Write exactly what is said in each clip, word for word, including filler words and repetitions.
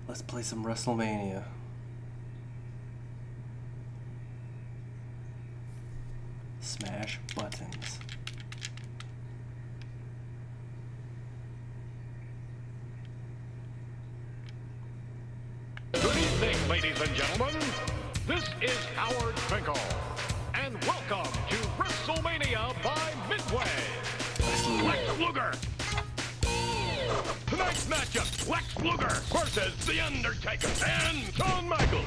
Let's play some WrestleMania. Smash buttons. Good evening, ladies and gentlemen. This is Howard Finkel, and welcome to WrestleMania by Midway. Lex Luger. Tonight's matchup, Lex Luger versus The Undertaker and Shawn Michaels.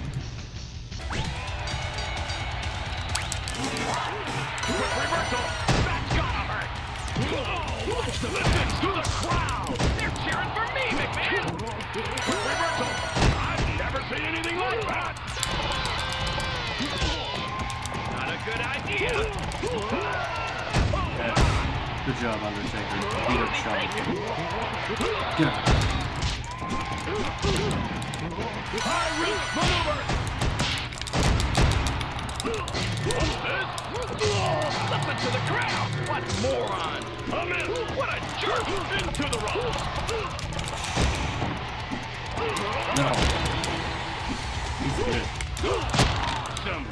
Quick reversal. That's gotta hurt. Oh, listen to the crowd. They're cheering for me, McMahon. Quick reversal. I've never seen anything like that. Not a good idea. Yeah. Good job, Undertaker. Beat up Shawn. Get him. High risk maneuver. Listen to the crowd. What moron. A miss. What a jerk. Into the rope. No. He's good. Awesome.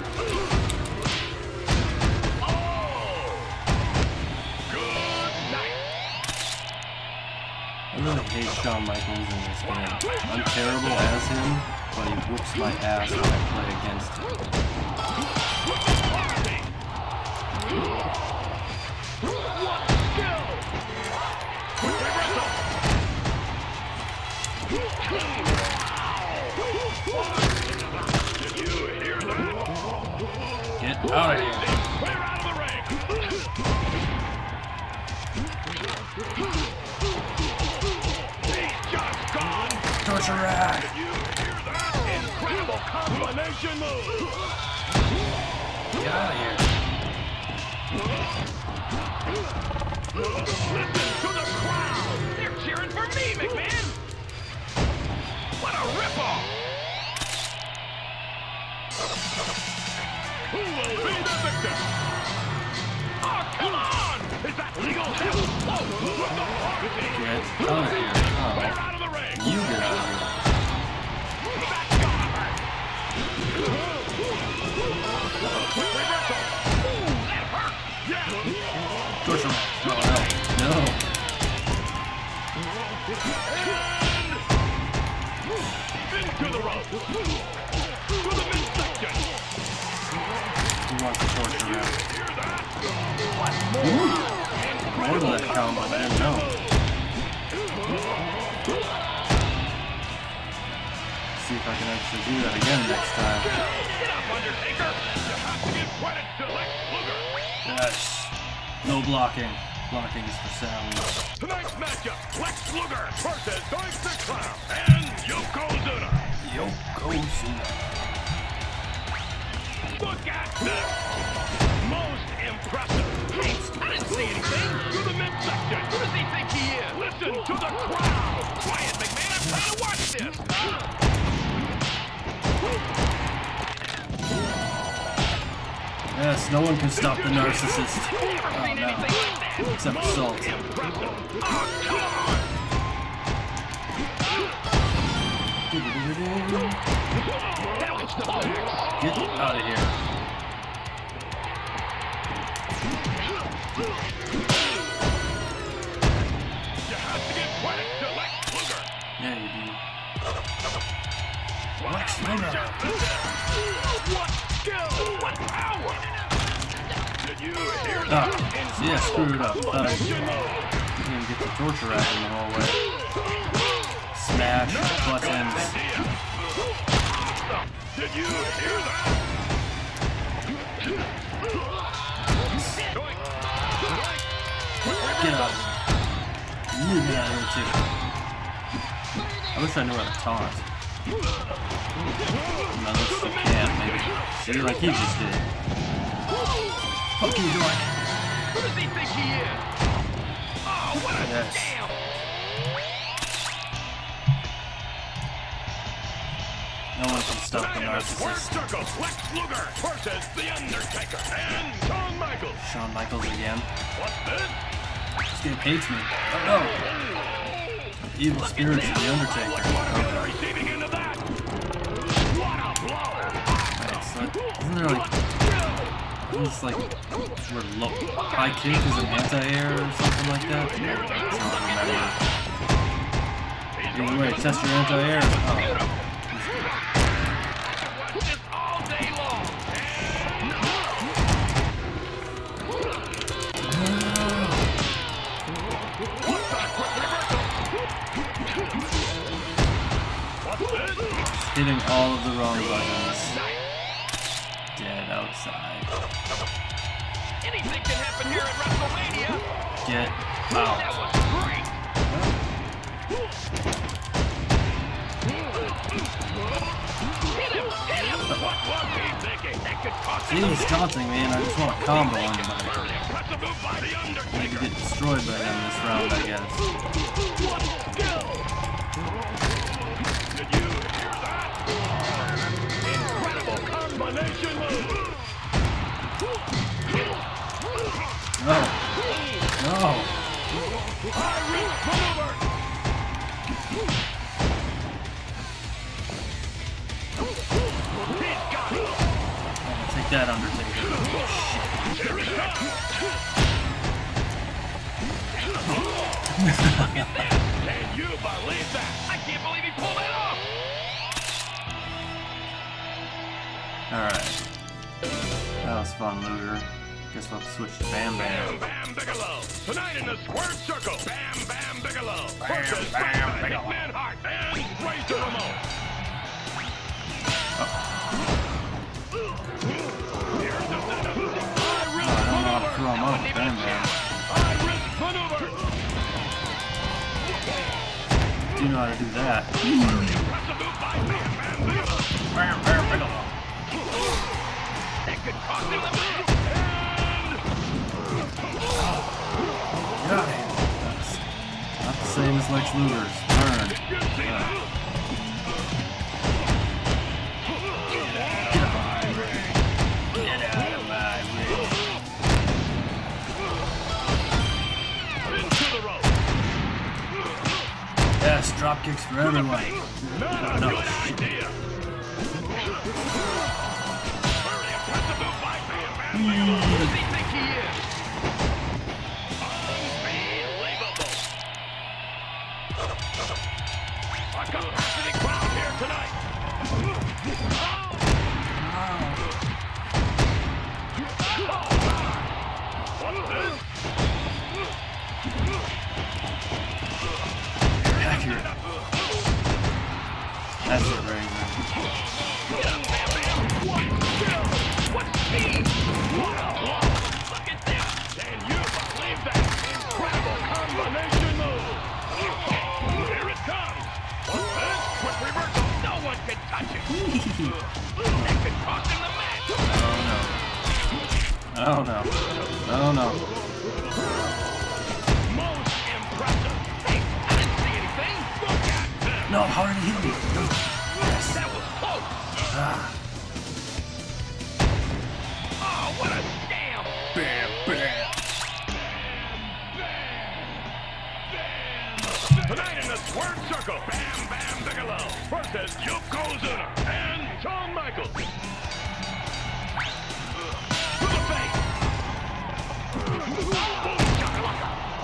I really hate Shawn Michaels in this game. I'm terrible as him, but he whoops my ass when I play against him. Get out of here. Clear out of the ring. He's just gone. Torture rack. Did you hear that? Incredible combination move. Get out of here. Listen to the crowd. They're cheering for me, McMahon. What a ripoff. Who will be the victor? Oh, come on! Is that legal? Oh, what the fuck? Get out of here. Oh. Clear out of the ring. You get out of here. That's gotta hurt. Quick reversal. Ooh, that hurt. Yeah. Torture rack. Oh, no. And into the rope. To the midsection. He wants to torture rack. Hear that? Ooh. More than that combo. I didn't know. See if I can actually do that again next time. Get up, Undertaker. You have to give credit to Lex Luger. Yes. No blocking. Blocking is for sounds. Tonight's matchup, Lex Luger versus Doink the Clown and Yokozuna. Yokozuna. Look at this. Most impressive. Hey, I didn't see anything. To the midsection. Who does he think he is? Listen to the crowd. Quiet, McMahon. I'm trying to watch this. Yes, no one can stop the narcissist. Oh, no. Except for Salt. Get out of here. You have to give credit to Lex Luger. Yeah, you do. Lex Luger. What skill? What power? Did you hear Ah, that? see, I screwed it up. Thought I didn't get the torture rack in the hallway. Smash buttons. Did you hear that? Get out of here. You get out of here too. I wish I knew how to taunt. No, this you can't, maybe. See, like he just did. Fuck you, Dork. Who does he think he is? Oh, what a Yes. scam! No one can stop the Tonight in the square narcissist. circle, Lex Luger versus The Undertaker and Shawn Michaels. Shawn Michaels again. What's this? This game hates me. Oh no! Evil spirits of The Undertaker. What are we Okay. receiving into that? But isn't there like, isn't this like where low, high kick is an anti-air or something like that? I don't remember. Either way, test your anti-air. Oh. all day long. Hitting all of the wrong buttons. Dead outside. Anything can happen here at WrestleMania. Get That out. was great. Hit him! Hit him! What was he thinking? That could cost See, him. he's taunting me and I just want a combo on him. Very impressive move by the Undertaker. Maybe get destroyed by him this round, I guess. What skill! Did you hear that? Incredible combination move. No. No. High risk maneuver. He's got it. Take that, Undertaker. Here it comes. Can you believe that? I can't believe he pulled that off. Alright. That was fun, Luger. Guess we'll have to switch to Bam Bam. Bam Bam Bigelow. Tonight in the squared circle. Bam Bam Bigelow. Bam Bam Bigelow. Man Hart and Razor Ramon. Here's the setup. High risk Oh, I don't know how to maneuver. throw him That up, wasn't even a Bam Bam. chance. High risk maneuver. Do you know how to do that? Impressive move by Bam Bam Bigelow. Bam Bam Bigelow. That could cost him the match. Got him. That's not the same as Lex Luger's. Burn. You see that? Get out of my ring. Get out of my ring. Into the rope. Yes, drop kicks for everyone. Not a No, good shit. idea. Very impressive move by Bam Bam Bigelow. Who does he think he is? Unbelievable. A capacity crowd here tonight. What's this? Accurate. That's it, Razor. Bam Bam. What skill? What speed? Wow. Look at this. Can you believe that? Incredible combination move. Here it comes. What's this? Quick reversal. No one can touch it. That could cost him the match. Oh no. Oh no. Oh no. Most impressive. Hey, I didn't see anything. Look at this. No, how did he hit me? No. Yes. That was close. Ah. Oh, what a scam. Bam, bam. Tonight in the squared circle, Bam Bam Bigelow versus Yokozuna and Shawn Michaels. To the face. Boom, shakalaka.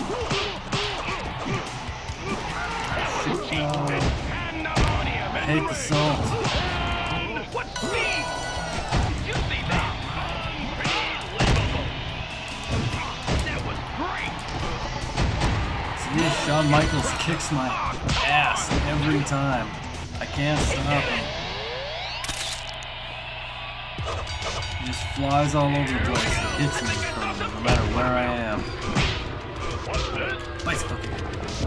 That was cheap and pandemonium. I hate the salt. And what speed? Did you see that? Unbelievable. That was great. See, Shawn Michaels kicks my ass every time. I can't stop him. He just flies all over the place and hits me from no matter where I am. What's this? Bicycle kick.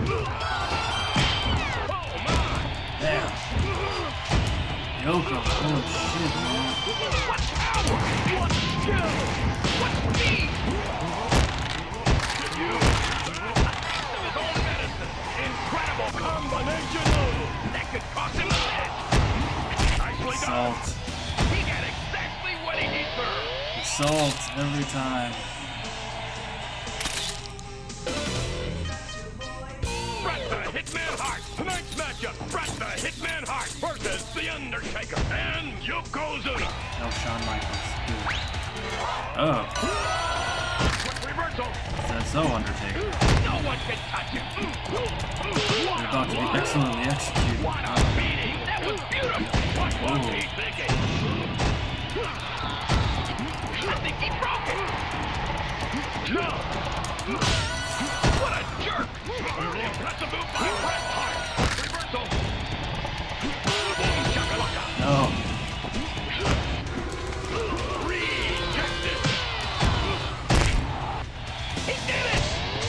Oh, my. Damn. Yoko, holy shit, man. What power! What skill! What speed! Did you hear that? A taste of his own medicine. Incredible combination move. That could cost him the match. Nicely done. Salt. He got exactly what he deserved. The salt every time. Bret the Hitman Hart. Tonight's matchup, Bret the Hitman Hart versus The Undertaker and Yokozuna. No, Shawn Michaels. Good. Oh. Quick reversal. That's so Undertaker. No one can touch him. They're about to be excellently executed. What a beating. That was beautiful. What was he thinking? I think he broke it. No. What a jerk. Impressive move by Bret Hart. Reversal. Boom, shakalaka. No. Rejected. He did it.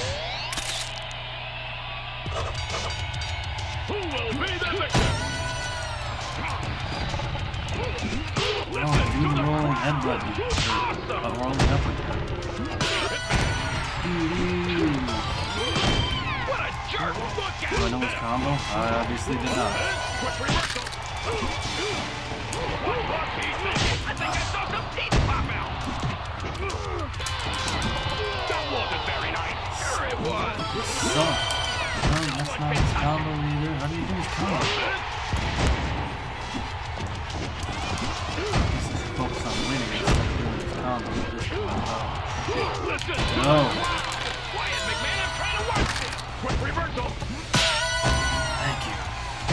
Who will be the victor? Oh, do the rolling headbutt. Uh, rolling uppercut. What a jerk! Look Do I out! know his combo? I obviously did not. Quick reversal. What was he thinking? I think I saw some teeth pop out. That wasn't very nice. Sure it was. So, no, that's not his combo either. How do you do his combo? This is focused on winning instead of doing his combo. This combo. Listen. No. Quiet, McMahon. I'm trying to watch this. Quick reversal. Thank you.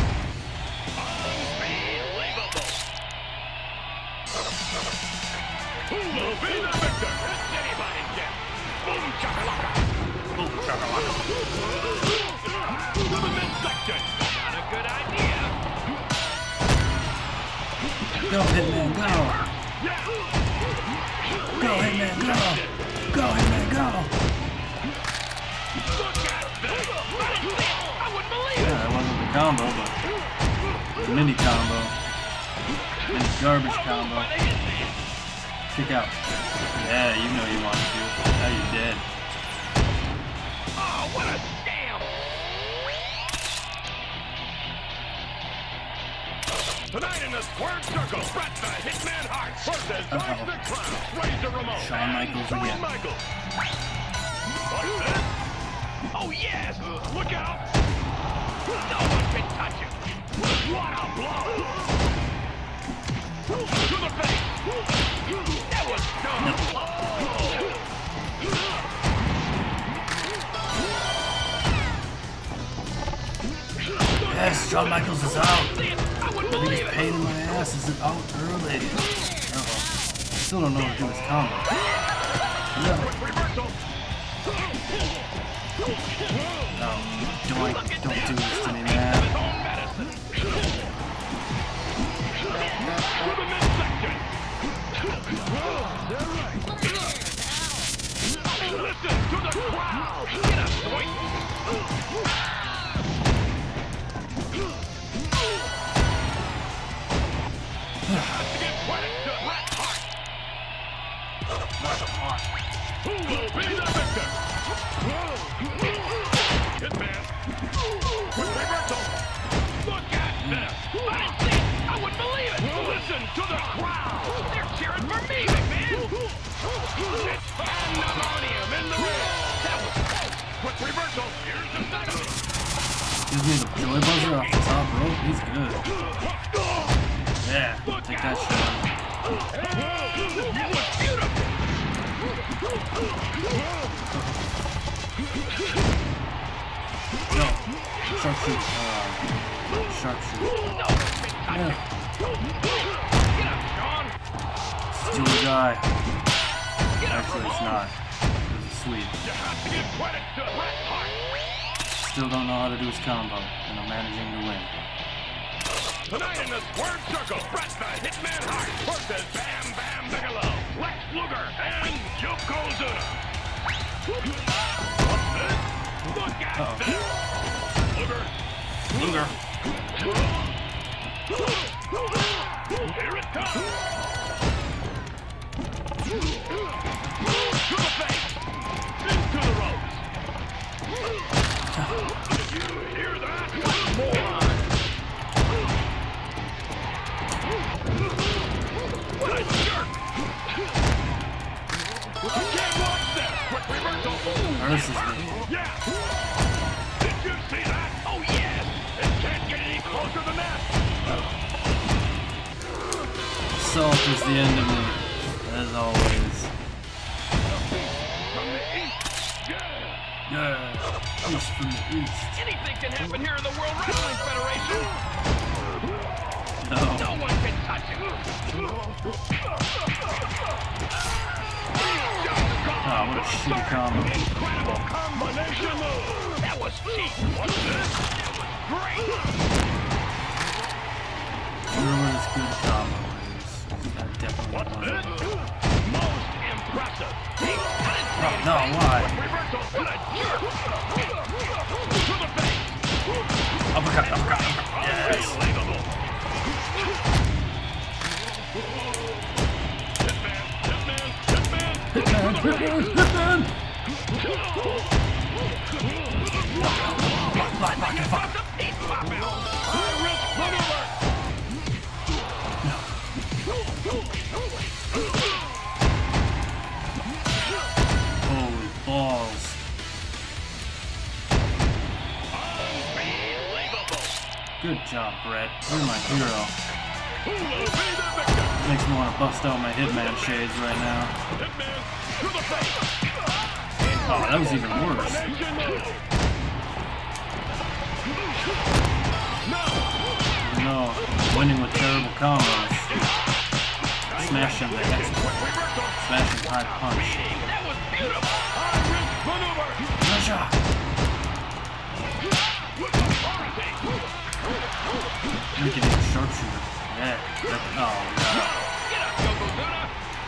Unbelievable. Who will be the victor? It's anybody's guess. Boom shakalaka. Boom shakalaka. To the midsection. Not a good idea. Go, Hitman, go! Go, Hitman, go! Go, Hitman, go! Look at this. I wouldn't believe it. Yeah, that wasn't the combo, but the mini combo. Mini garbage combo. Kick out. Yeah, you know you wanted to. Now you're dead. Oh, what a scam. Tonight in the squared circle, Bret the Hitman Hart versus George the Crown, Razor Ramon, Shawn Michaels Shawn again. Michaels. What's this? Oh yes! Look out! No one can touch him. What a blow! To the face. That was dumb. Yes, Shawn Michaels is out. I wouldn't The believe biggest it. pain in my ass is it out early. Uh-oh. I still don't know how to do his combo. No. Quick reversal. No, don't, don't do this to me, man. His own medicine. To the midsection. Listen to the crowd. Get a point. Have to give credit to Bret Hart. Who will be the victor? Hitman. Quick reversal. Look at this. I didn't see it. I wouldn't believe it. Listen to the crowd. They're cheering for me, McMahon. It's pandemonium in the ring. That was close. Quick reversal. Here's the second. Gives me the joy buzzer off the top rope. He's good. Yeah, take that shot. That was beautiful. No, sharpshoot. Uh, sharpshoot. No, Yeah, get up, Sean. still a guy. Get up, Actually, it's Ramon. not. This is sweet. You have to give credit to Bret Hart. Still don't know how to do his combo, and I'm managing to win. Tonight in the squared circle, Bret the Hitman Hart versus Bam Bam Bigelow, Lex Luger, and Yokozuna. What's this? Look at Uh-oh. this. Luger. Luger. Here it comes. To the face. Into the ropes. Did you hear that? More. What a jerk! You can't watch this! Quick reversal! Versus me. Yeah! Did you see that? Oh yes! It can't get any closer than that! Assault is the end of me, as always. From the east. Yeah. Yeah, east from the east. Anything can happen here in the World Wrestling Federation. No. No one can touch it. Oh, what a shitty combo. Incredible combination move. That was cheap. What's this? That was great. Whatever this good combo is, that definitely What's one this? of them. Most impressive. Hey, I didn't see Oh, anything. no, why? Reversal. What a jerk. To the face. Uppercut, uppercut, uppercut. Yes. Unbelievable. Hitman, hitman, hitman. Hitman, hitman, hitman! Block, block, block, block. High-risk maneuver. Holy balls. Unbelievable. Good job, Brett. You're my hero. Who will be the victor? Makes me want to bust out my Hitman shades right now. Hitman to the face. Oh, that was even worse. Combination move. No. No, winning with terrible combos. Smashing the export. Smashing high punch. That was beautiful. High-risk maneuver. Good shot. Authority. Making it a sharpshooter. Yeah. That, oh, no. Get up, Yokozuna.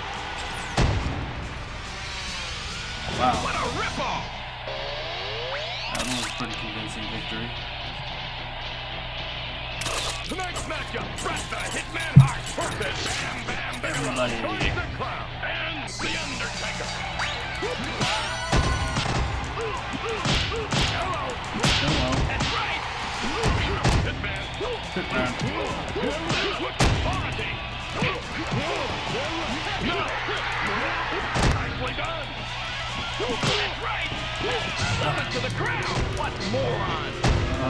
Wow. What a rip-off. That one was a pretty convincing victory. Tonight's matchup, Bret the Hitman Hart versus Bam Bam Everybody. Bigelow, Tony the Clown, and The Undertaker. Hello. Hello. That's right. Hitman. Hitman. With authority. Nicely done. That's right. Love it to the crowd. What moron. Oh.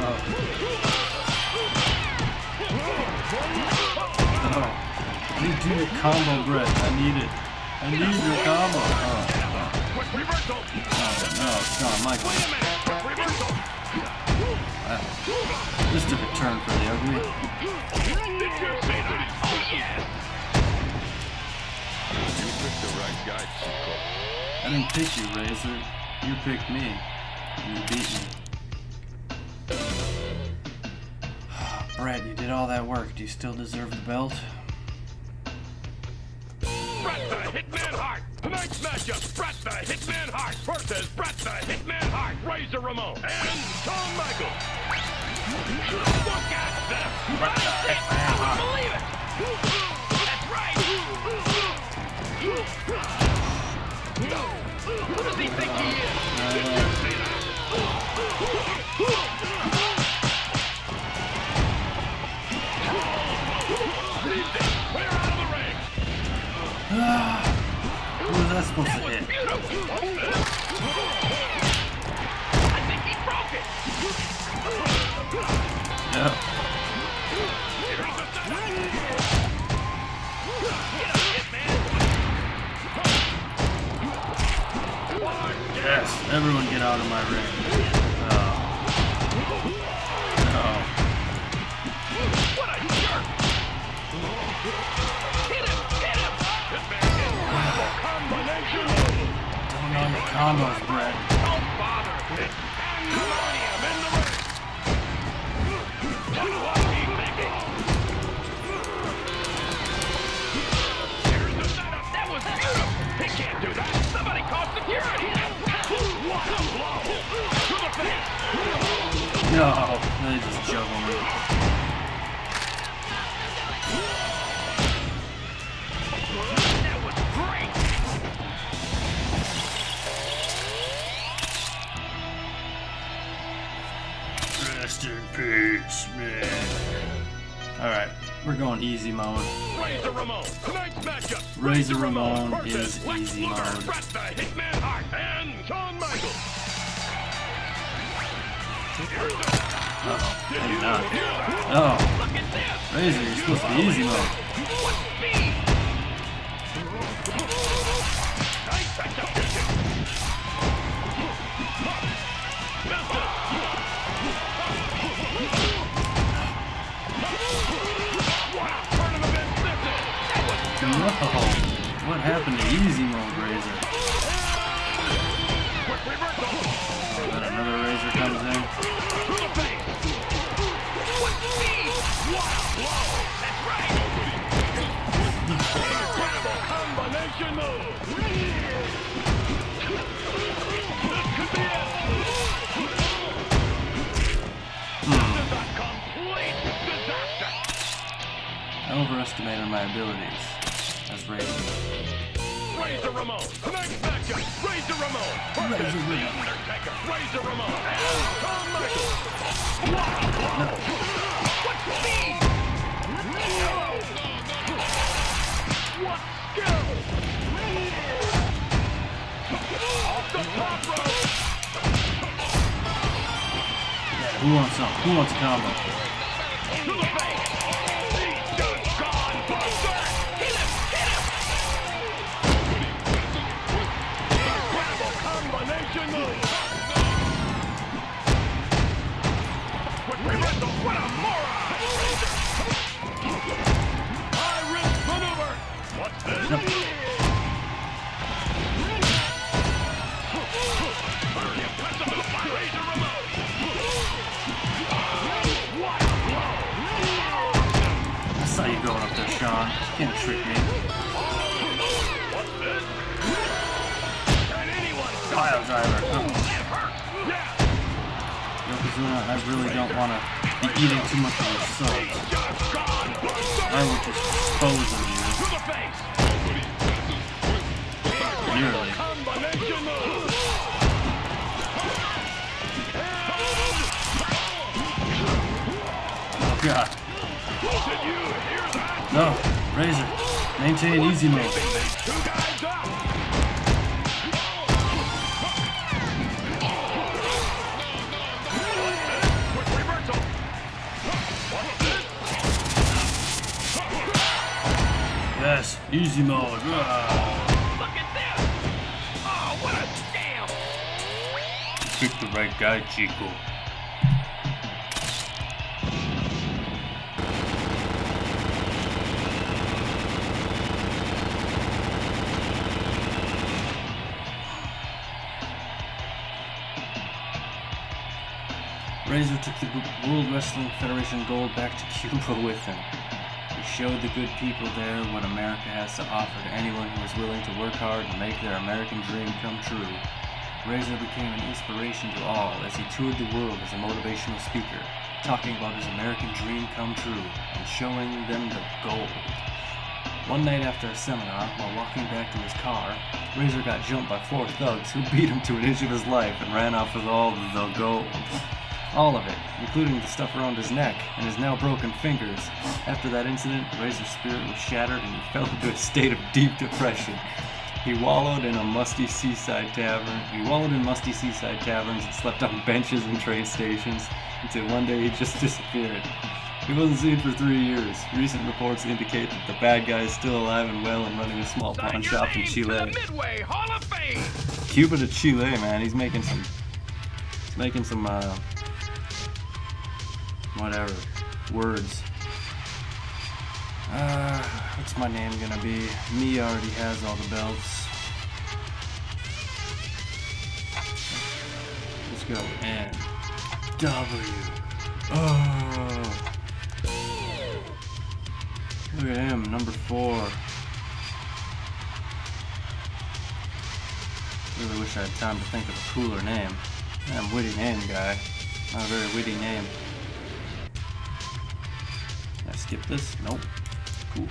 Oh. I need you to combo, Brett. I need it. I need your combo. Oh. Quick reversal. Oh, no, it's not Michael. Wait a minute. Quick reversal. Wow. This took a turn for the ugly. Did you see that? Oh, yes. You picked the right guy, Chico. I didn't pick you, Razor. You picked me. And you beat me. Brett, you did all that work. Do you still deserve the belt? Bret the Hitman Hart. Tonight's matchup, Bret the Hitman Hart versus Bret the Hitman Hart, Razor Ramon, and Shawn Michaels. Look at this. Bret the Hitman I Hart. can't believe it. That's right. Who does he think he is? Did you see that? Clear out of the ring. Who was that supposed to hit? Beautiful. I think he broke it. Yep. Here's the setup. Get up, Hitman. Yes, everyone get out of my ring. Oh. No. What a jerk. Hit him, hit him. Hitman, incredible combination move. Don't know your combos, Brett. Don't bother. It's pandemonium in the ring. What was he thinking? Here's the setup. That was beautiful. He can't do that. Somebody call security. What a blow. To the face. No, they just juggle me. That was great. Rest in peace, man. Alright, we're going easy mode. Razor Ramon. Tonight's matchup. Razor Ramon versus is Lex easy Luger, mode. Bret the Hitman Hart, and Shawn Michaels. Here's the Uh-oh, maybe not. hear that? Oh, Look at this. Razor, you're supposed to be easy mode. What speed? Nice execution. Wow, turn of events misses. That was Whoa. What happened to easy mode, Razor? quick reversal. Oh, then another Razor comes in. To the face. What speed? What a blow. That's right. Incredible combination move. This could be it. This is a complete disaster. I overestimated my abilities as Razor. Razor Ramon. Next matchup. Razor Ramon. Versus Razor The Ramon. Undertaker. Razor Ramon. And Shawn Michaels. What a blow. What speed. What skill. Off the top rope. Yeah, who wants some? Who wants a combo? To the face. He's just gone berserk. Hit him. Hit him. Incredible combination move. Quick reversal. What a moron. High risk maneuver. What's this? Very impressive move by Razor Ramon. What a blow. I saw you going up there, Sean. Can't trick me. What's this? Can anyone stop Pile it? driver. Oh, Oh. that hurts. Yeah. Yokozuna, I really don't want to be eating too much of your salt. He's just gone berserk. I will just dispose of you. To the face. Nearly. Combination move. Oh, God. Did you hear that? No. Razor. Maintain easy mode. Keeping these two guys up. Quick reversal. What's this? Yes. Easy mode. Ah. Look at this. Oh, what a scam. Pick the right guy, Chico. Razor took the World Wrestling Federation gold back to Cuba with him. He showed the good people there what America has to offer to anyone who is willing to work hard and make their American dream come true. Razor became an inspiration to all as he toured the world as a motivational speaker, talking about his American dream come true and showing them the gold. One night after a seminar, while walking back to his car, Razor got jumped by four thugs who beat him to an inch of his life and ran off with all the gold. All of it, including the stuff around his neck and his now broken fingers. After that incident, Razor's spirit was shattered and he fell into a state of deep depression. He wallowed in a musty seaside tavern. He wallowed in musty seaside taverns and slept on benches and train stations until one day he just disappeared. He wasn't seen for three years. Recent reports indicate that the bad guy is still alive and well and running a small pawn Sign your shop in name to Chile. the Midway Hall of Fame. Cuba to Chile, man. He's making some. He's making some. Uh, whatever words. Uh, what's my name gonna be? Me already has all the belts. Let's go. N W. Oh. Look at him, number four. Really wish I had time to think of a cooler name. I'm a witty name guy. Not a very witty name. Can I skip this? Nope. Cool.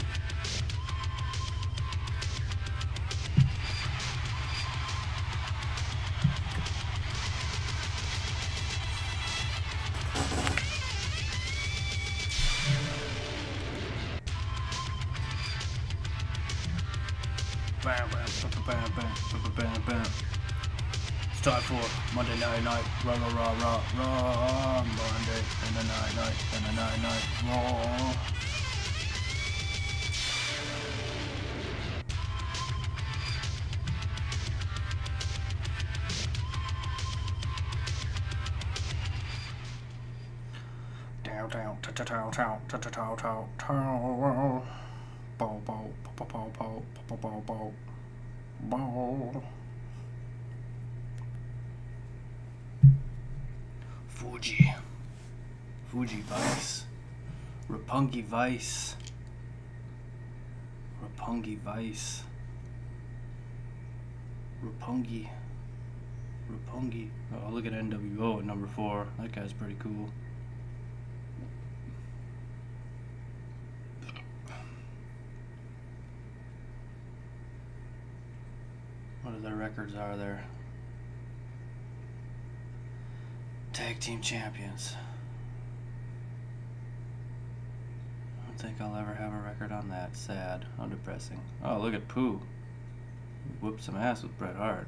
Bam, bam, bam, bam, bam, bam, bam. It's time for Monday Night Night, rah rah rah rah rah, Monday and the night night and the night night raw. Fuji. Fuji Vice. Roppongi Vice. Roppongi Vice. Roppongi. Roppongi. Oh, look at N W O at number four. That guy's pretty cool. What other records are there? Tag team champions. I don't think I'll ever have a record on that. Sad. How depressing. Oh, look at Pooh. He whooped some ass with Bret Hart.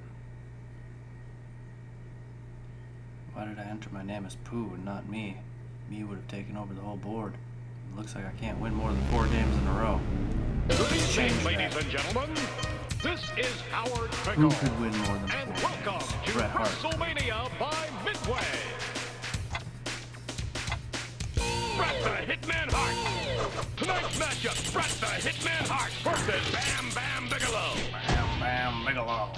Why did I enter my name as Pooh and not me? Me would have taken over the whole board. It looks like I can't win more than four games in a row. Good evening, ladies and gentlemen. This is Howard Who Finkel. could win more than And four welcome games? to Bret Hart. WrestleMania by Midway. Bret the Hitman Hart. Tonight's matchup, Bret the Hitman Hart versus Bam Bam Bigelow. Bam Bam Bigelow.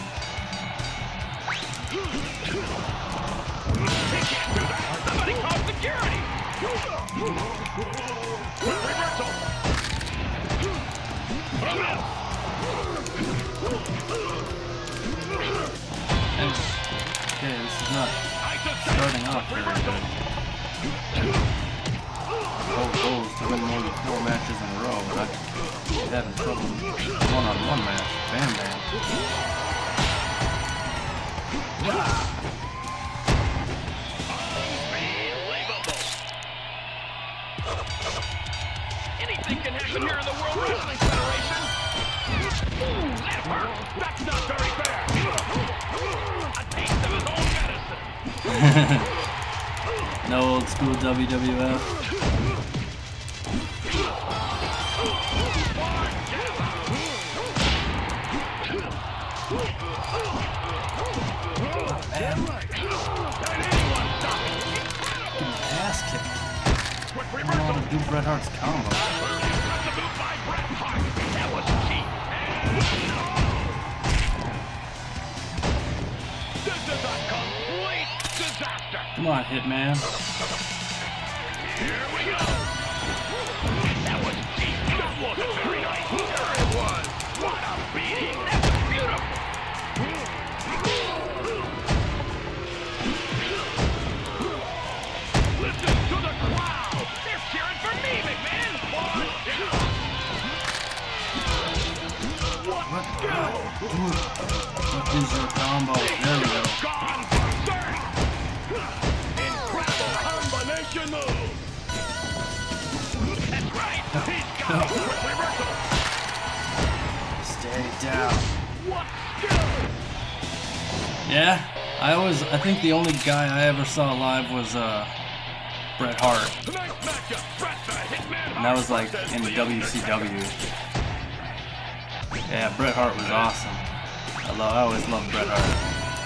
He can't do that. Somebody call security. Reversal. Put him out. Okay, this is not starting off very good. Whole goal is to win more than four matches in a row, but I'm having trouble one-on-one match. Bam Bam. Unbelievable. Anything can happen here in the World Wrestling Federation. Ooh, that hurt. That's not very fair. A taste of his own medicine. No old school W W F. Ass kicked. I don't want to do Bret Hart's combo. That was cheap. This is a complete disaster. Come on, Hitman. Here we go. That was cheap. That wasn't very nice. Sure it was. What a beating. That was beautiful. Listen to the crowd. They're cheering for me, McMahon. One down. What? What is your combo? There we go. Gone for thirty. Incredible combination move. That's right. He's got a quick reversal. Stay down. What skill? Yeah, I always, I think the only guy I ever saw live was uh, Bret Hart. Tonight's matchup, Bret the Hitman And that was like versus in the The W C W. Yeah, Bret Hart was awesome. I, love, I always loved Bret Hart.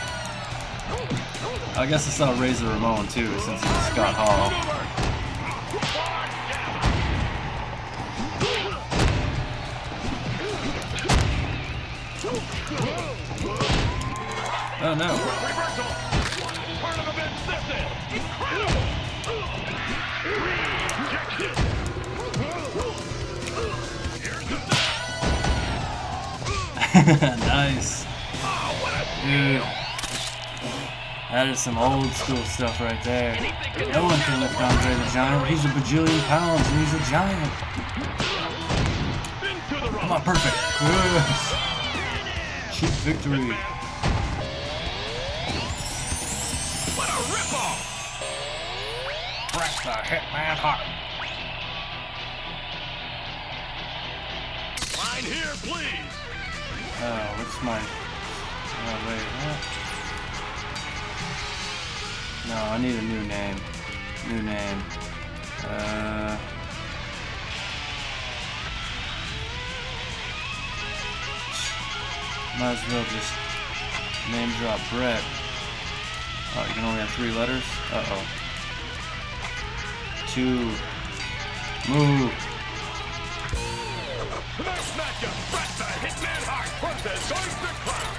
I guess I saw Razor Ramon too, since he was Scott Hall. Oh no. Reversal. What part of events this is? Incredible. Rejected. Here's the Nice. Oh, what a Dude. That is some old school stuff right there. No one can lift Andre the Giant. He's a bajillion pounds and he's a giant. into the Come rope. on, perfect. Yes. Cheap victory. What a ripoff. Bret the Hitman Hart. Line here, please. Oh, what's my... Oh, wait, what? No, I need a new name. New name. Uh... Might as well just name drop Bret. Oh, you can only have three letters? Uh-oh. two. Move. Tonight's matchup, Bret the Hitman Hart versus Doink the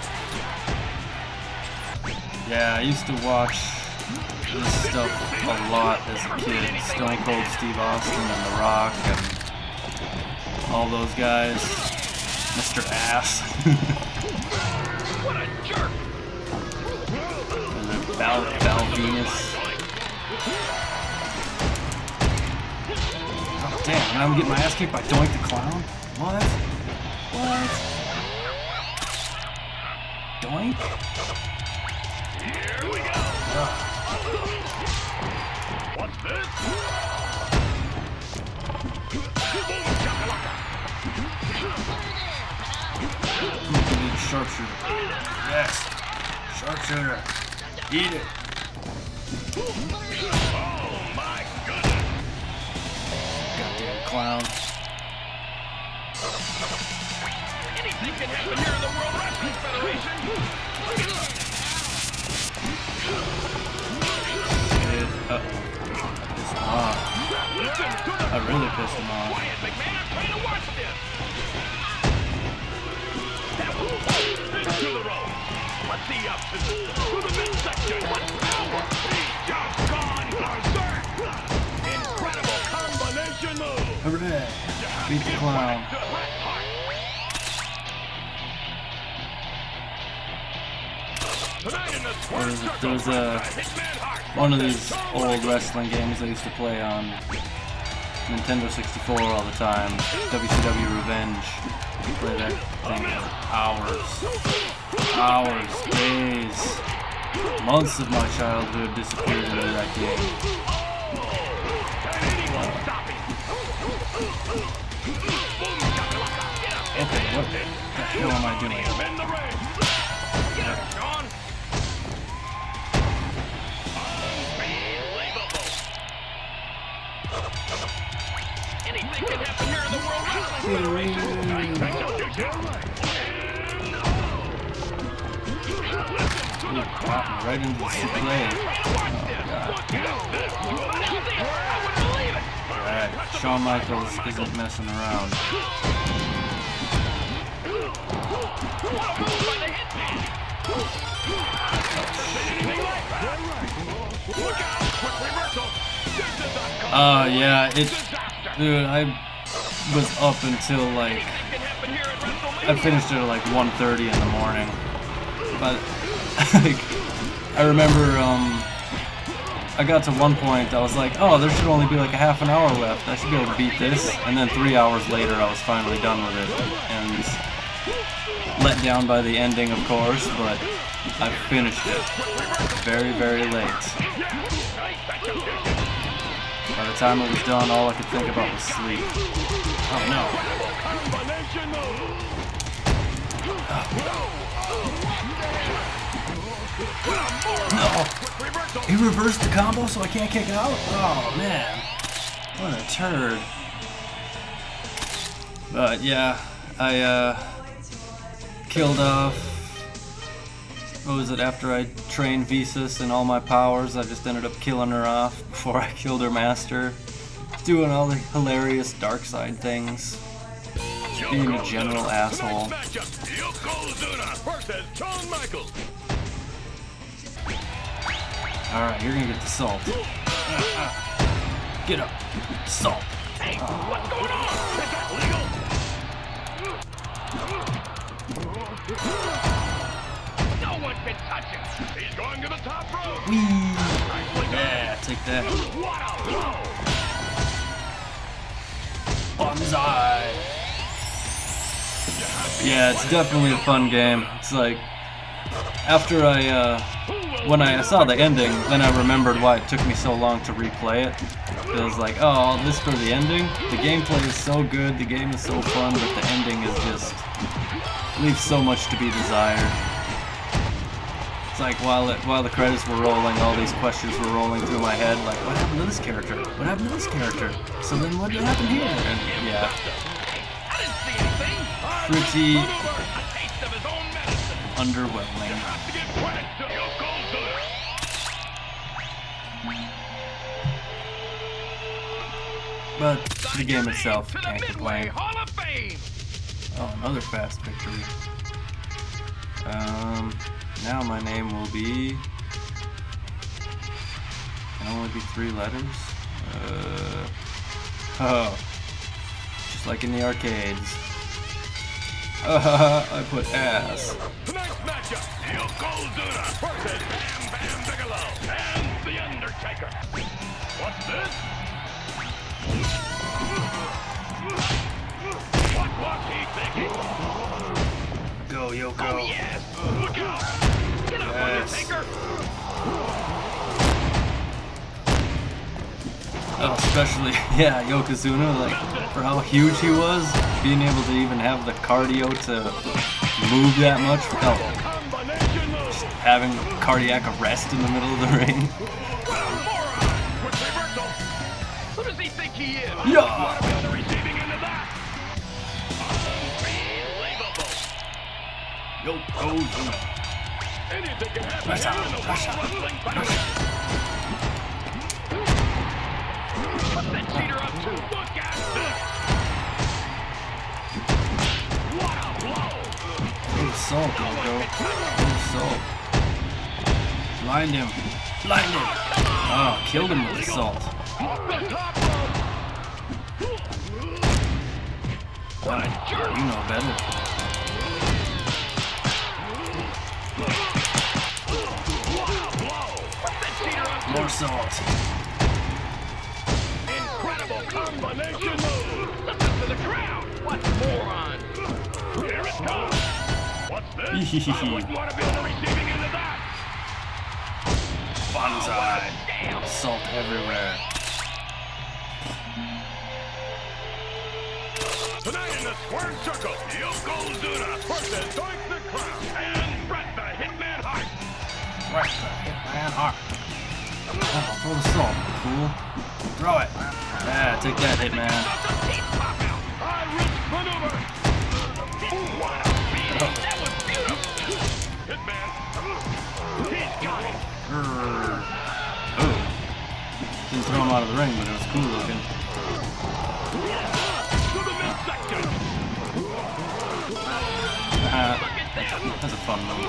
Clown. Yeah, I used to watch this stuff a lot as a kid. Stone Cold Steve Austin and The Rock and all those guys. Mister Ass. What a jerk! And then Val, Val Venus. Oh, damn, now I'm getting my ass kicked by Doink the Clown? What? What? Doink? Here we go. Ugh. What's this? Boom shakalaka. Ooh, give me the sharpshooter. Yes. Sharpshooter. Eat it. Oh my goodness. Goddamn clown. Anything can happen here in the World Wrestling Federation. It, uh, pissed him off. Listen to the I really pissed him off. Wyatt McMahon, I'm trying to watch this. Into the rope. What's the up to the midsection? What power? He's just gone berserk. Incredible combination move. Hooray. Beat the clown. There's, there's a, one of these old wrestling games I used to play on Nintendo sixty-four all the time. W C W Revenge. You play that thing for hours. Hours, days, months of my childhood disappeared into that game. Okay, what the hell am I doing? Anything can happen here in the World Wrestling Federation. Ooh, pop me right into the suplex. Oh, God. Alright, Shawn Michaels isn't messing around. Uh, yeah, it, dude, I was up until like, I finished it at like one thirty in the morning, but like, I remember, um, I got to one point, I was like, oh, there should only be like a half an hour left, I should be able to beat this, and then three hours later I was finally done with it, and let down by the ending, of course, but I finished it very, very late. By the time it was done, all I could think about was sleep. Oh no. No! He reversed the combo so I can't kick out? Oh man. What a turd. But yeah, I uh, killed off, what was it, after I trained Visas and all my powers, I just ended up killing her off before I killed her master. Doing all the hilarious dark side things. Just being a general asshole. Alright, you're gonna get the salt. Get up. Salt. Hey, what's going on? Is that legal? No one can touch him. He's going to the top rope. Whee! Yeah, take that. What a blow! Bonsai! Yeah, it's definitely a fun game. It's like, after I, uh, when I saw the ending, then I remembered why it took me so long to replay it. It was like, oh, all this for the ending? The gameplay is so good, the game is so fun, but the ending is just, leaves so much to be desired. It's like, while it, while the credits were rolling, all these questions were rolling through my head, like, what happened to this character? What happened to this character? So then what happened here? And yeah. Pretty underwhelming. But the game itself, to the can't Midway complain. Hall of Fame. Oh, another fast victory. Um, now my name will be... Can only be three letters? Uh, oh, just like in the arcades. Uh, I put ass. Tonight's matchup, Yokozuna versus Bam Bam Bigelow and The Undertaker. What's this? What was he thinking? Go, Yoko. Oh, yes! Look out! Get up, Yes. Undertaker! Oh, especially, yeah, Yokozuna, like, for how huge he was, being able to even have the cardio to move that much without just having cardiac arrest in the middle of the ring. What a moron! Quick reversal! Who does he think he is? Yeah! Want to be on the receiving end of that? Unbelievable! Yokozuna. Anything can happen Russia, here in the Russia, World Wrestling Federation. What's that cheater up to? Look at this! What a blow! Full assault, Yoko. Full assault. Blind him. Blind him. Oh, killed him with assault. Off the top rope! What a jerk! You know better. What a blow! What's that cheater up to? More salt. Incredible combination move! Listen to the crowd! What moron! Here it comes! What's this? I wouldn't want to be on the receiving end of that! Banzai. Damn! Salt everywhere. Tonight in the squared circle, Yokozuna versus Doink the Clown and Bret the Hitman Hart. Right, the Hitman Hart. Oh, throw the salt. Cool. Throw it. Yeah, take that, Hitman. Let the teeth pop out. Irish maneuver. What a beat. That was beautiful. Hitman. He's got him. Grrr. Oh. Didn't throw him out of the ring, but it was cool looking. To the midsection. Uh, Look at that. that's a fun move.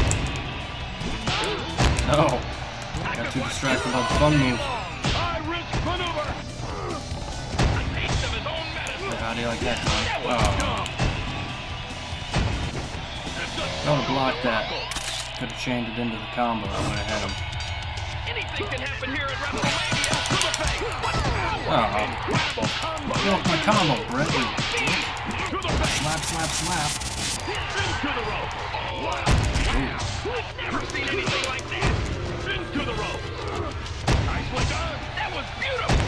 No. Got too distracted by the fun move. Irish maneuver. A taste of his own medicine. How do you like that, Tom? That was Oh. dumb. It's a I would have blocked that. Could have chained it into the combo. I would have had him. Anything can happen here at WrestleMania. To the face. What power! Oh. Incredible combo. Get off my combo, Brett. You dick. To the face. Slap, slap, slap. Into the rope. Wow. I've never seen anything like that. Into the rope. Nicely done. That was beautiful.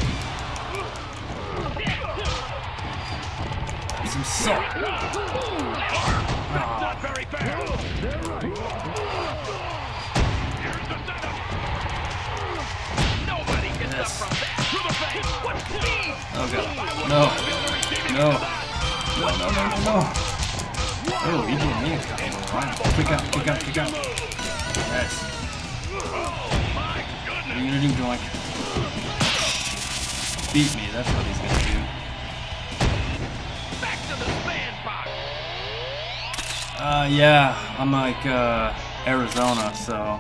Some salt. That's not very fair. Here's the setup. Nobody gets Yes. up from that. To the face. What speed? Oh, God. No. No. No, no, no, no, no. Oh, he did me a combo. Wow. Kick out, kick out, kick out. Yes. Oh my What are goodness. you gonna do, Doink? Beat me, that's what he's gonna do. Back to the sandbox. Uh, yeah, I'm like, uh, Arizona, so...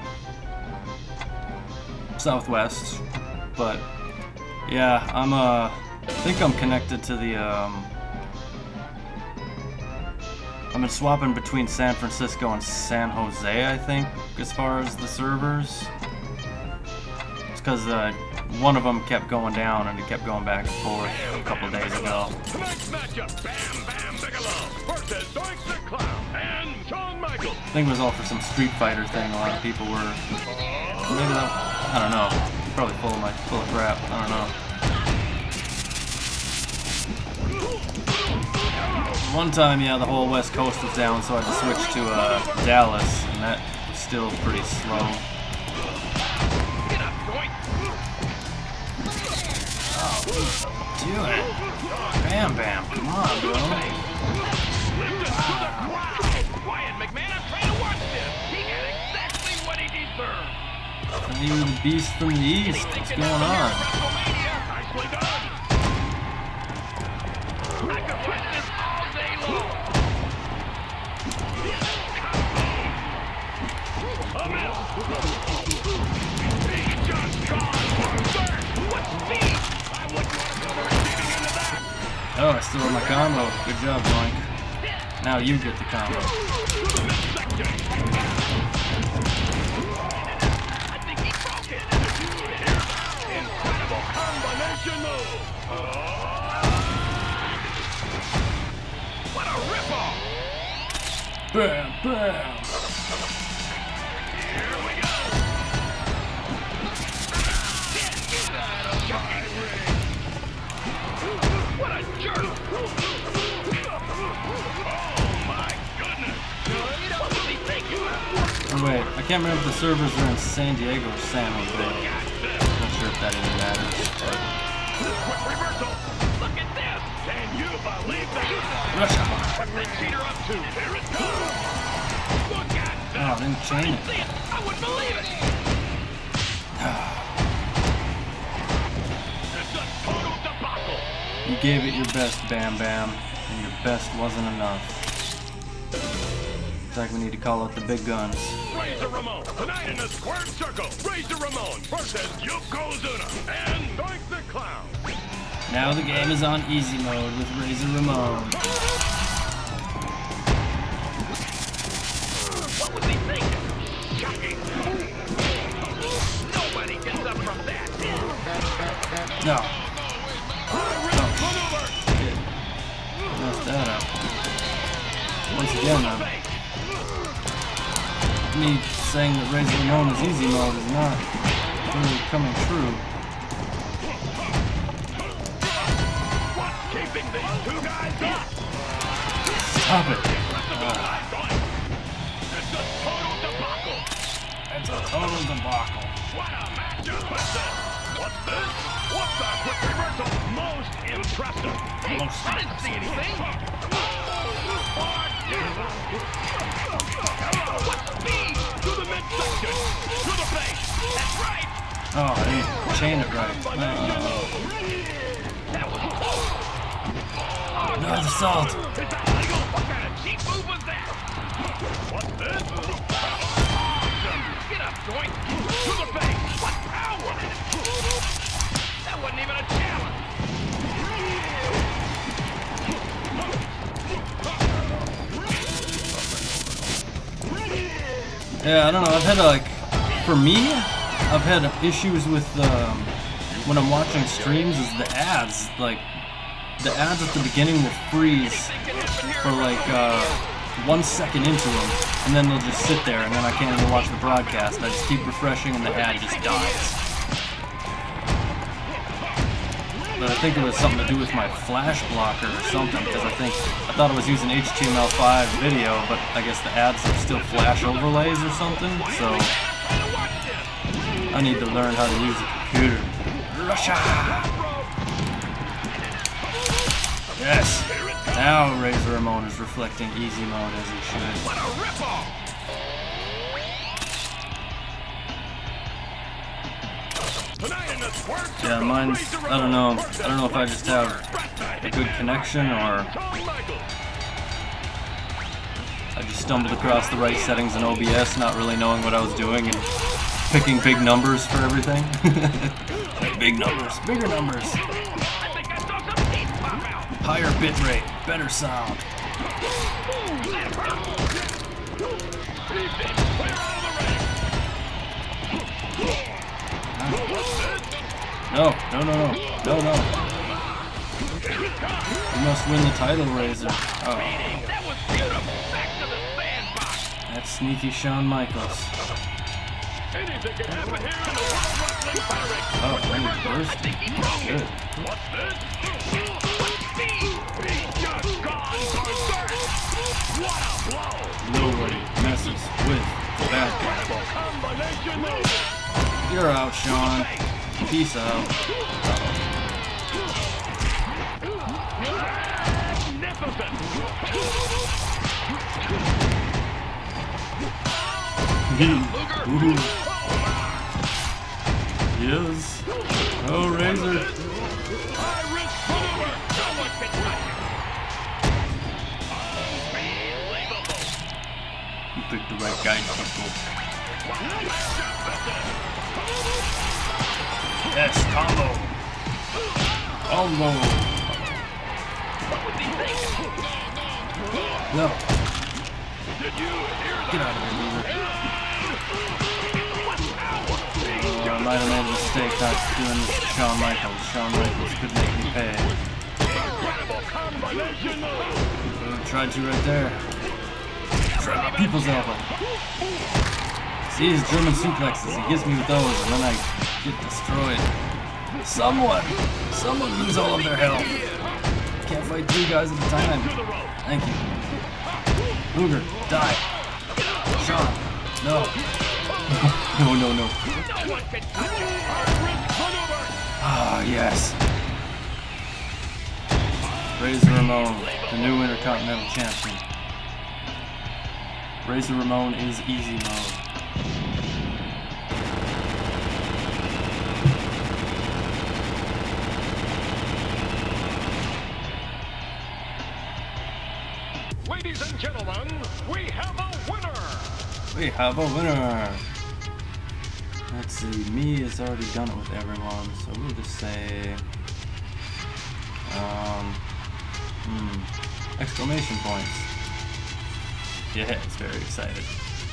Southwest. But, yeah, I'm, uh, I think I'm connected to the, um... I've been swapping between San Francisco and San Jose, I think, as far as the servers. It's because, uh, one of them kept going down and it kept going back and forth a couple of days ago. Tonight's matchup, Bam Bam Bigelow versus Doink the Clown and Shawn Michaels. I think it was all for some Street Fighter thing. A lot of people were, maybe that, I don't know. Probably full of my full of crap. I don't know. One time, yeah, the whole West Coast was down, so I had to switch to uh, Dallas, and that was still pretty slow. Get up, Doink. Do it, Bam Bam! Come on, bro. Lift it to the crowd. Quiet, McMahon. I'm trying to watch this. He got exactly what he deserved. You're the beast from the east. What's going on? WrestleMania. Nicely done. I could fight this all day long. I'm out. He just gone for third. What speed? I wouldn't want to go receiving into that. Oh, I still have my combo. Good job, Doink. Now you get the combo. To the midsection. I think he broke it. Incredible combination move. Oh. What a rip-off. Bam, bam. Here we go. Get out of my ring. What a jerk. Oh my goodness. What was he thinking? Oh, wait, I can't remember if the servers are in San Diego or San Jose. Not sure if that even matters. But... Quick reversal. Look at this. Can you believe that? Russia. What's the cheater up to? Here it goes. Look at that. Oh, I didn't chain it. See it. I wouldn't believe it. It's a total debacle. You gave it your best, Bam Bam, and your best wasn't enough. Looks like we need to call out the big guns. Razor Ramon, tonight in the squared circle. Razor Ramon versus Yokozuna and Doink the Clown. Now the game is on easy mode with Razor Ramon. What was he thinking? Shocking. Nobody gets up from that. No. High-risk maneuver. Shit. Messed that up. Once again, though, me saying that Razor Ramon is easy mode is not really coming true. What's keeping these two guys up? Stop it. It's a total debacle. It's a total debacle. What a matchup with this. What's this? What's the quick reversal? Most impressive. Hey, Most I didn't see anything. What speed? To the midsection. To the face. That's right. Oh, I didn't chain it right. Uh, That was close. Oh, no, the salt. is that legal? What kind of cheap move was that? What's this? Awesome. Get up, Doink. To the face. What power? That wasn't even a challenge. Yeah, I don't know. I've had like, for me, I've had issues with um, when I'm watching streams. Is the ads like the ads at the beginning will freeze for like uh, one second into them, and then they'll just sit there, and then I can't even watch the broadcast. I just keep refreshing, and the ad just dies. But I think it was something to do with my flash blocker or something, because I think I thought I was using H T M L five video, but I guess the ads are still flash overlays or something. So I need to learn how to use a computer. Russia! Yes. Now Razor Ramon is reflecting easy mode as he should. What a rip-off! Yeah, mine's, I don't know, I don't know if I just have a good connection or I just stumbled across the right settings in O B S, not really knowing what I was doing and picking big numbers for everything. Big numbers, bigger numbers. Higher bit rate, better sound. No, no, no, no, no, no. You must win the title, Razor. Oh. That's sneaky Shawn Michaels. Oh, and he burst it. Good. Nobody messes with the bad guy. You're out, Shawn. Peace out. Ooh. Yes. Oh, Razor. pick the right guy, people. Yes, combo. Combo. No. Get out of here, loser. Oh, I might have made a mistake not doing this to Shawn Michaels. Shawn Michaels could make me pay. Oh, tried to right there. Try people's elbow. See his German suplexes. He gets me with those, and then I get destroyed. Someone! Someone lose all of their health. Can't fight three guys at a time. Thank you. Luger, die. Shawn, no. No, no, no. Ah, yes. Razor Ramon, the new Intercontinental Champion. Razor Ramon is easy mode. Ladies and gentlemen, we have a winner! We have a winner! Let's see, me has already done it with everyone, so we'll just say... Um... Hmm... Exclamation points. Yeah, it's very excited.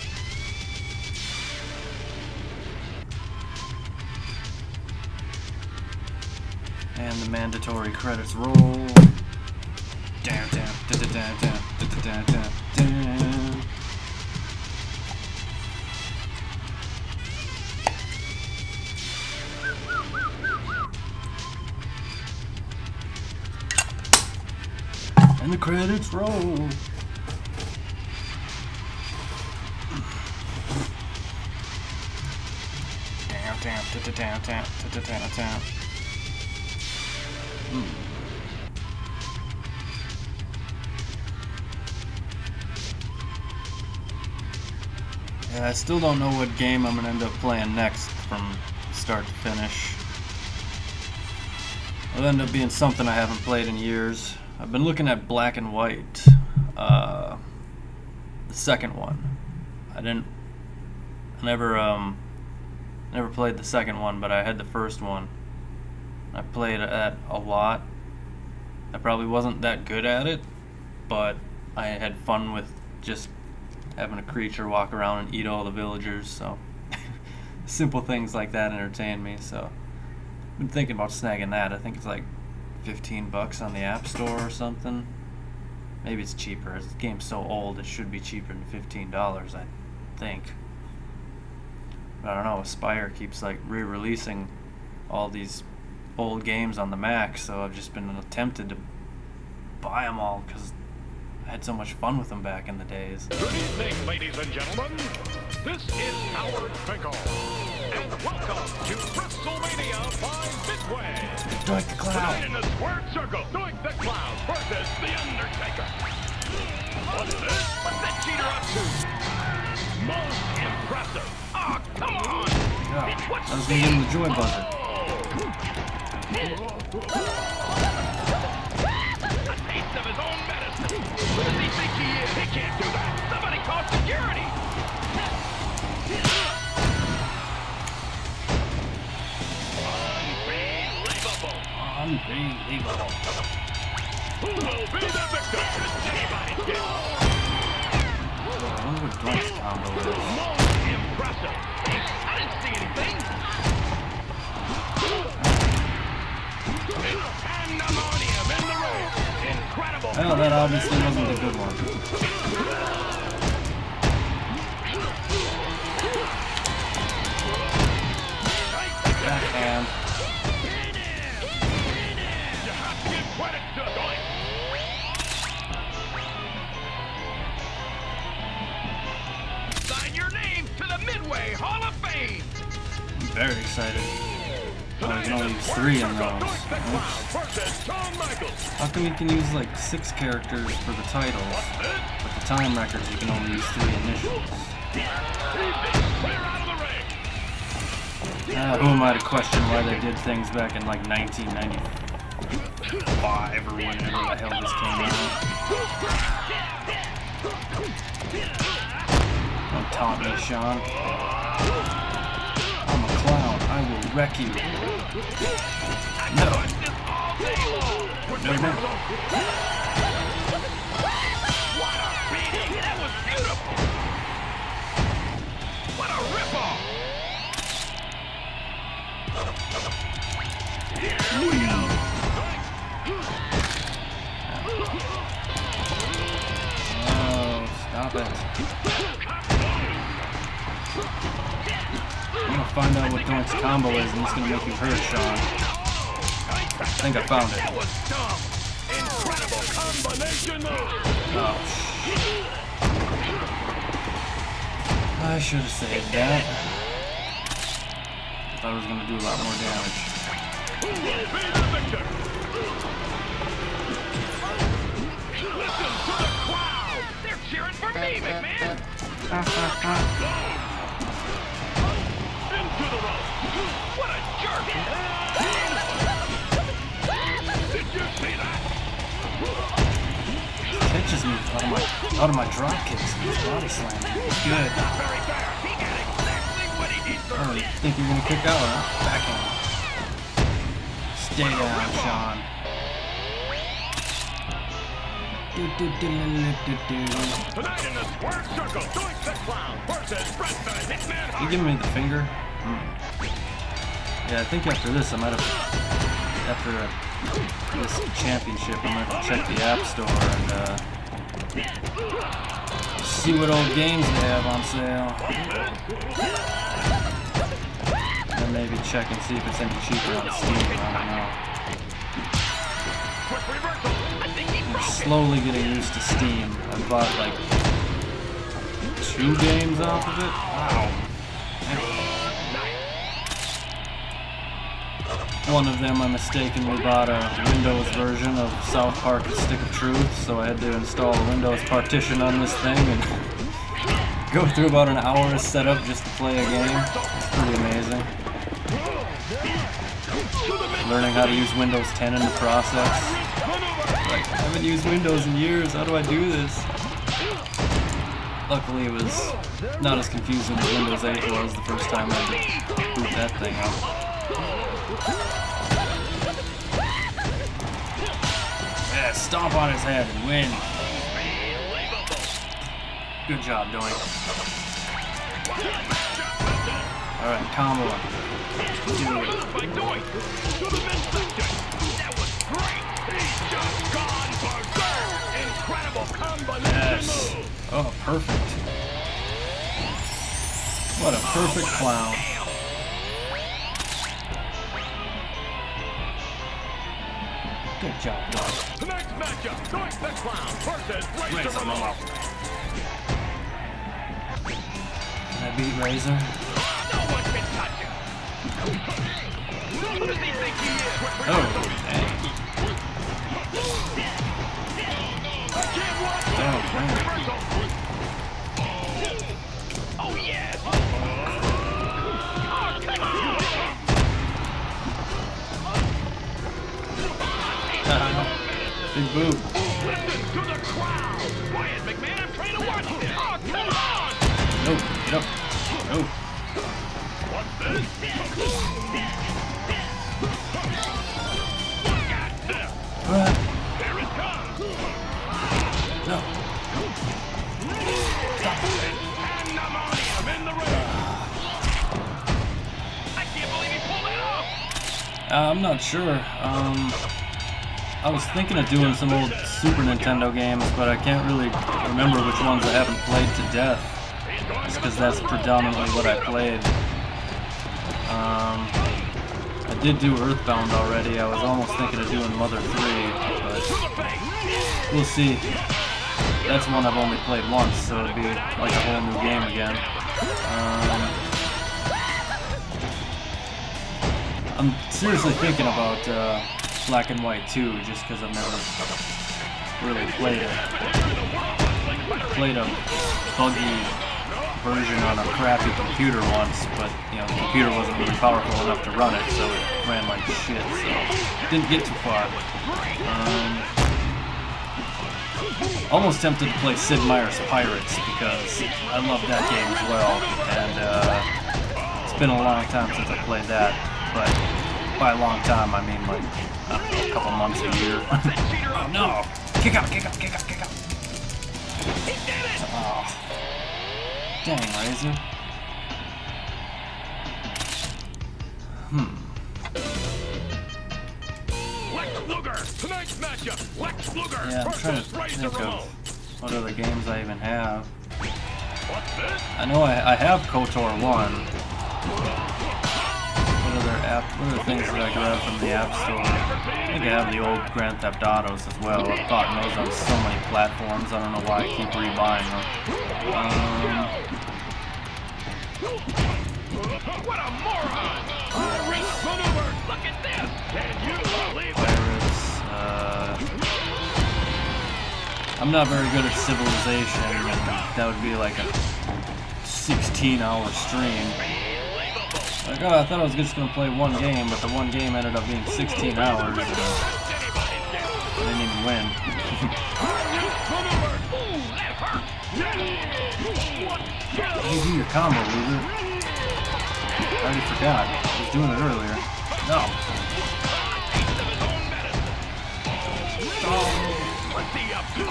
And the mandatory credits roll. Down, down, down, down, down, down, down, down. And the credits roll. Down, down, down, down, down, down, down. Hmm. Yeah, I still don't know what game I'm gonna end up playing next from start to finish. It'll end up being something I haven't played in years. I've been looking at Black and White, uh, the second one. I didn't, I never, um, never played the second one, but I had the first one. I played it a lot. I probably wasn't that good at it, but I had fun with just having a creature walk around and eat all the villagers, so simple things like that entertain me. So I've been thinking about snagging that. I think it's like fifteen bucks on the App Store or something. Maybe it's cheaper. This game's so old it should be cheaper than fifteen dollars, I think. But I don't know, Aspyr keeps like re-releasing all these old games on the Mac, so I've just been tempted to buy them all because I had so much fun with them back in the days. Good evening, ladies and gentlemen. This is Howard Finkel, and welcome to WrestleMania by Midway. Doink the Clown. Tonight in the squared circle, Doink the Clown versus The Undertaker. What's this? What's that cheater up to? Most impressive. Oh, come on. Yeah, I was gonna give him the joy buzzer. A taste of his own medicine. Who does he think he is? He can't do that. Somebody call security. Unbelievable. Unbelievable. Who will be the victor? Anybody's guess. I wonder what Dwight's combo is. Most impressive. I didn't see anything. Pandemonium in the ring. Incredible. Well, that obviously wasn't a good one. Backhand. You have to give credit to Doink. Sign your name to the Midway Hall of Fame. I'm very excited. Oh, you can only use three in those. Oops. How come you can use like six characters for the titles, but the time records you can only use three initials? Uh, who am I to question why they did things back in like nineteen ninety-five or whenever the hell this came out? Don't taunt me, Sean. I'm a clown. I will wreck you. No. No, no. What a beating! That was beautiful! What a rip-off! Here we go! Oh, stop it. I'm gonna find out what Doink's combo is, and it's gonna make you hurt, Sean. I think I found it. That was dumb! Incredible combination move! Oh, shit. I should have saved that. I thought it was gonna do a lot more damage. Who will be the victor? Listen to the crowd! They're cheering for me, McMahon! Into the rope! What a jerk! Did you see that? Catches me out of my out of my drop kicks and his body slam. It's good. Not very fair. He got exactly what he needs to Oh, you receive. think you're gonna kick out, huh? Backhand. Stay down, Sean. Do, do, do, do, do, do. Tonight in the square circle, Doink the Clown versus Bret the Hitman You Hart. giving me the finger? Hmm. Yeah, I think after this, I might have. After uh, this championship, I'm gonna have to check the App Store and uh, see what old games they have on sale. And maybe check and see if it's any cheaper on Steam. I don't know. Quick reversal. I think he I'm broke it. slowly getting used to Steam. I bought like two games off of it. Wow. One of them I mistakenly bought a Windows version of South Park The Stick of Truth, so I had to install a Windows partition on this thing and go through about an hour of setup just to play a game. It's pretty amazing. Learning how to use Windows ten in the process. Like, I haven't used Windows in years, how do I do this? Luckily it was not as confusing as Windows eight was the first time I had to boot that thing up. Yeah, stomp on his head and win. Good job, Doink. Alright, combo. Do it. By Doink to the midsection. That was great. He's just gone berserk. Incredible combination Yes. move. Oh, perfect. What a perfect clown. Good job, Doink. Tonight's matchup, Doink the Clown versus Razor Razor Ramon. Ramon. Can I beat Razor? No one can touch him. Who does he think he is? Oh, dang. Can't watch Oh, that. man. Reversal. Oh, yes. Oh, come on. Big boot. Listen to the crowd. Quiet, McMahon. I'm trying to watch this. Oh, come on. No, get up. No. What's this? Look at this. Uh, Here it comes. no. Pandemonium in the ring. I can't believe he pulled it off. Uh, I'm not sure. Um, I was thinking of doing some old Super Nintendo games, but I can't really remember which ones I haven't played to death. Just because that's predominantly what I played. Um, I did do Earthbound already. I was almost thinking of doing Mother three, but we'll see. That's one I've only played once, so it'd be like a whole new game again. Um, I'm seriously thinking about uh, Black and White two, just because I've never really played it. Played a buggy version on a crappy computer once, but you know, the computer wasn't really powerful enough to run it, so it ran like shit, so didn't get too far. Um, Almost tempted to play Sid Meier's Pirates because I love that game as well, and uh, it's been a long time since I played that, but by a long time I mean like, I don't know, a couple months, a year. Oh no! Kick out, kick out, kick out, kick out! Oh. Dang, Razor. Hmm. Lex Luger, tonight's matchup. Lex Luger Yeah, I'm trying to versus Razor think Ramon. of what other games I even have. What's this? I know I, I have KOTOR one. What other app? What other things that I grab from the App Store? I think I have the old Grand Theft Autos as well. I've bought those on so many platforms. I don't know why I keep rebuying them. Um, What a moron! Wrist maneuver! Look at this! Can you believe it? Pirates. Uh, I'm not very good at Civilization, and that would be like a sixteen hour stream. Like, oh, I thought I was just gonna play one game, but the one game ended up being sixteen hours, and I didn't even win. You do your combo, loser. I already forgot. I was doing it earlier. No. What's he up to?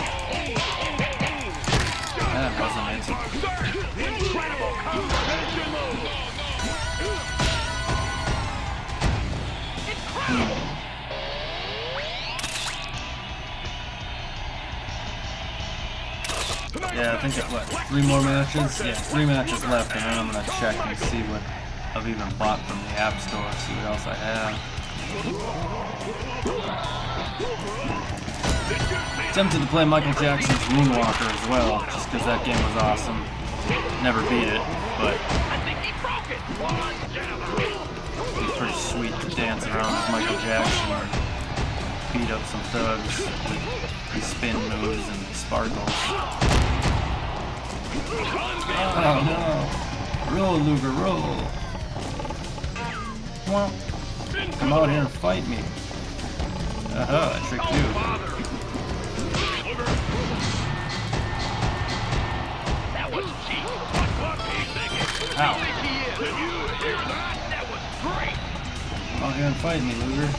That wasn't it. Incredible combination move. Yeah, I think it's what, three more matches? Yeah, three matches left, and then I'm gonna check and see what I've even bought from the App Store, see what else I have. Tempted to play Michael Jackson's Moonwalker as well, just because that game was awesome. Never beat it, but it'd be pretty sweet to dance around as Michael Jackson or beat up some thugs with his spin moves and sparkles. Oh no! Roll, Luger, roll! Well, come out here and fight me. Aha, I tricked you. That was cheap. Ow. Did you hear that? That was great. Come out here and fight me, Luger.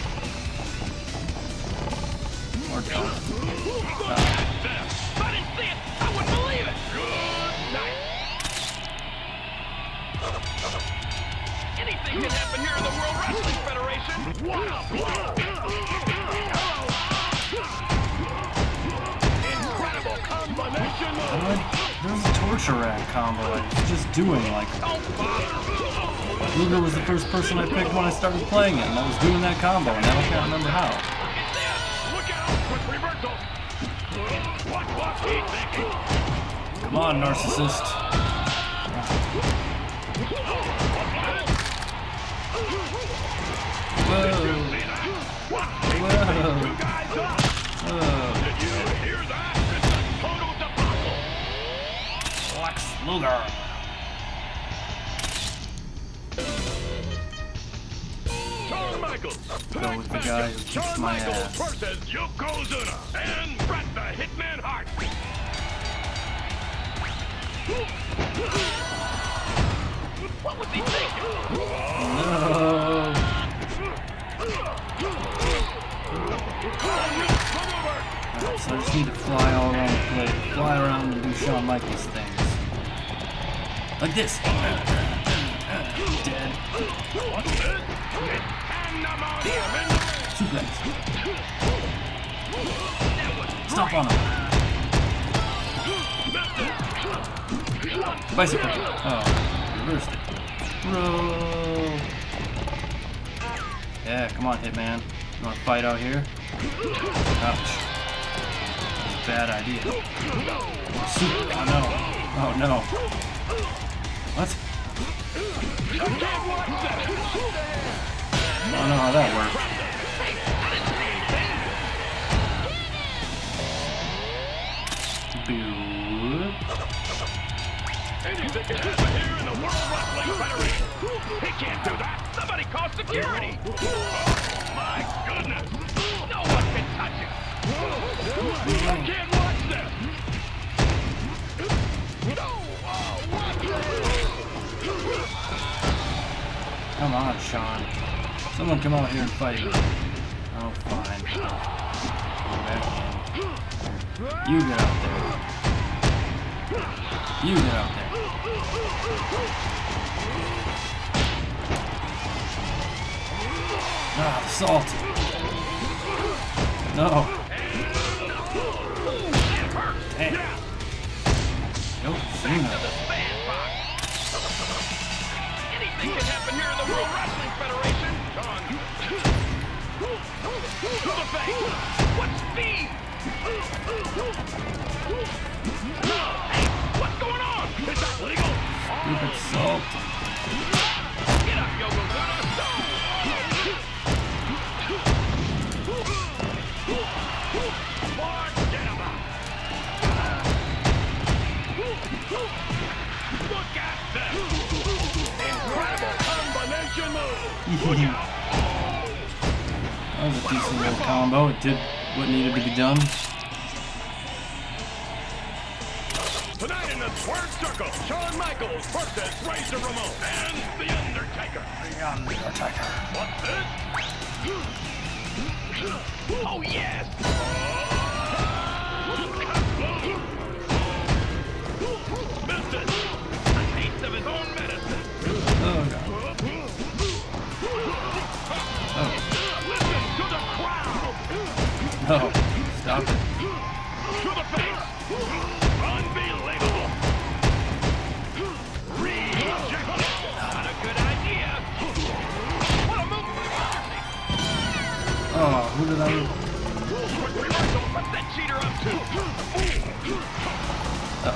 Or don't. Ah. I didn't see it. I wouldn't believe it. Good night. Anything can happen here in the World Wrestling Federation. What a blow! Incredible combination move. What? There's a torture rack combo I was just doing, like... Luger was the first person I picked when I started playing it, and I was doing that combo, and now I can't remember how. Look out! Quick reversal. Watch, watch, keep thinking. Come on, narcissist. Whoa. Whoa. Whoa. Did you hear that? It's a total debacle. Lex Luger. Shawn Michaels. Go with the guy who kicks my ass. Versus Yokozuna and Bret the Hitman Hart. What was he thinking? No. Alright, so I just need to fly all around the place, fly around and do Shawn Michaels things. Like this. Dead. What's this? It's pandemonium in the... Suplex. Stomp on him. Bicycle. Oh, reversed it. Roll. Yeah, come on, Hitman. You want to fight out here? Ouch. That's a bad idea. Super. Oh no. Oh no. What? I don't know how that worked. Boo. Anything can happen here in the World Wrestling Federation. He can't do that. Somebody call security. Oh, my goodness. No one can touch it. I can't watch this. come out here and fight. Oh, fine. Go back in. You get out there. You get out there. Ah, the salt. No. Hey. Yo, Cena. Anything can happen here in the World Wrestling Federation. Sean. To the face. What speed? Hey, what's going on? Is that legal? Stupid salt. Get up, Yokozuna. Forget about it. Look at this. Incredible combination move. That was a decent little combo. It did what needed to be done. Tonight in the squared circle, Shawn Michaels versus Razor Ramon and The Undertaker. The Undertaker. What's this? Oh, yes! Missed it! A taste of his own medicine. Oh, God. Oh. Listen to the crowd! No. Stop it. To the face! Unbelievable! Rejected! Not a good idea! What a move for the Undertaker! Oh, who did I... Quick reversal! What's that cheater up to? Oh.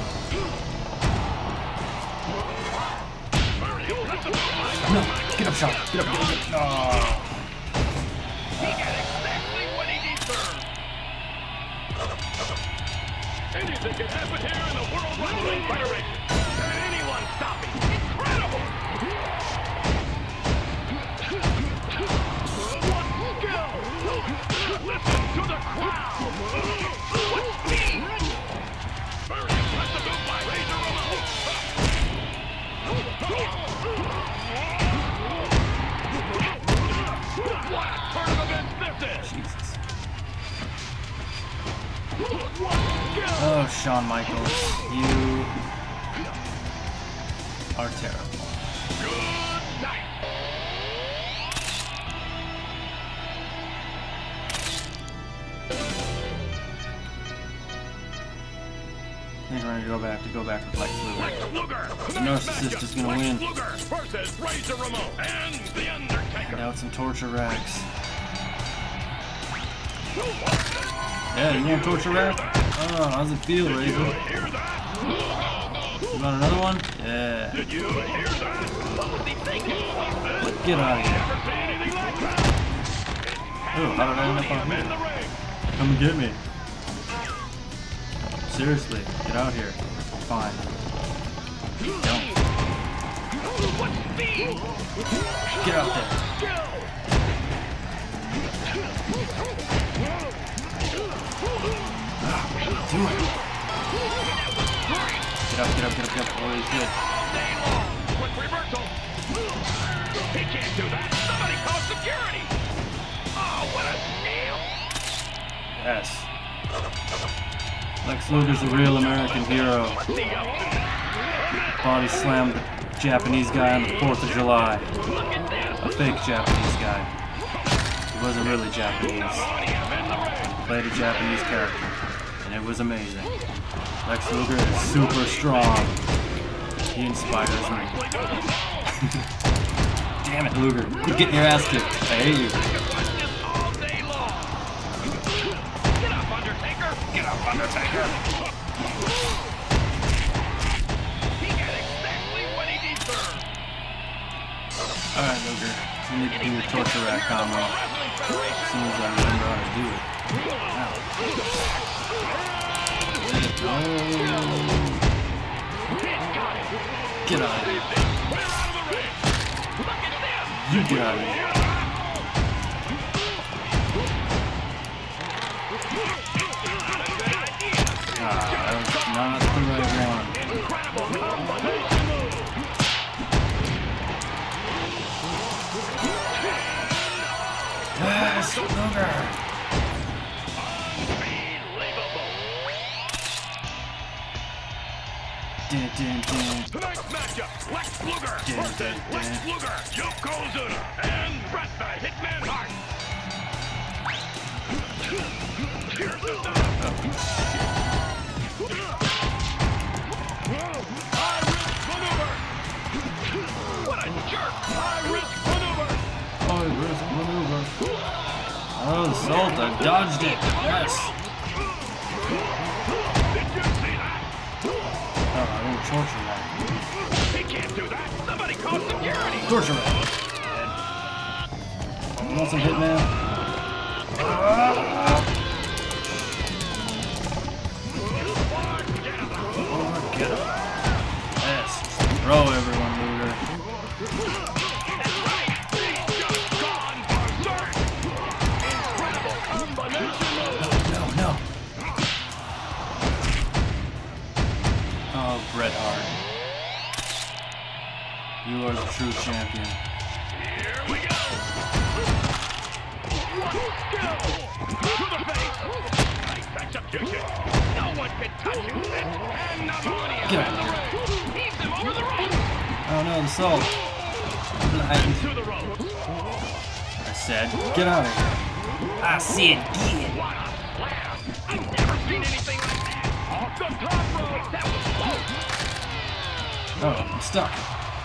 No, get up, Sean. Get up, get up, get up. Oh. He got exactly what he deserved. Anything can happen here in the World Wrestling Federation. Can anyone stop me? Incredible! What skill! Listen to the crowd! What speed! Very impressive move by Razor Ramon. What a turn of events this is! Jesus. What skill! Oh, Shawn Michaels. You are terrible. Good night! I think we're gonna go back to go back with Lex Luger. Lex Luger! The narcissist is gonna Lex win. Luger versus Razor Ramon and The Undertaker. And out some torture rags. Yeah, you want torture rag? Oh, how's it feel, Did you Razor? hear that? You want another one? Yeah. Did you hear that? What was he thinking? Get out of here. Never seen anything like that. Oh, how did I end up on In the here? ring. Come and get me. Seriously, get out here. Fine. Don't. What speed? Get out there. Skill. Do it. Get up, get up, get up, get up. Holy shit. All day long. Quick reversal. He can't do that. Somebody call security. Oh, what a steal. Yes. Lex Luger's a real American hero. What's he up to? Body slammed a Japanese guy on the fourth of July. Look at this. A fake Japanese guy. He wasn't really Japanese. Somebody up in the ring. He played a Japanese character. And it was amazing. Lex Luger is super strong. He inspires me. Damn it, Luger. Quit getting your ass kicked. I hate you. All day long. Get up, Undertaker. Get up, Undertaker. He got exactly what he deserved. Alright, Luger. You need to do your torture rack combo. As soon as I remember how to do it. Ow. Oh. Get out of here. You get out of here. Ah, that was not the right one. Luger. Dun, dun, dun. Tonight's matchup, Lex Luger Dun, versus dun, Lex dun. Luger, Yokozuna, and Bret the Hitman Hart. Here's the setup. High-risk maneuver. What a jerk. High-risk maneuver. Oh, risk maneuver. Oh, the salt, I dodged it. Yes. Did you see that? Oh, I didn't torture that. He can't do that. Somebody call security. Torture that. You want some Hitman? Forget him. Yes. Throw everyone, Luger. That's right. He's just gone berserk. Incredible combination of... No, no. Oh, Bret Hart. You are the true champion. Here we go. What skill? To the face. Nice execution. No one can touch you. It's pandemonium. Get out of here. Heaves him over the ropes. Oh no, the salt. Blind. To the ropes. I said, get out of here. I said, get. What a slam. I've never seen anything like that. Off the top rope. That was close. Oh, I'm stuck.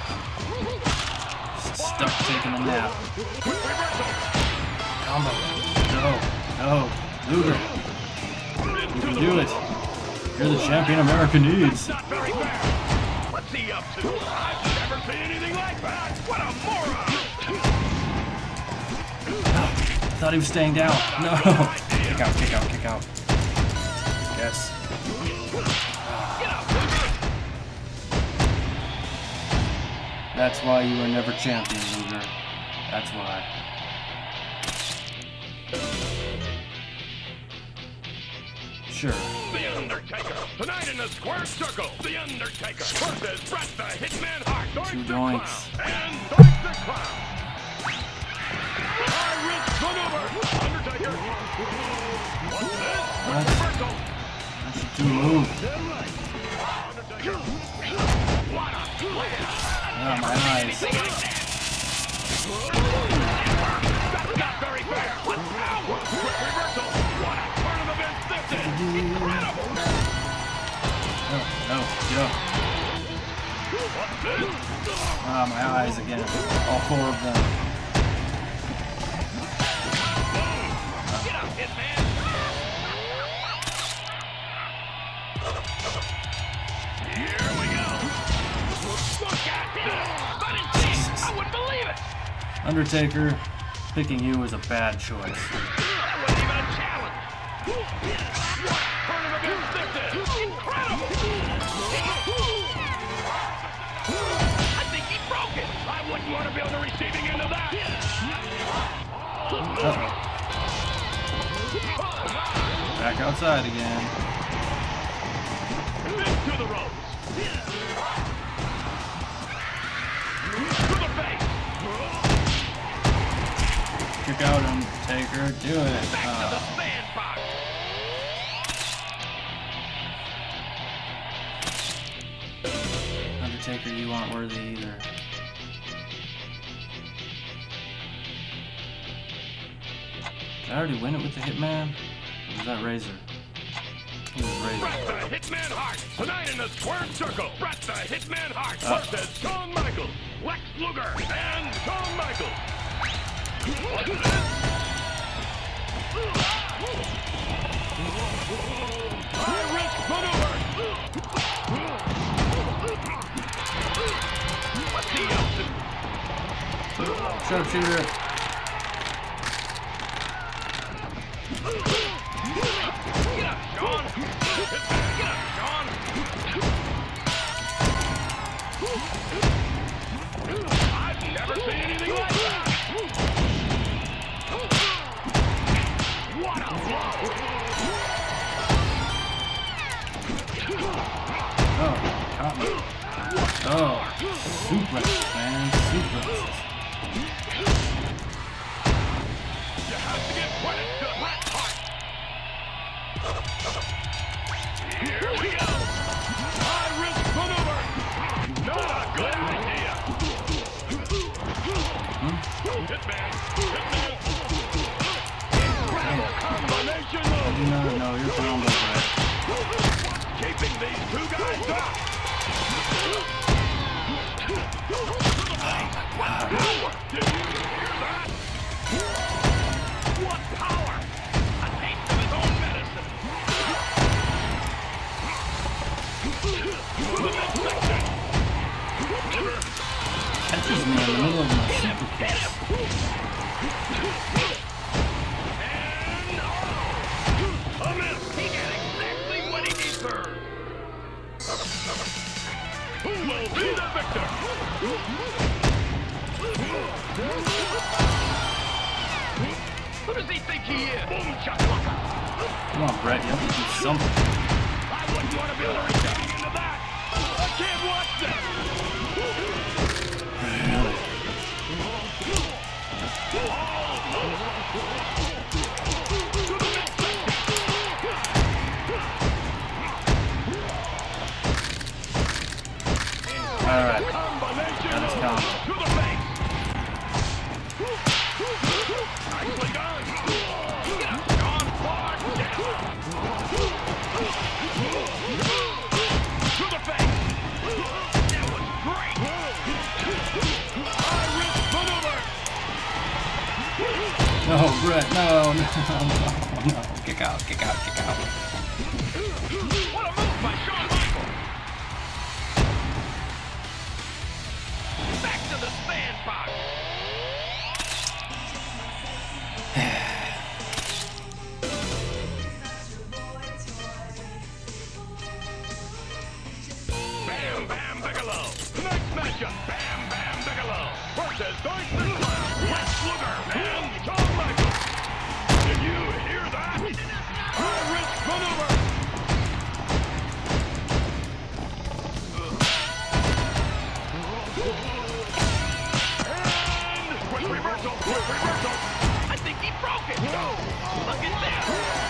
Just stuck taking a nap. Quick reversal. Combo. No, no. Luger, you can do it. You're the champion America needs. Not very fair. What's he up to? I've never seen anything like that. What a moron. I thought he was staying down. No. Kick out, kick out, kick out. Yes. Get up, Luger. That's why you were never champion, Luger. That's why. Sure. The Undertaker. Tonight in the square circle, The Undertaker versus Bret the Hitman Hart. Two Doink the doinks. Clown. And Doink the Clown. High-risk maneuver. Undertaker. What's this? What? Reversal. That's a two move. Undertaker. What a slam. Ah, my eyes. That's not very fair. What power? Quick reversal. What a turn of events this is. Incredible. No, no, get up. What's this? Ah, my eyes again. All four of them. Get up, Hitman. Here we go. Look at this. I didn't see it. I wouldn't believe it. Undertaker, picking you was a bad choice. That wasn't even a challenge. What turn of events this is. Incredible. I think he broke it. I wouldn't want to be on the receiving end of that. Uh-oh. Back outside again. Into the ropes. To the face. Kick out Undertaker. Do it. Back to the Uh, sandbox. Undertaker, you aren't worthy either. Did I already win it with the Hitman? Or was that Razor? It was Razor. Bret the Hitman Hart. Tonight in the square circle, Bret the Hitman Hart Uh. versus Shawn Michaels, Lex Luger, and Shawn Michaels. What's this? High-risk maneuver. What's he up to? Sharpshooter. Get up, Shawn. Get up, Shawn. I've never seen anything like that. What a blow. Oh, caught me. Oh, suplexes, man. Suplexes. Combination I move. do not know your combo, Brett. Keeping these two guys up. God. Did you hear that? What power! A taste of his own medicine. Catches me in the middle of my super kicks. A miss. He got exactly what he deserved. Who will be the victor? Who does he think he is? Boom shakalaka. Come on, Brett, you have to do something. I wouldn't want to be looking into that. I can't watch this. Really? Alright, got his combo. To the face. Nicely done. Get up, John Clark. To the face. That was great. High risk maneuver. No, Brett, no, no, no, no. Kick out, kick out, kick out. What a move by Shawn Michaels. Back to the sandbox. Bam Bam Bigelow. Tonight's matchup, Bam Bam Bigelow versus Doink the Clown, Lex Luger, and Shawn Michaels. Did you hear that? High risk maneuver. And quick reversal, quick reversal. I think he broke it. Look at that.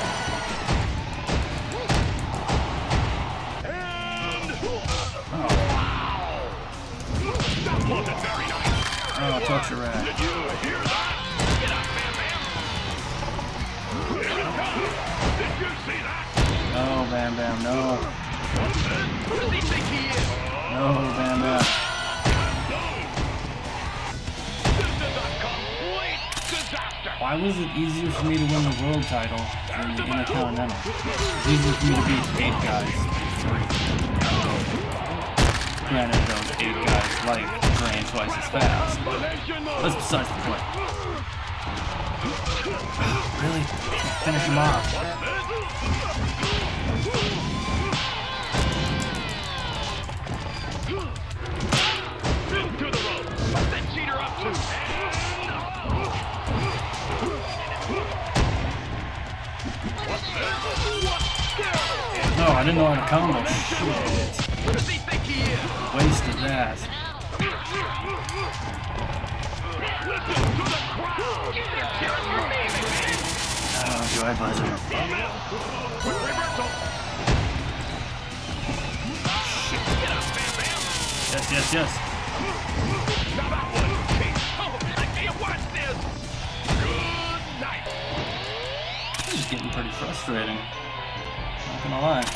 And wow! That wasn't very nice. Oh, touch your ass. Did you hear that? Get up, Bam Bam. Here it comes. Did you see that? No, Bam Bam, no. What's this? Who does he think he is? No, Bam Bam. This is a complete disaster. Why was it easier for me to win the world title than the Intercontinental? It's easier for me to beat eight guys than three. Granted, those eight guys' life drain twice as fast, but that's besides the point. Really? Finish him off. Into the rope. What's that cheater up to? What's this? What? No, I didn't know how to combo. Shit. Who does he think he is? Wasted that. Listen to the crowd. They're cheering for me, man. Oh, joy buzzer. Quick reversal. Shit. Get up, Bam Bam. Yes, yes, yes. Now that was cheap. Oh, I can't watch this. Good night. This is getting pretty frustrating. Not gonna lie.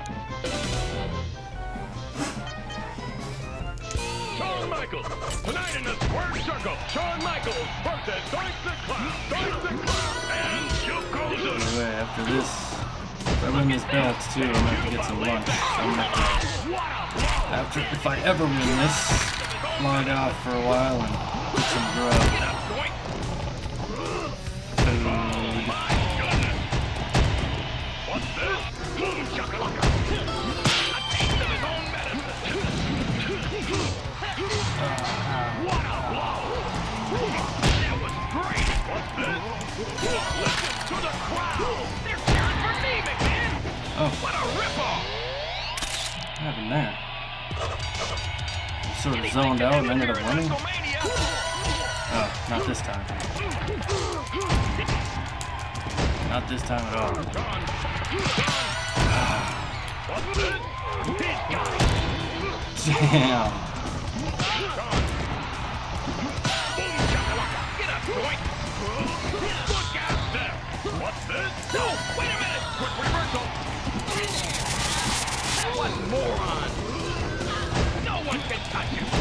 Shawn Michaels. Tonight in the square circle, Shawn Michaels versus Doink the Clown. Doink the Clown and Yokozuna. Anyway, after this, if I win this belt too, I'm gonna have to get some lunch. So I'm gonna have to, after, if I ever win this, log off for a while and get some grub. Get up, Doink. Food. My goodness. What's this? Boom shakalaka. A taste of his own medicine. What a blow. That was great. What's this? Listen to the crowd. They're cheering for me, McMahon. Oh, What a ripoff. what happened there? I sort of zoned out and ended up winning. Oh, not this time. Not this time at all. What's this? He's got it. Damn. Boom shakalaka. Get up, Doink. Look out there. What's this? No, wait a minute. Quick reversal. What moron? No one can touch him.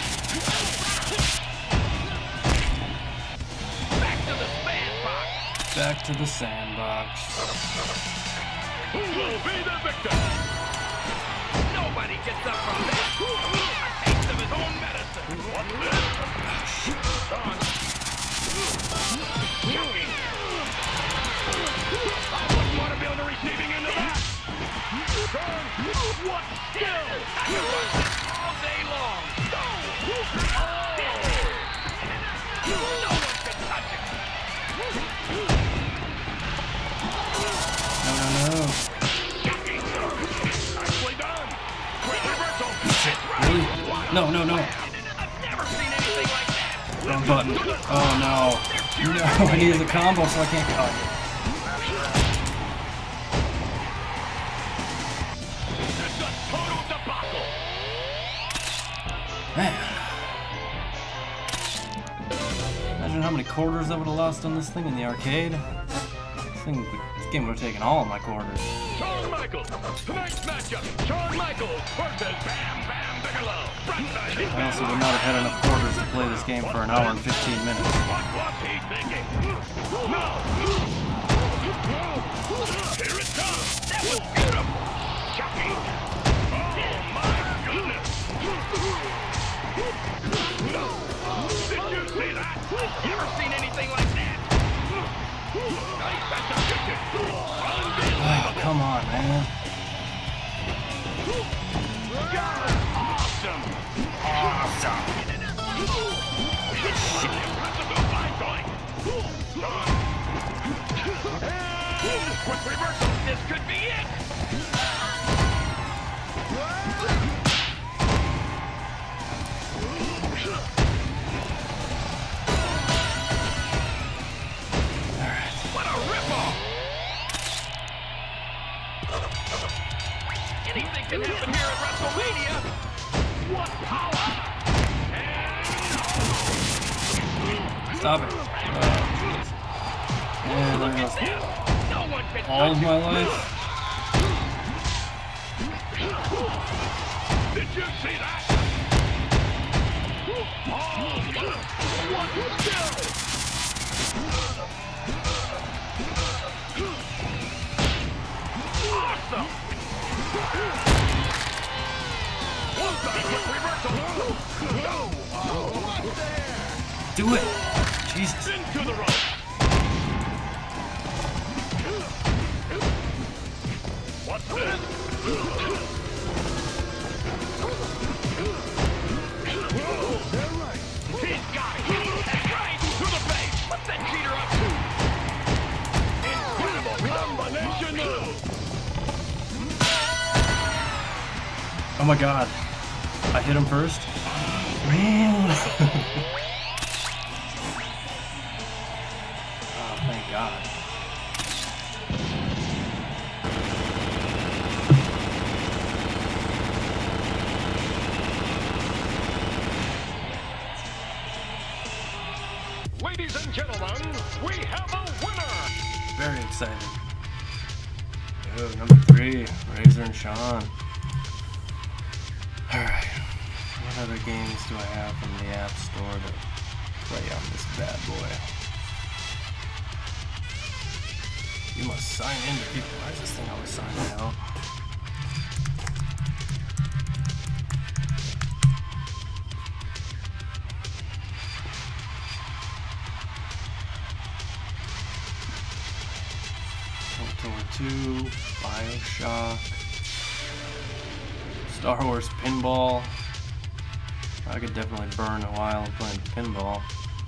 Back to the sandbox. Back to the sandbox. Who will be the victor? Nobody gets up from that. A taste of his own medicine. What's this? Gone. Shocking. I wouldn't want to be on the receiving end of that. Gone. What skill? I can watch this all day long. Oh. No one can touch it. No, no, no. Shocking. Nicely done. Quick reversal. Shit, really? No, no, no. I've never seen anything like that. Wrong button. Oh, no. No, I needed the combo, so I can't cut it. It's a total debacle. Man. Imagine how many quarters I would have lost on this thing in the arcade. This, thing, this game would have taken all of my quarters. Shawn Michaels. Tonight's matchup. Shawn Michaels versus Bam Bam Bigelow. From the I also would not have had enough quarters to play this game for an hour and fifteen minutes. What was he thinking? No. Here it comes. That was beautiful. Shocking. Oh my goodness. Did you see that? Never seen anything like that. Nice execution. Oh, come on, man. Awesome. Awesome. Shit. Impressive move by Doink. And quick reversal. This could be it. What a rip-off. Anything can happen here at WrestleMania. What power! Stop it. Oh, jeez. And there goes No one can all of my life. Did you see that? Oh, what skill! Awesome! One time quick reversal. Do it. Jesus. Into the rope. What's this? He's got it. Right to the face. What's that cheater up to? Incredible combination move. Oh my god. I hit him first. Oh, thank God. Ladies and gentlemen, we have a winner. Very excited. Oh, number three, Razor and Shawn. Alright. What other games do I have from the App Store to play on this bad boy? You must sign in to people. Why is this thing always signing out? KOTOR two, Bioshock, Star Wars Pinball. I could definitely burn a while playing pinball.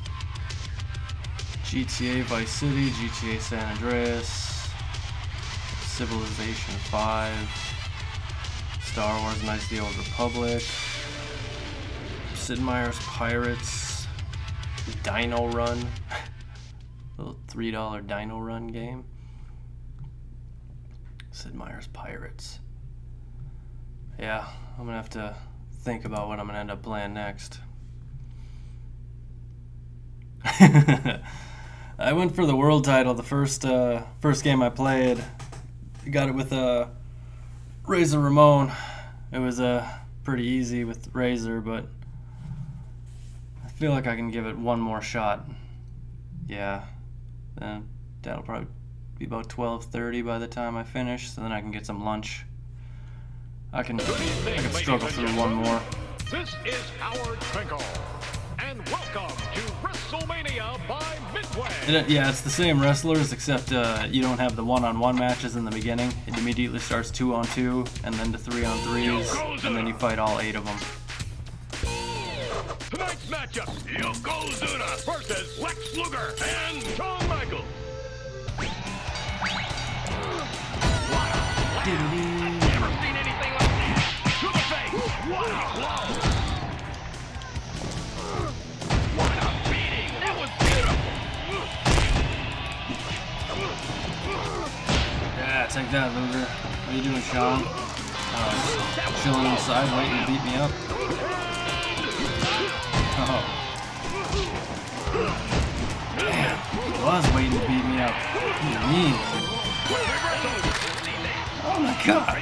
G T A Vice City, G T A San Andreas, Civilization five, Star Wars Knights of the Old Republic, Sid Meier's Pirates, Dino Run, little three dollar Dino Run game. Sid Meier's Pirates. Yeah, I'm gonna have to think about what I'm gonna end up playing next. I went for the world title the first uh, first game I played. I got it with uh, Razor Ramon. It was uh, pretty easy with Razor, but I feel like I can give it one more shot. Yeah, then that'll probably be about twelve thirty by the time I finish, so then I can get some lunch. I can, I can struggle through one more. This is Howard Finkel, and welcome to WrestleMania by Midway. It, yeah, it's the same wrestlers, except uh, you don't have the one-on-one matches in the beginning. It immediately starts two-on-two, and then to three-on-threes, and then you fight all eight of them. Tonight's matchup, Yokozuna versus Lex Luger and Shawn Michaels. Doo-doo-doo. Never seen anything like that. To the face. What a blow. What a beating. That was beautiful. Yeah, take that, Luger. What are you doing, Shawn? Uh, just chilling inside, waiting to beat me up. Oh. Damn, he was waiting to beat me up. What do you mean? Oh my god.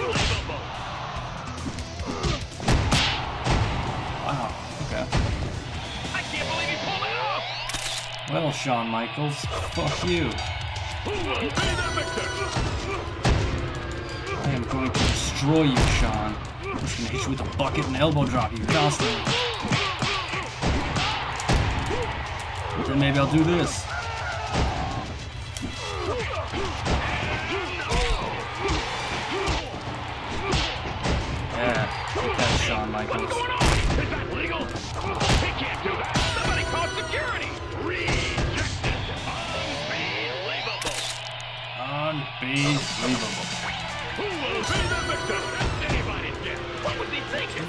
Wow, okay. I can't believe he pulled it off. Well, Shawn Michaels, fuck you. Who will be the victor? I am going to destroy you, Shawn. I'm just gonna hit you with a bucket and elbow drop you constantly. Then maybe I'll do this. Yeah, take that, Shawn Michaels. Is that legal? He can't do that. Somebody call security. Rejected. Unbelievable. Unbelievable. Who will be the victor? Anybody's guess. What was he thinking?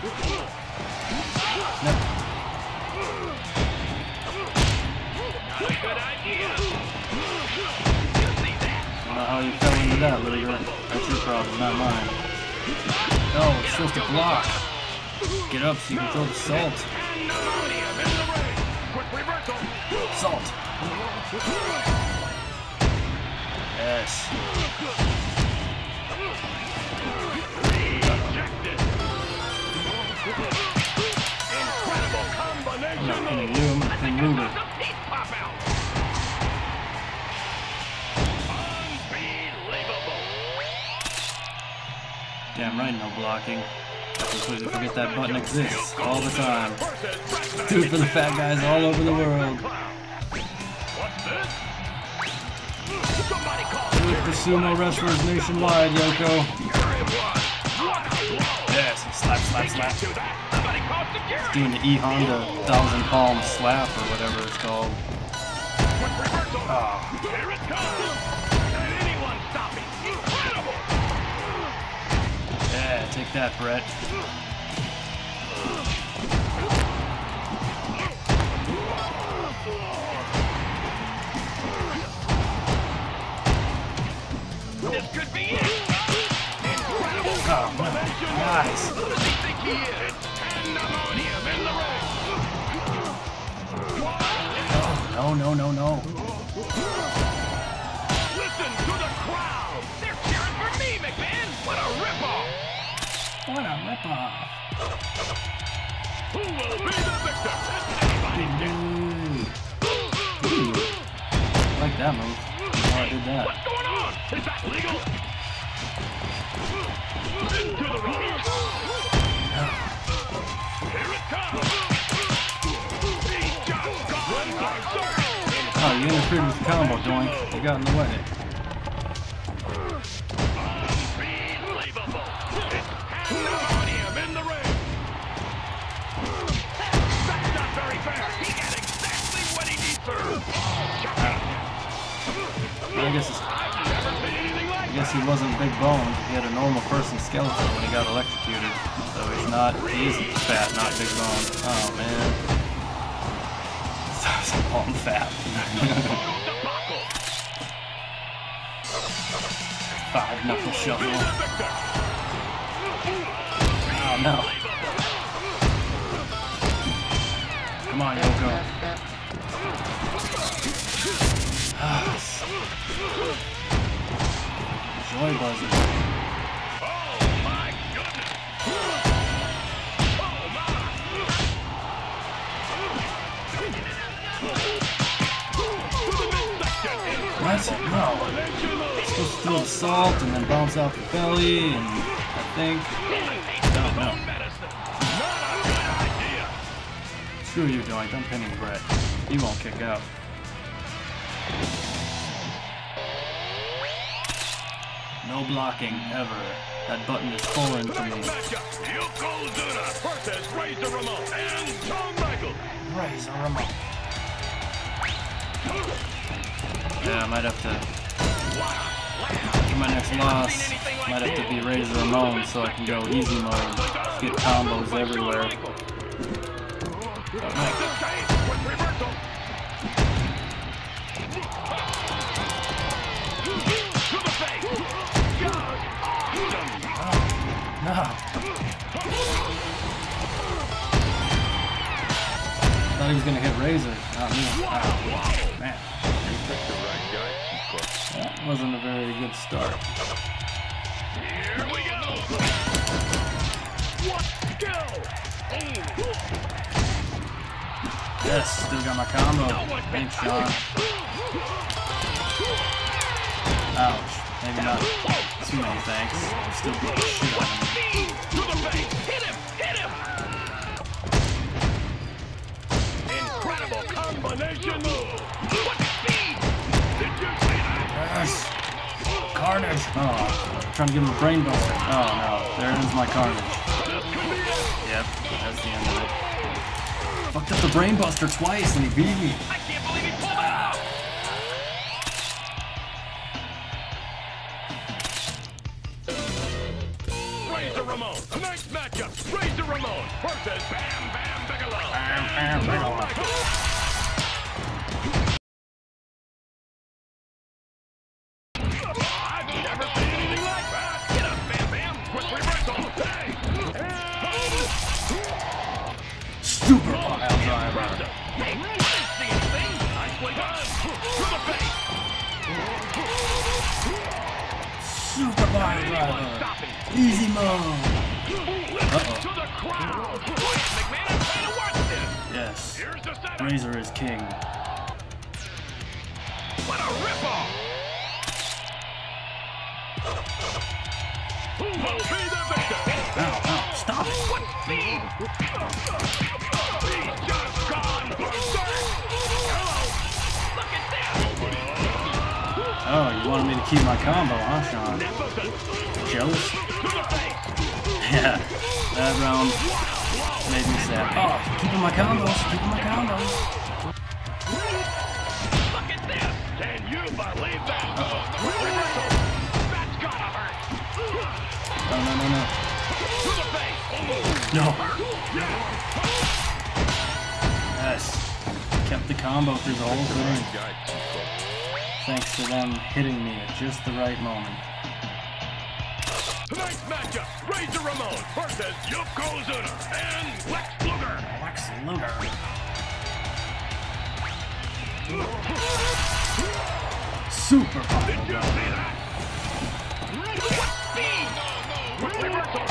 No. Not a good idea. You see that? I don't know how you fell into that, Luger. That's your problem, not mine. No, it's supposed to block. Get up so you can throw the salt. Pandemonium in the ring. Quick reversal. Salt. Yes. Rejected. Incredible combination. I'm not pinning you, I'm gonna pin Luger. Some teeth pop out. Unbelievable. Damn right, no blocking. I completely forget that button exists all the time. Do it for the fat guys all over the world. What's this? Somebody call. Do it for sumo wrestlers nationwide, Yoko. Yes, slap, slap, slap. Do that. Somebody call security. Doing the E Honda thousand palm slap or whatever it's called. Quick reversal. Oh, Here it comes. Can anyone stop it? Incredible. yeah, take that, Brett. This could be it. Incredible Oh, combination. nice. Who does he think he is? Pandemonium in the ring. No, no, no, no. Listen to the crowd. They're cheering for me, McMahon. What a ripoff. What a ripoff. Who will be the victor? Anybody's guess. Ooh. Ooh. I like that move. Oh, I did that. What's going on? Is that legal? Into the ring. Here it comes. He just got berserk. Oh, you interfered with the combo, Doink. You got in the way. Unbelievable. It's pandemonium in the ring. That's not very fair. He got exactly what he deserved. I guess it's, I've never seen anything like I guess he wasn't big boned. He had a normal person's skeleton when he got electrocuted. So he's not, he isn't fat, not big boned. Oh man. I'm fat. Five knuckle shuffle. Oh no. Come on, Yoko. Joy buzzer. Oh my goodness! Oh my! That's it. No. It's supposed to throw the salt and then bounce out the belly, and I think. Don't know. Screw you, Joint. I'm pinning Brett. He won't kick out. No blocking ever. That button is foreign to me. Yokozuna versus Razor Ramon and Shawn Michaels. Razor Ramon. Yeah, I might have to. After my next loss, might have to be Razor Ramon so I can go easy mode. Get combos everywhere. No. Thought he was gonna hit Razor, not me. Oh, man. That wasn't a very good start. Here we go. What skill? Yes, still got my combo. Thanks, Sean. Ouch. Maybe not too many thanks. Still beat the shit out of him. To the face. Hit him. Hit him. Incredible combination move. What speed? Did you see that? Yes. Carnage. Oh, trying to give him a brain buster. Oh no, there ends my carnage. Yep, that's the end of it. Fucked up the brain buster twice and he beat me. I can't believe he pulled it off. Razor Ramon. Tonight's matchup. Razor Ramon versus Bam Bam Bigelow. Bam Bam Bigelow. I've never seen anything like that. Get up, Bam Bam. Quick reversal. Hey. Super pile driver. Hey, I didn't see anything. Nicely done. To the face. Super pile driver. Easy mode. Uh-oh. To the crowd. McMahon, I'm trying to watch this. Yes. Here's the setup. Razor is king. What a ripoff. Who will be the victor? Ow, ow, stop it. What speed? He's just gone berserk. Hello. Look at this. Oh, you wanted me to keep my combo, huh, Sean? Jealous? To the face. Yeah, that round made me sad. Oh, keeping my combos, keeping my combos. Look at this. Can you believe that? Uh-oh. Reversal. That's gotta hurt. No, no, no, no. To the face. No. Yes. Kept the combo through the whole thing. Thanks to them hitting me at just the right moment. Tonight's matchup, Razor Ramon versus Yokozuna and Lex Luger. Lex Luger. Super Did pile you see driver. that? What speed? Quick reversal.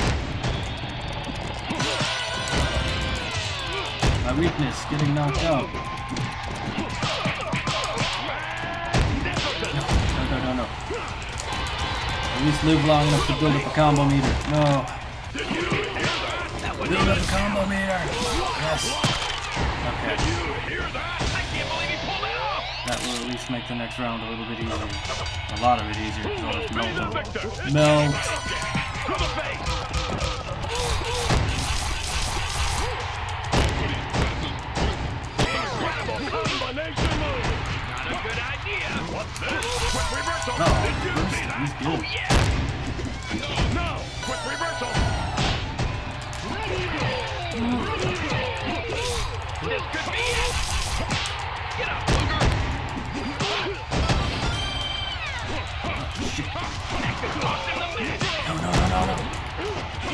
My weakness, getting knocked out. No, no, no, no. At least live long enough to build up a combo meter. No. Did you hear that? That was Build up a combo meter. Yes. Okay. Did you hear that? I can't believe he pulled it off. That will at least make the next round a little bit easier. A lot of it easier. Who So will it's be the melt. victor? Melt. To the face. Incredible combination move. Not a good idea. What's this? Quick reversal. No, Did you he's- see that? he's good. Oh, yeah. No. Quick reversal. This could be it. Get up, Luger. Shit. That could cost him the match. No, no, no, no, no.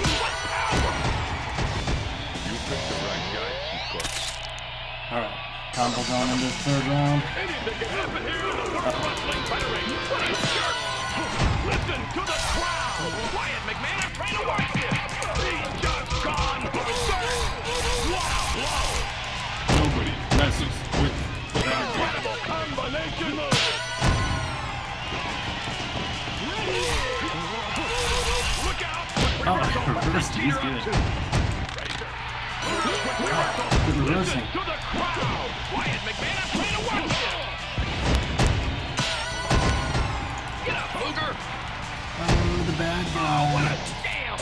You picked the right guy, Chico. Alright. Combo going into the third round. Anything can happen here in the World Wrestling Federation. What a jerk! Listen to the crowd. Wyatt McMahon, I'm trying to watch this. He's just gone berserk. What a blow! Nobody messes with that. Incredible combination move. Look out! Oh, reversed. He's good. Good reversing. To the crowd. Wyatt McMahon, I'm trying to watch this. Get up, Booger. Oh, the bad guy. What a scam!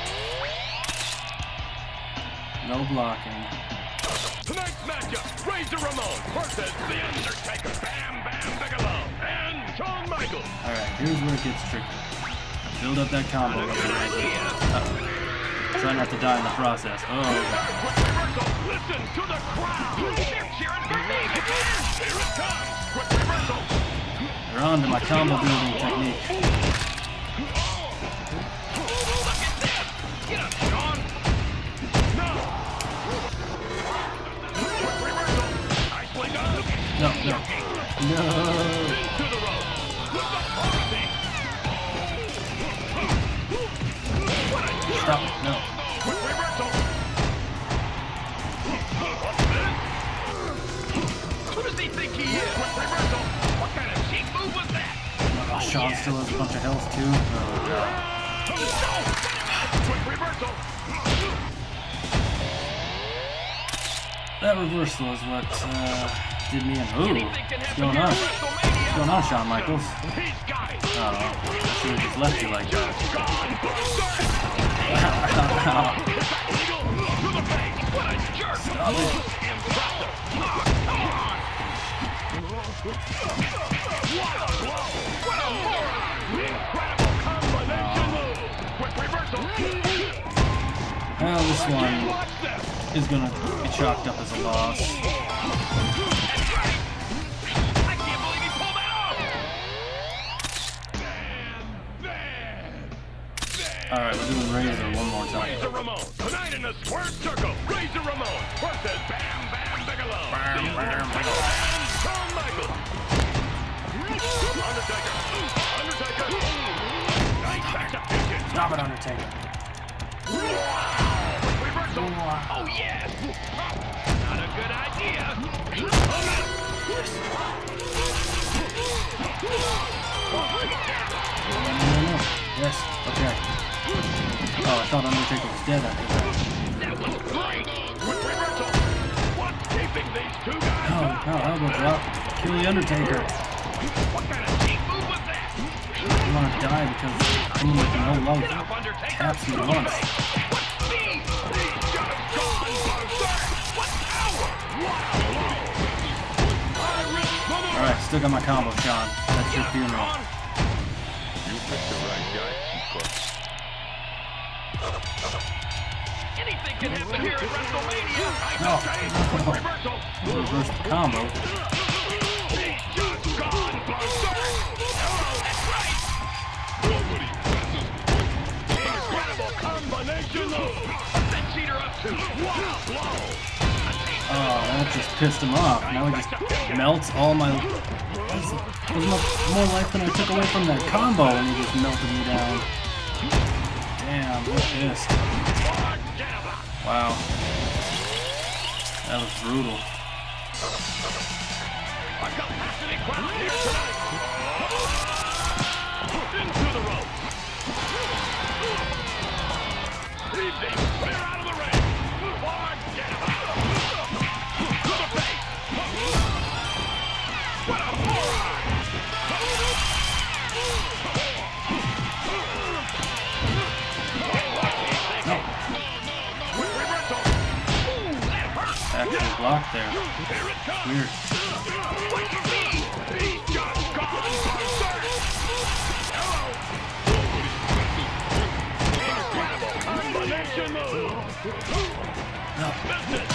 No blocking. Tonight's matchup, Razor Ramon versus The Undertaker, Bam Bam Bigelow, and Shawn Michaels. Alright, here's where it gets tricky. Build up that combo. Uh-oh. Try not to die in the process. Oh. Quick reversal. Listen to the crowd. They're cheering for me again. Here it comes. Quick reversal. They're on to my combo building technique. Look at this. Get up, Shawn. No. Quick reversal. Nice leg up. No, no. No. To the rope. With the party. What a jerk. Stop. No. Quick reversal. Who does he think he is? Quick reversal. What kind of cheap move was that? Oh, Shawn still has a bunch of health, too. Oh, God. Quick reversal. That reversal is what uh, did me in. Ooh. Anything can What's happen going here on? at What's WrestleMania. going on, Shawn Michaels? He's got it. Oh, I should have just left you like that. Gone berserk. Eagle to the face. What a jerk. Stop it. Impressive. Oh, come on. What a blow. What a moron. Incredible combination move. Quick reversal. Well, this one Watch this. is going to be chalked up as a loss. That's right. I can't believe he pulled that off. Man, man, man. Alright, we're doing Razor one more time. Razor Ramon, tonight in the Squared Circle, Razor Ramon versus Bam Bam Bigelow. Bam, Bam, Bigelow. And Shawn Michaels. Undertaker. Undertaker. Nice execution. Stop it, Undertaker. Quick reversal. Oh, yes. Not a good idea. Oh, no. No, no, no. Yes, okay. Oh, I thought Undertaker was dead after that. That was great. Quick reversal. What's keeping these two guys No, up? no, elbow drop. Kill the Undertaker. What kind of cheap move was that? You want to die because someone with no life Get up, Undertaker. taps you To the once. face. What speed? He's just gone berserk. What power? What a blow. Alright, still got my combo, Shawn. That's your funeral. You picked the right guy, Chico. Anything can happen here at WrestleMania. I No, say. no. Quick reversal. Reverse the combo. He's just gone berserk. That's right. Nobody messes with Incredible combination move. What's that cheater up to? What a blow. Oh, that just pissed him off. Now he just melts all my... That's, that was more, more life than I took away from that combo, and he just melted me down. Damn, I'm pissed. Wow. That was brutal. A capacity crowd here tonight. Into the rope. He's being clear out of the ring. Forget about it. To the face. What a moron. No, Quick reversal. Ooh, that hurt. actually blocked there. Here it comes. Weird. What speed? He's just gone berserk. Hello. Incredible combination move. No. Missed it.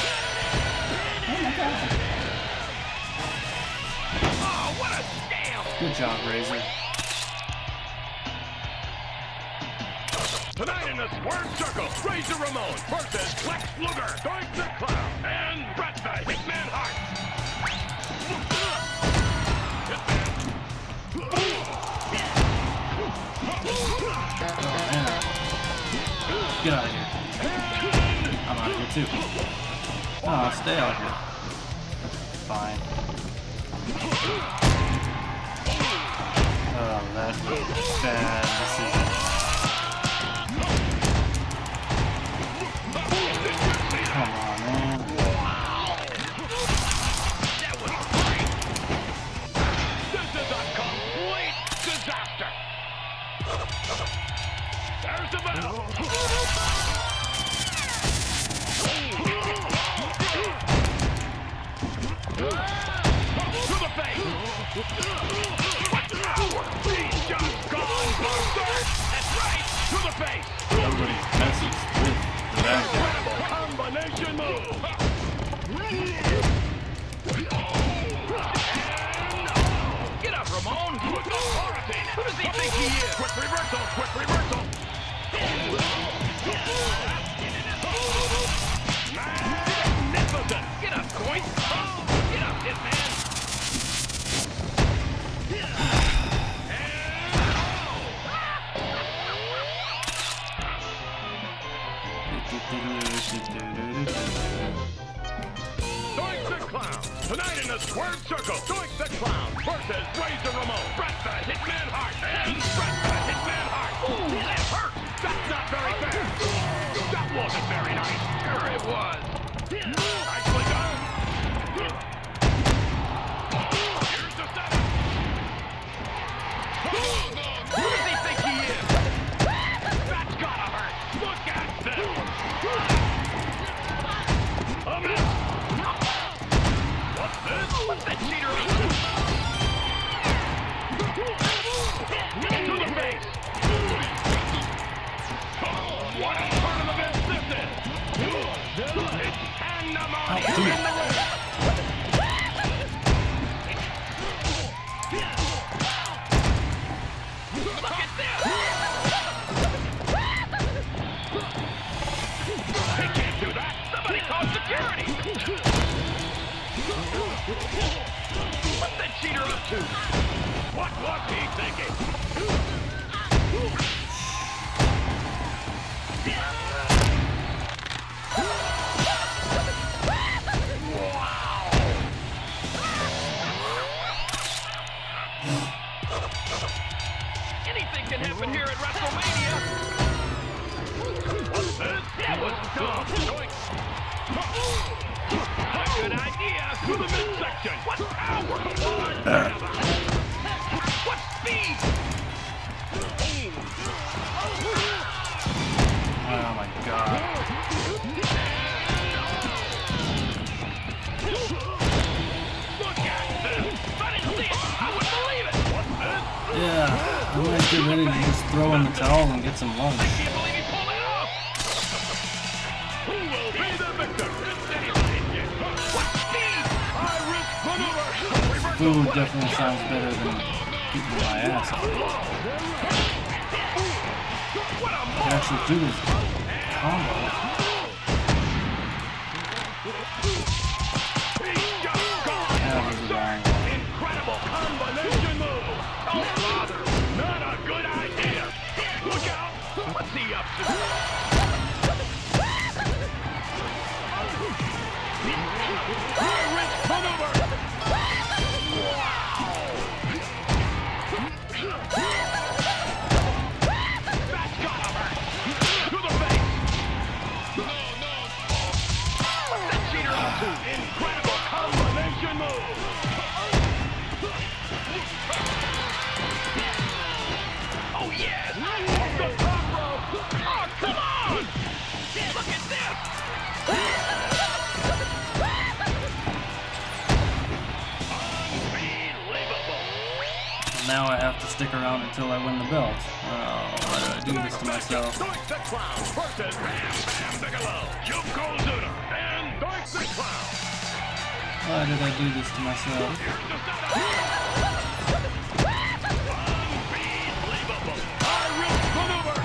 Oh, what a scam. Good job, Razor. Tonight in the Squared Circle, Razor Ramon versus Lex Luger, Doink the Clown, and Bret the Hitman Hart. man. Get out of here. I'm out of here too. Oh, stay out here. Fine. Oh, that was a bad decision. Come on, man. That was great. This is a complete disaster. There's the bell. To the face. He's just gone berserk. That's right. To the face. Everybody messes with the bad guy. Incredible combination move. Get up, Ramon. With authority. Who does he think he is? Quick reversal. Quick reversal. Magnificent. Get up, Coin. Get up, Hitman. Doink the Clown. Tonight in the squared circle, Doink the Clown versus Razor Ramon. Bret the Hitman Hart. And Bret the Hitman Hart. Ooh, that hurt. That's not very fair. That wasn't very nice. Sure it was. Nicely done. Here's the setup. Who does he think he is? That's gotta hurt. Look at this. A miss. What's this? What's that cheater up to? To the face. What a turn of events this is. It's pandemonium in the ring. Look at this. He can't do that. Somebody call security. What's that cheater up to? What was he thinking? Anything can happen here at WrestleMania. What's this? That was dumb. Doink. A good idea. To the midsection. What power? What speed? Oh my god. Look at this. I didn't see it. I wouldn't believe it. What's this? Yeah, I might get ready to just throw in the towel and get some lunch. I can't believe he pulled it off. Who will be the victor? What speed? High risk maneuver. Food definitely sounds better than getting my ass off. What a I can actually do this combo. He's just gone. That was the wrong one. Incredible combination move. Oh, father. Not a good idea. Look out. What's he up to? High risk maneuver. That's gotta hurt. To the face. What's that cheater up to? Incredible combination move. Oh, yes! Off the top rope! Oh, come on! Look at this! Unbelievable! Now I have to stick around until I win the belt. Oh, why did I do this to myself? Doink the Clown versus Bam Bam Bigelow, Yokozuna, and Doink the Clown. Why did I do this to myself? Here's the setup. Unbelievable! High risk maneuver.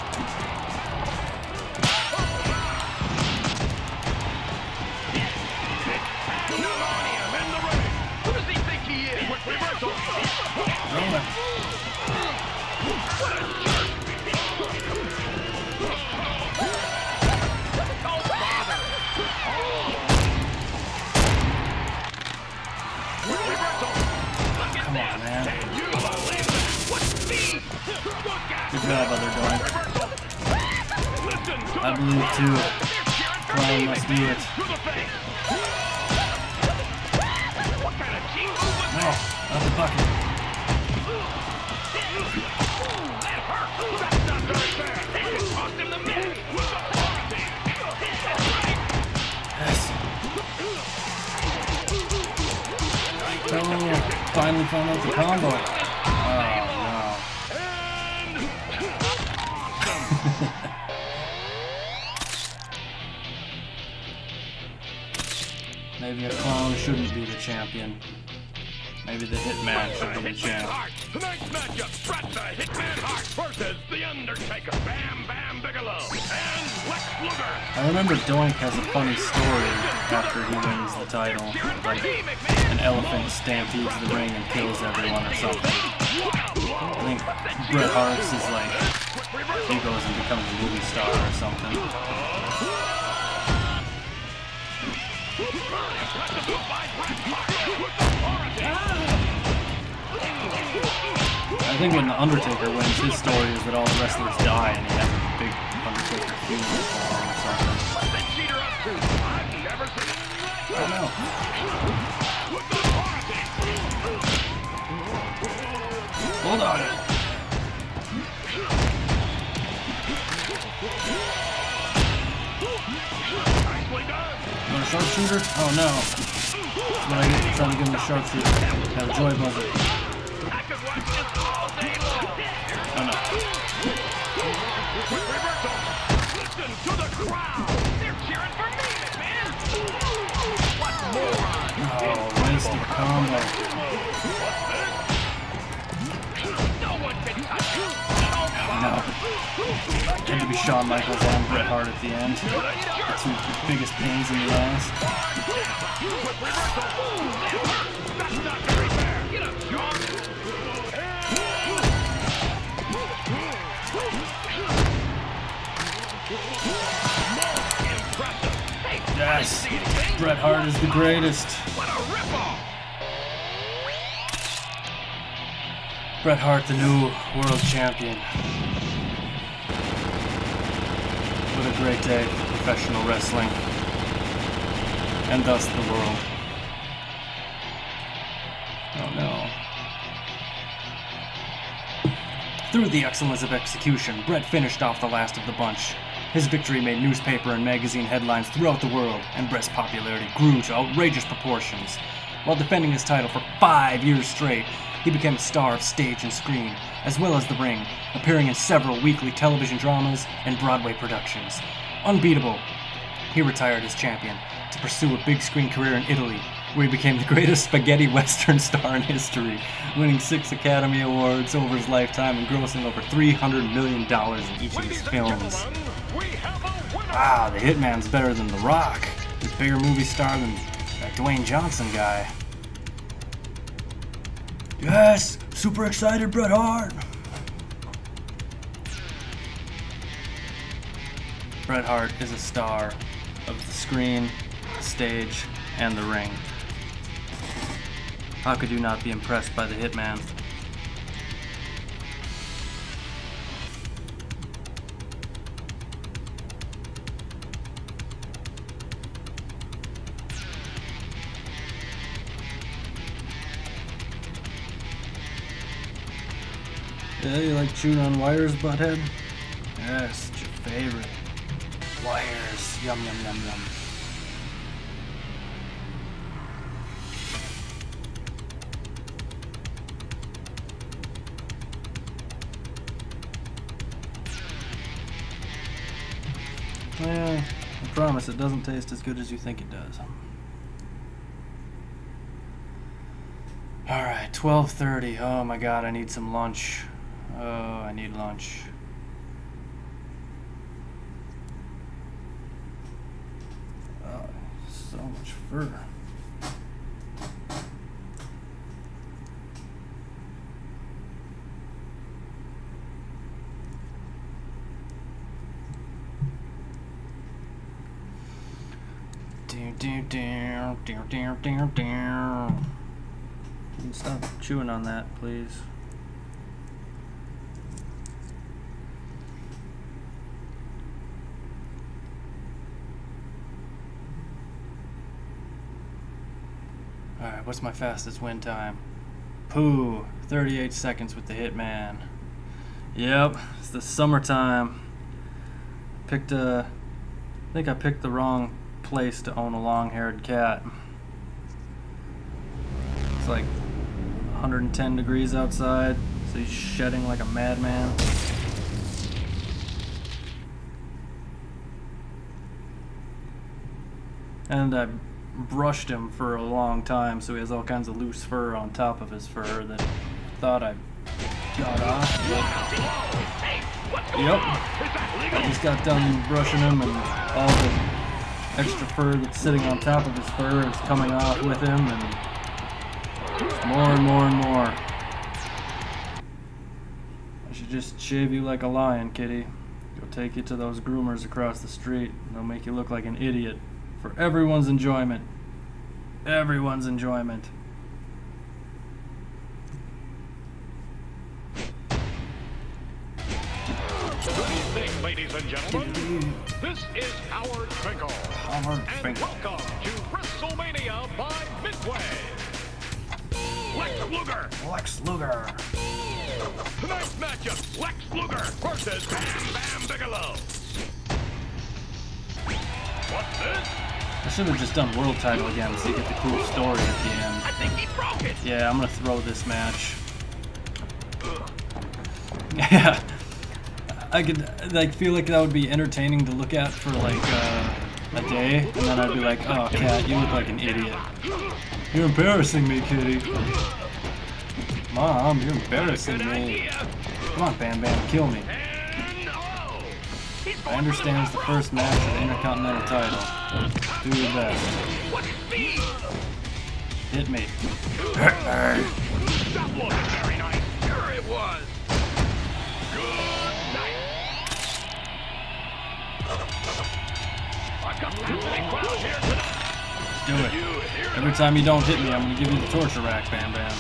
Pandemonium in the ring. Who does he think he is? Quick reversal. Roman. What a jerk. Good job, other dog. I believe too. Clown must do it. No, not the bucket. Yes. Oh, finally found out the combo. Oh, no. Maybe a clown shouldn't be the champion. Maybe the Hitman should be the champ. Tonight's matchup, Bret the Hitman Hart versus The Undertaker, Bam Bam Bigelow, and Lex Luger. I remember Doink has a funny story after he wins the title. Like, an elephant stampedes the ring and kills everyone or something. I think Bret Hart's is like, he goes and becomes a movie star or something. I think when The Undertaker wins, his story is that all the wrestlers die and he has a big Undertaker funeral for him or something. I don't know. Hold on. You want a sharpshooter? Oh no. That's what I get for trying to give him a sharpshooter. Have a joy buzzer. Oh no. Listen to the crowd. They're cheering for me, man. What more? Oh, wasted combo. No one can touch you. No. Had to be Shawn Michaels and Bret Hart at the end. The two biggest pains in the ass. That's not very fair. Get up, Shawn. Yes, Bret Hart is the greatest. What a ripoff! Bret Hart, the new world champion. What a great day for professional wrestling, and thus the world. Oh no. Through the excellence of execution, Bret finished off the last of the bunch. His victory made newspaper and magazine headlines throughout the world, and Bret's popularity grew to outrageous proportions. While defending his title for five years straight, he became a star of stage and screen, as well as the ring, appearing in several weekly television dramas and Broadway productions. Unbeatable, he retired as champion to pursue a big screen career in Italy, where he became the greatest spaghetti western star in history, winning six Academy Awards over his lifetime and grossing over three hundred million dollars in each of his films. Wow, the Hitman's better than The Rock. He's a bigger movie star than that Dwayne Johnson guy. Yes! Super excited, Bret Hart! Bret Hart is a star of the screen, the stage, and the ring. How could you not be impressed by the Hitman? Yeah, you like chewing on wires, butthead? Yes, it's your favorite. Wires. Yum, yum, yum, yum. Yeah, I promise it doesn't taste as good as you think it does. Alright, twelve thirty. Oh my god, I need some lunch. Oh, I need lunch. Oh, so much fur. Do do do do do do do. Can you stop chewing on that, please? God, what's my fastest win time? Pooh, thirty-eight seconds with the Hitman. Yep, it's the summertime. Picked a, I think I picked the wrong place to own a long-haired cat. It's like one hundred ten degrees outside, so he's shedding like a madman. And I brushed him for a long time, so he has all kinds of loose fur on top of his fur that I thought I got off. But yep, I just got done brushing him, and all the extra fur that's sitting on top of his fur is coming off with him, and it's more and more and more. I should just shave you like a lion, kitty. Go take you to those groomers across the street, and they'll make you look like an idiot. For everyone's enjoyment. Everyone's enjoyment. Good evening, ladies and gentlemen. This is Howard Finkel. Howard And Finkel. welcome to WrestleMania by Midway. Lex Luger. Lex Luger. Tonight's matchup, Lex Luger versus Bam Bam Bigelow. What's this? I should have just done world title again so you get the cool story at the end. I think he broke it. Yeah, I'm gonna throw this match. Yeah, I could like feel like that would be entertaining to look at for like uh, a day, and then I'd be like, "Oh, cat, you look like an idiot. You're embarrassing me, kitty. Mom, you're embarrassing me. Come on, Bam Bam, kill me." I understand it's the first match of the Intercontinental title. Do your best. Hit me. That wasn't very nice. Sure it was. Good night. I got that big crowd here tonight. Do it. Every time you don't hit me, I'm gonna give you the torture rack, Bam Bam.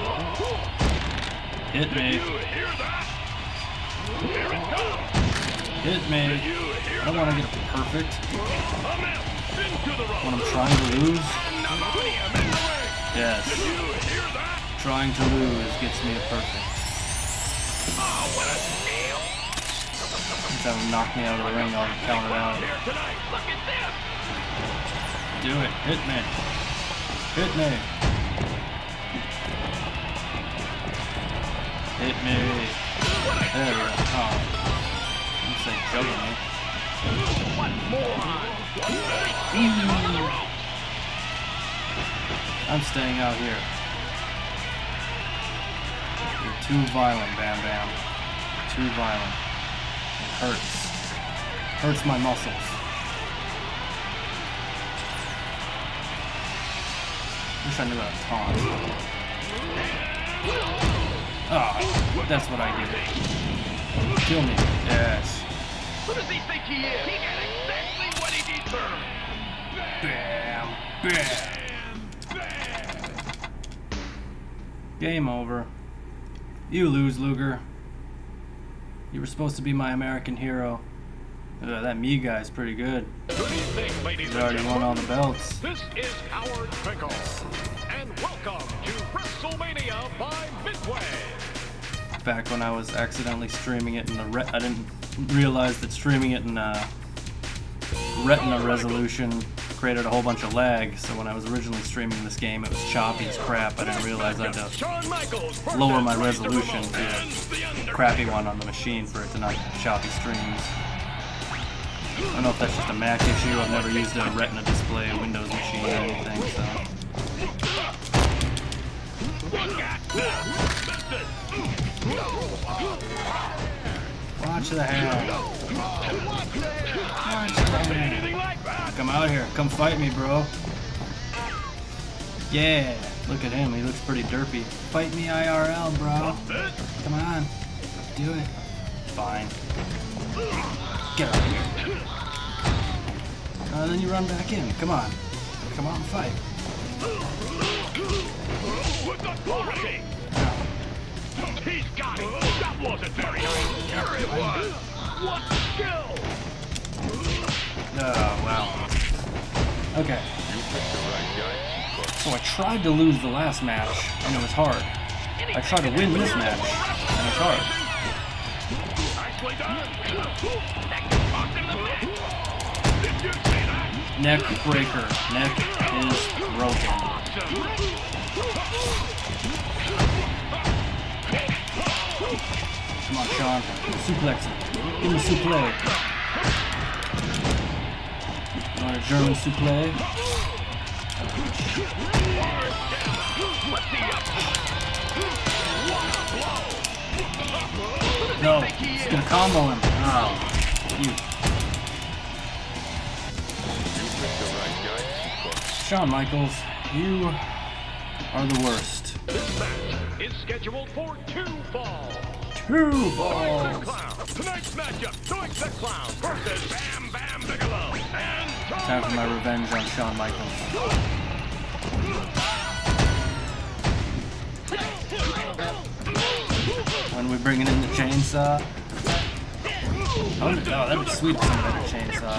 Hit me. You hear that? Here it comes. Hit me. I don't want to get it perfect. Into the rope. When I'm trying to lose. Pandemonium in the ring. Yes. You hear that? Trying to lose gets me a perfect. Oh, what a steal. Every time you knock me out of the ring, I'll count it out. Here tonight. Look at this. Do it. Hit me. Hit me. Hit me. There we go. Oh. You say juggling me. One more. I'm staying out here. You're too violent, Bam Bam. Too violent. It hurts. Hurts my muscles. Wish I knew how to taunt. Ah, oh, that's what I get. Kill me. Yes. Who does he think he is? He got exactly what he deserved. Bam. Bam. Game over. You lose, Luger. You were supposed to be my American hero. Uh, that me guy's pretty good. Good evening, ladies He's and already won gentlemen. all the belts. This is Howard Finkel. And welcome to WrestleMania by Midway. Back when I was accidentally streaming it in the re I didn't realize that streaming it in uh, Retina resolution created a whole bunch of lag. So when I was originally streaming this game, it was choppy as crap. I didn't realize I had to Shawn Michaels versus lower my Razor resolution Ramon to and The a Undertaker. crappy one on the machine for it to not have choppy streams. I don't know if that's just a Mac issue. I've never used a Retina display, a Windows machine, or anything. So Look at this. watch the hand. Watch the hand. Anything like that? Come out here. Come fight me, bro. Yeah. Look at him. He looks pretty derpy. Fight me I R L, bro. Come on. Do it. Fine. Get out of here. Uh, then you run back in. Come on. Come on and fight. With authority. He's got it. That wasn't very nice. Sure it was. What skill? Oh, wow. Okay. You picked the right guy, Chico. So I tried to lose the last match, and it was hard. I tried to win this match, and it's hard. Neck breaker. Neck is broken. Come on, Sean. Suplex it. Give me suplex. You want a German suplex? No, it's gonna combo him. Oh, you. Shawn Michaels, you are the worst. This match is scheduled for two falls. Two falls. Tonight's matchup, Doink the Clown versus Bam Bam Bigelow. And Time for my revenge on Shawn Michaels. When we bringing in the chainsaw? Oh, oh that'd be sweet if someone had a chainsaw.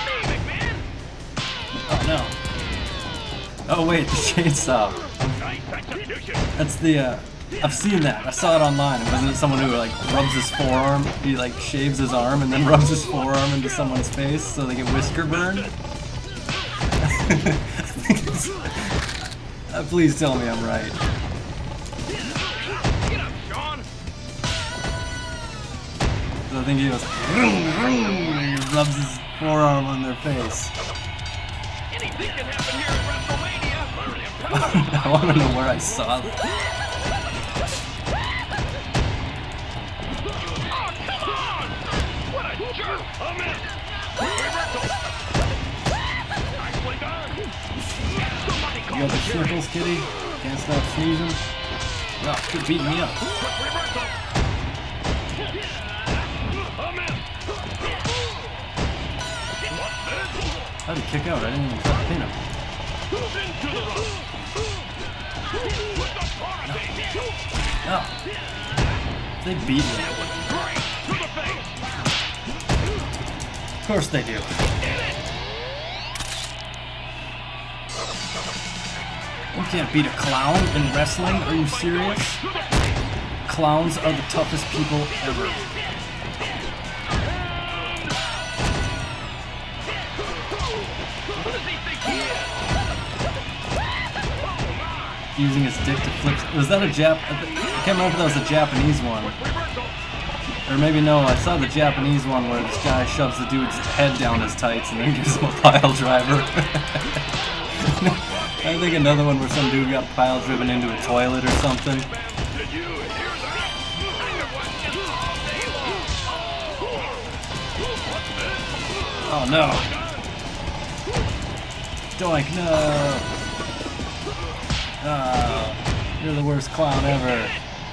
Oh no. Oh wait, the chainsaw. That's the, uh, I've seen that. I saw it online. Wasn't it someone who like rubs his forearm? He like shaves his arm and then rubs his forearm into someone's face so they get whisker burn? uh, please tell me I'm right. I think he goes vroom, vroom, and he rubs his forearm on their face. Anything can happen here at WrestleMania. I want to know where I saw that. Oh, come on! What a jerk! A miss! Reversal! Nicely done! Somebody You call got the the sheriff. sniffles, kitty? Can't stop sneezing? Oh, quit beating me up. Quick reversal! A miss! What's this? How'd he kick out? I didn't even try to pin him. Into the rope! With authority! No. They beat me. Right to the face! Of course they do. You can't beat a clown in wrestling? Are you serious? Clowns are the toughest people ever. Who does he think he is? Using his dick to flip. Was that a Jap? I can't remember if that was a Japanese one. Reversal! Or maybe no, I saw the Japanese one where this guy shoves the dude's head down his tights and then gives him a pile driver. I think another one where some dude got pile driven into a toilet or something. Did you hear that? I could watch this all day long. Oh no! Doink, no! Oh, you're the worst clown ever.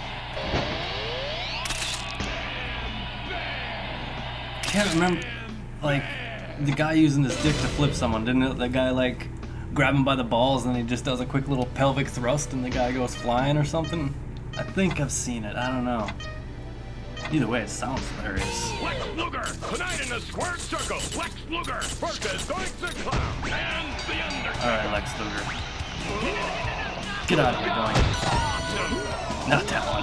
Can't remember, like, the guy using his dick to flip someone, didn't it? The guy, like, grab him by the balls and he just does a quick little pelvic thrust and the guy goes flying or something? I think I've seen it, I don't know. Either way, it sounds hilarious. Lex Luger, tonight in the squared circle, Lex Luger versus Doink the Clown and the Undertaker. Alright, Lex Luger. Get out of here, Doink. Not that one.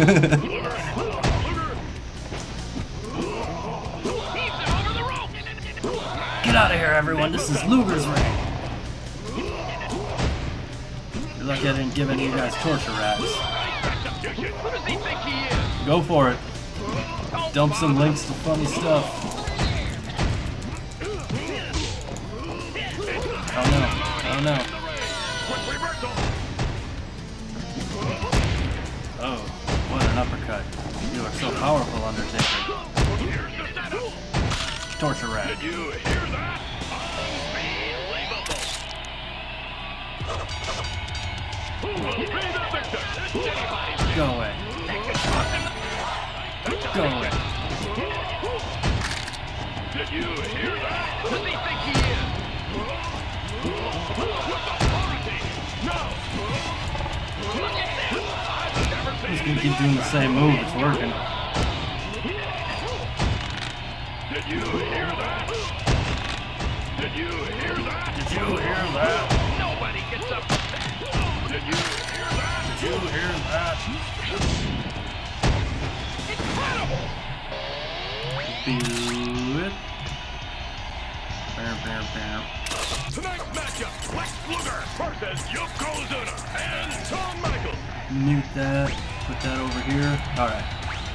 Get out of here, everyone. This is Luger's ring. You're lucky I didn't give any of you guys torture rats. Go for it. Dump some links to funny stuff. Oh no. Oh no. Oh, what an uppercut. You are so powerful, Undertaker. Torture rat. Did you hear that? Unbelievable. Go away. Go away. Did you hear that? Who does he think he is? No. Look at this. I've never seen He's gonna keep doing the same move. It's working. Did you hear that? Did you hear that? Did you hear that? Nobody gets up. it. Bam, bam, bam. Tonight's matchup, Lex Luger versus Yokozuna and Shawn Michaels. Mute that. Put that over here. Alright.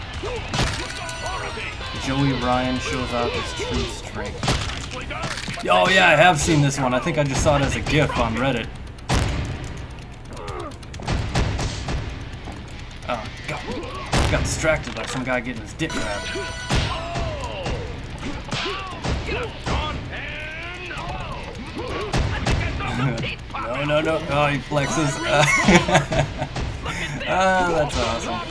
Joey Ryan shows off his true strength. Oh yeah, I have seen this one. I think I just saw it as a GIF on Reddit. Oh, God. Got distracted by some guy getting his dick grabbed. No, no, no. Oh, he flexes. Ah, that's awesome.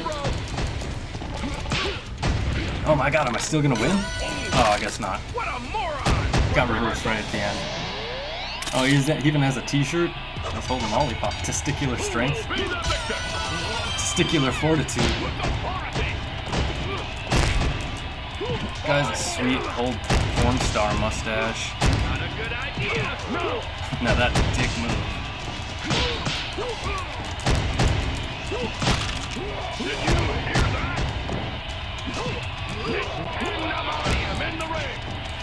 Oh my God, am I still gonna win? Oh, I guess not. Got reversed right at the end. Oh, he, he even has a t-shirt. Let's hold him lollipop. Testicular strength. Testicular fortitude. Guy's a sweet old porn star mustache. Now that dick move. Did you hear that? Pandemonium in the ring.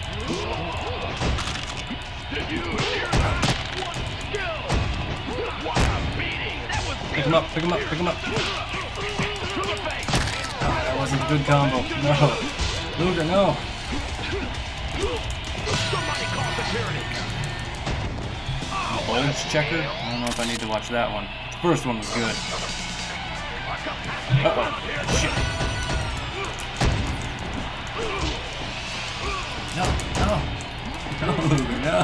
Did you hear that? What skill? What a beating! That was Pick him up, pick him up, pick him up. Oh, that wasn't a good combo. No. Luger, no. Bulge checker? I don't know if I need to watch that one. The first one was good. Uh-oh. Shit. No, no. No, Luger, no.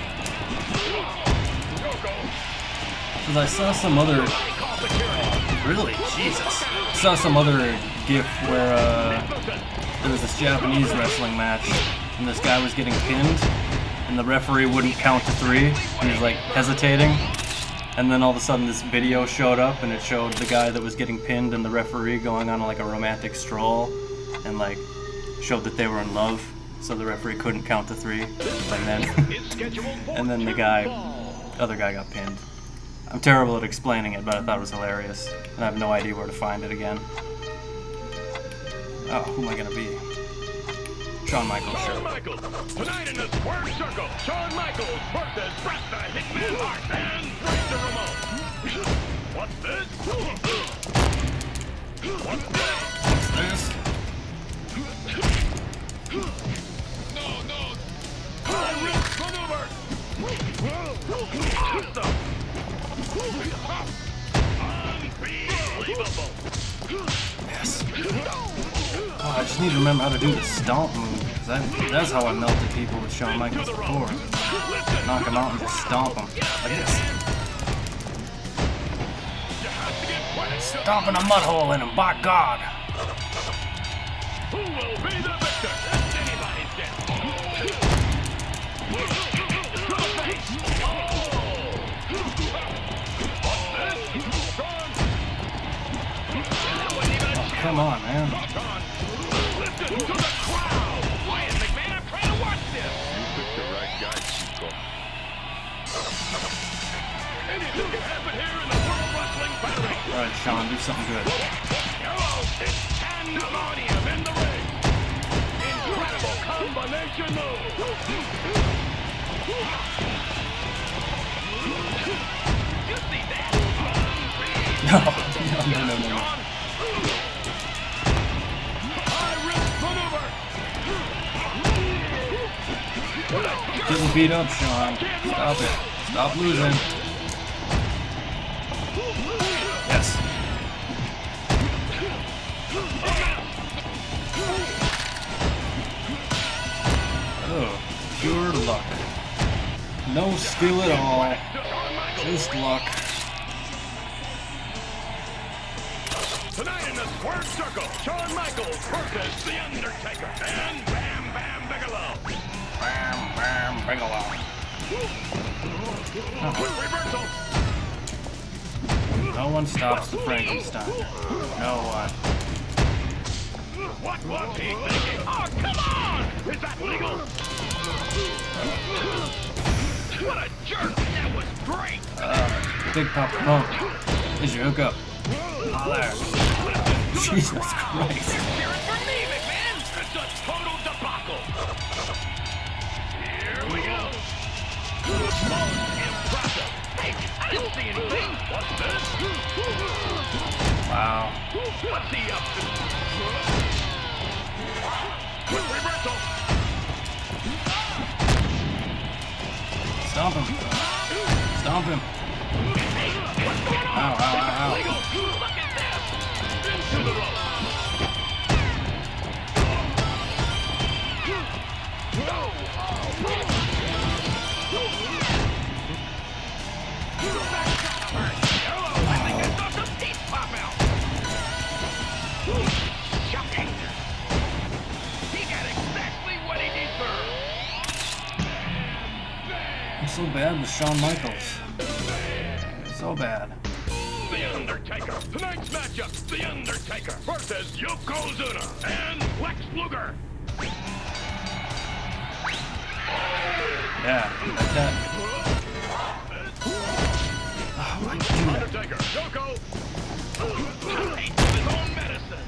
Because I saw some other... Really? Jesus. I saw some other GIF where uh, there was this Japanese wrestling match and this guy was getting pinned and the referee wouldn't count to three and he was like hesitating, and then all of a sudden this video showed up and it showed the guy that was getting pinned and the referee going on like a romantic stroll and like showed that they were in love, so the referee couldn't count to three, and then and then the guy other guy got pinned. I'm terrible at explaining it, but I thought it was hilarious and I have no idea where to find it again. Oh, who am I gonna be? Shawn Michaels, sure. Shawn Michaels. Tonight in the square circle, Shawn Michaels versus Bret the Hitman Hart and Razor Ramon. What's this? What's this? What's this? No, no. High risk maneuver. Awesome. Unbelievable. Yes. Oh, I just need to remember how to do the stomp move, because that's how I melted people with Shawn Michaels before. Knock them out and just stomp them. Like this. Stomping a mud hole in them, by God! Who will be the victor? Anybody's guess. Come on, man. Listen to the crowd. Wyatt McMahon, I'm trying to watch this. You picked the right guy, Chico. Anything can happen here in the World Wrestling Federation. All right, Shawn, do something good. Hello, it's Pandemonium in the ring. Incredible combination move. You see that? No, no, no, no, no. Getting beat up, Shawn. Stop it. Stop losing. Yes. Oh, pure luck. No skill at all. Just luck. Tonight in the square circle, Shawn Michaels versus The Undertaker and Bam Bam Bigelow. Bam, bam, Bigelow. Quick reversal. No one stops the Frankenstein. No one. What was he thinking? Oh, come on! Is that legal? What a jerk! That was great! Uh, Big Papa Pump. Here's your hookup. Oh, there. Jesus Christ. Cheering for me, McMahon! It's a total debacle! Most impressive. Hey, I didn't see anything. What's this? Wow. What's he up to? Quick reversal. Stomp him. Stomp him. What's going on? Ow, ow, ow, ow. Legal. Look at this. Into the rope. Shocking. He got exactly what he deserved. I'm so bad with Shawn Michaels. So bad. The Undertaker. Tonight's matchup, The Undertaker versus Yokozuna and Lex Luger. Yeah, like that. Oh, why'd you do that? Undertaker, Yoko. Taste of his own medicine.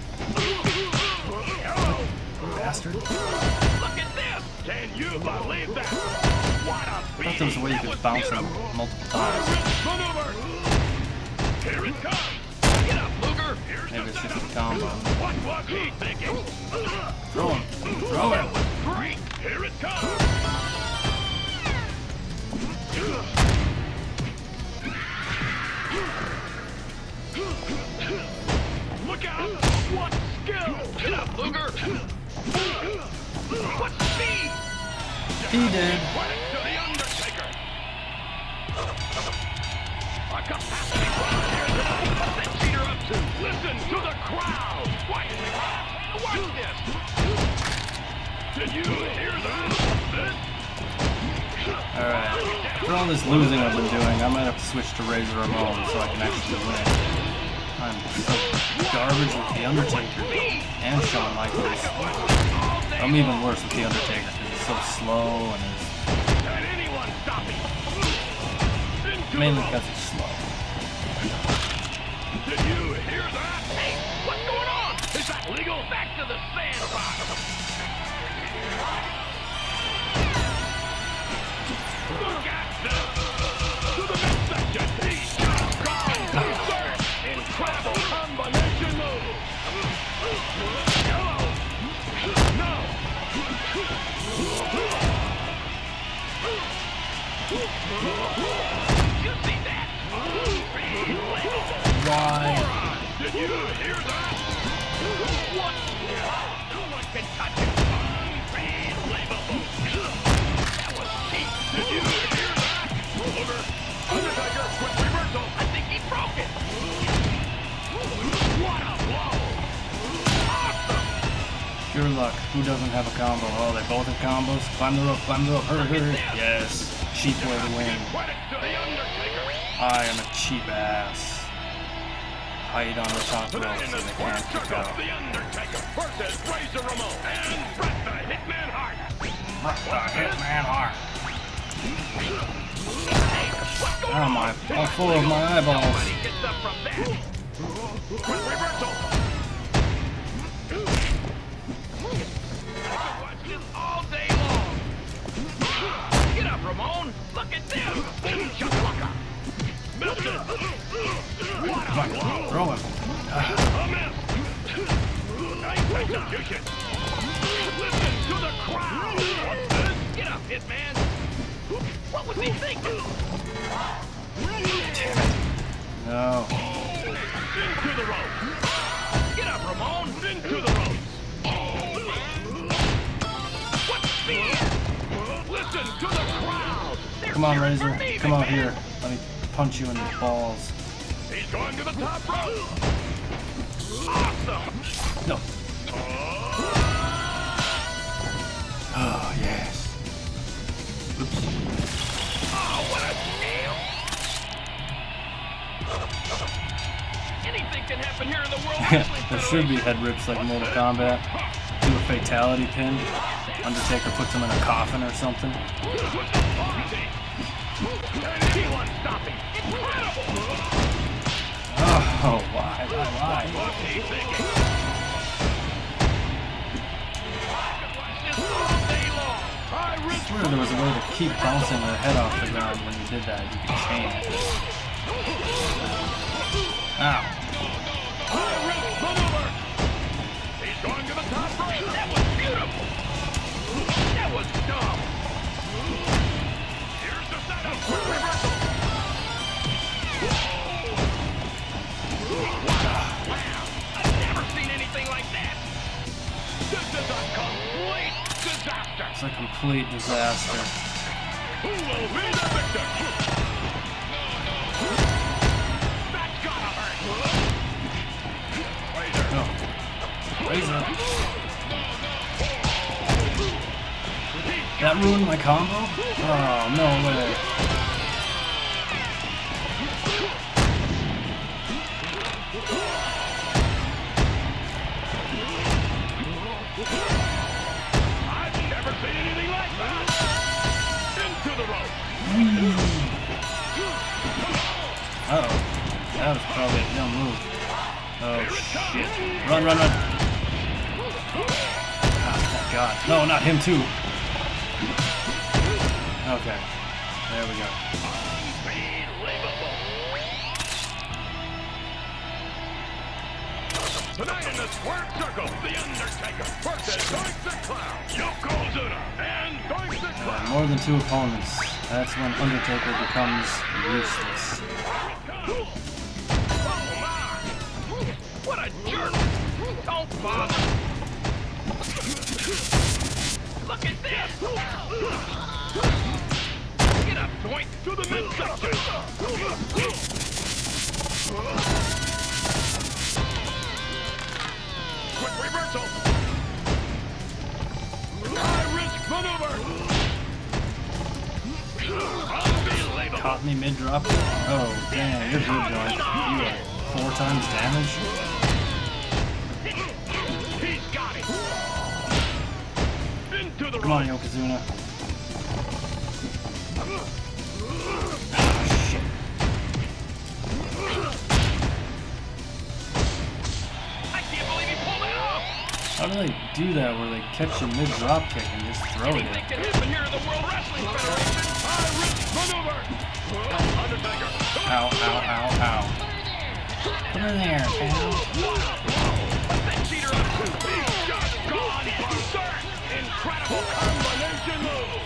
Bastard. Look at this. Can you believe that? What a I thought beating. there was a way you That could was bounce him beautiful. multiple times. Maneuver. Here it comes. Get up, Luger. Here's Maybe the it's just setup. a combo. What was he thinking? Throw him. Throw That him. was great. Here it comes. Look out! What skill! Get up, Luger! What speed! He did. Credit to the Undertaker! A capacity crowd here tonight. What's that cheater up to? Listen to the crowd! Quiet! Watch this! Did you hear that? This? Alright. For all this losing I've been doing, I might have to switch to Razor Ramon so I can actually win. I'm so garbage with The Undertaker and Shawn Michaels. I'm even worse with The Undertaker because he's so slow and his... Can anyone stop me? Into mainly the rope. because he's slow. Did you hear that? Hey, what's going on? Is that legal? Back to the sandbox. Look at this. To the midsection. He's just gone. Insert. Incredible combination move. Hello. No. You see that? Why? Did you hear that? What? No one can touch it. Unbelievable. That was cheap. Did you hear that? Luger. Undertaker, quick reversal. I think he broke it. What a blow. Awesome. Pure luck. Who doesn't have a combo? Oh, they both have combos. Climb the rope, climb the rope. Hurry, hurry. Yes. Cheap way to win. Credit to the Undertaker. I am a cheap ass. Hide on the top rope Tonight in so the they square can't kick circle, out. the Undertaker versus Razor Ramon and Bret the Hitman Hart. Bret the Hitman Hart. Hey, what's going Oh on? my, all full of my eyeballs. Nobody gets up from that. Quick reversal. I could watch this all day long. Get up, Ramon. Look at this. Chakalaka. Milton. What a blow. Throw him. A miss. Nice execution. Listen to the crowd. What's this? Get up, Hitman. What was he thinking? No. Into the ropes. Get up, Ramon. Into the ropes. What speed? Listen to the crowd. They're Come on, cheering Razor. for me, Come out McMahon. here. Let me punch you in the balls. He's going to the top rope. Awesome. No. Oh, yes. Oops. Oh, what a steal. Anything can happen here in the World Wrestling There should be Federation. head rips like Mortal Kombat. Do a fatality pin. Undertaker puts him in a coffin or something. With the boxing. Can anyone stop him? Incredible. Oh, why? Why? Why? What's he thinking? I could watch this all day long. I swear there was a way to keep bouncing their head off the ground when you did that. You could chain it. Ow. He's going to the top right. That was beautiful. That was dumb. Here's the setup. Quick reversal. Wow. I've never seen anything like that. This is a complete disaster. It's a complete disaster. Who will be the victor? That's gotta hurt. Oh. Razor. That ruined my combo? Oh, no way. I've never seen anything like that. Into the rope. Uh-oh. That was probably a dumb move. Oh, shit. Run, run, run. Oh, thank God. No, not him, too. Okay. There we go. Unbelievable. Tonight in the squared circle, The Undertaker versus Doink the Clown. Yokozuna and Doink the Uh, Clown. more than two opponents. That's when Undertaker becomes useless. Oh my! What a jerk! Don't bother! Look at this! Get up, Doink! To the midsection! Quick reversal! High risk maneuver! Unbelievable! Caught me mid-drop. Oh, damn, you're good, Doink. You are four times damage. He's got it! Into the Come on, right. Yokozuna. I can't believe he pulled it off! How do they do that where they catch you mid-drop kick and just throw it Anything in? can happen here in the World Wrestling Federation. High risk maneuver. Undertaker. Ow, ow, ow, ow. Put her there, pal. That cheater up two. He's just gone berserk. Incredible combination move.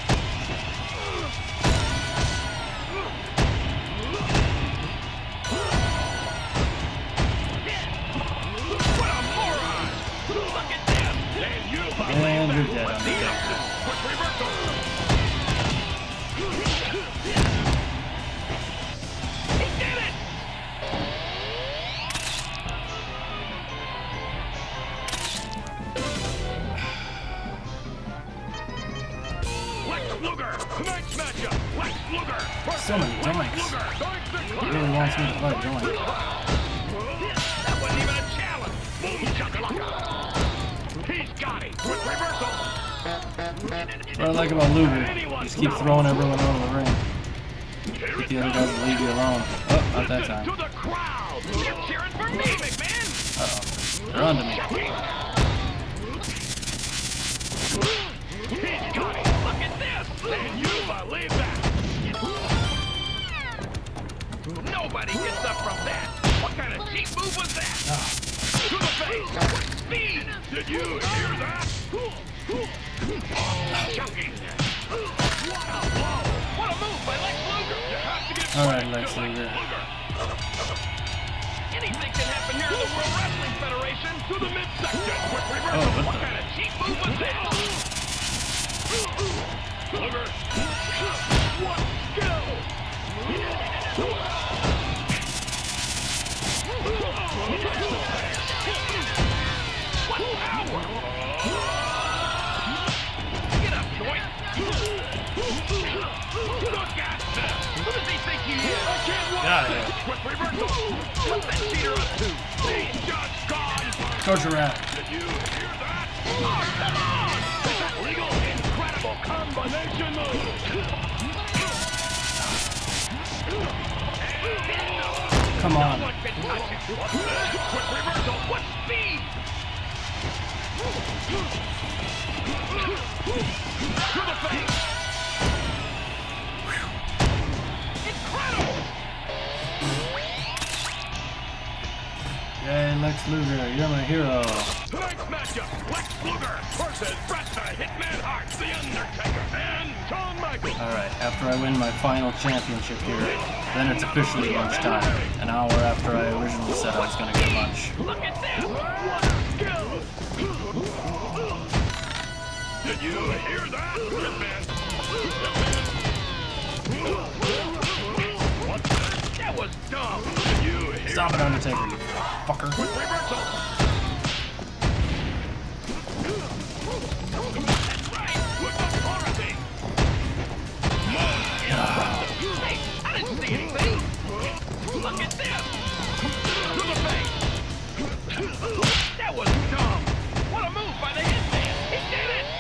What a moron. Look at this. And you believe And you're that. dead, What's the Undertaker. option? Quick reversal. He did it! Lex Luger! Tonight's matchup! Lex Luger! versus So many Lex Doinks. Luger. Doink the He Clown. really wants me to fight Doink. That wasn't even a challenge! Boom shakalaka! He's got it! Quick reversal! What I like about Luger, just keep throwing everyone out of the ring. Here Get it the other comes. guys to leave you alone. Oh, not that Listen time. to the crowd! You're cheering for me, McMahon! Uh-oh. They're onto me. He's got it! Look at this! Can you believe that? Nobody gets up from that! What kind of cheap move was that? To the face! With speed! Did you hear that? Shocking! What a blow! What a move by Lex Luger! You have to give All right, credit Lex to Luger. Anything can happen here in the World Wrestling Federation. To the midsection! Quick reversal! Oh, what what the- kind of cheap move was that? Luger! What skill! What power! Get up, Doink! Look at this! Who does he think he is? I can't watch Get out of this! Quick reversal! What's that cheater up to? He's just gone! Torture rat. Did you hear that? Oh, come on! Is that legal? Incredible combination move! Come on. No one can touch it! What's this? Quick reversal! What speed! To the face! Lex Luger, you're my hero. Tonight's matchup, Lex Luger versus Bret the Hitman Hart, The Undertaker, and Shawn Michaels. Alright, after I win my final championship here, then it's officially lunchtime. An hour after I originally said I was gonna get lunch. Look at this! What a skill! Did you hear that? Hitman! What the? That was dumb! Did you hear Stop it, Undertaker, you fucker. reversal? That's right! With authority! Hey, I didn't see anything! Look at this! To the face! That was dumb! What a move by the Hitman! He did it!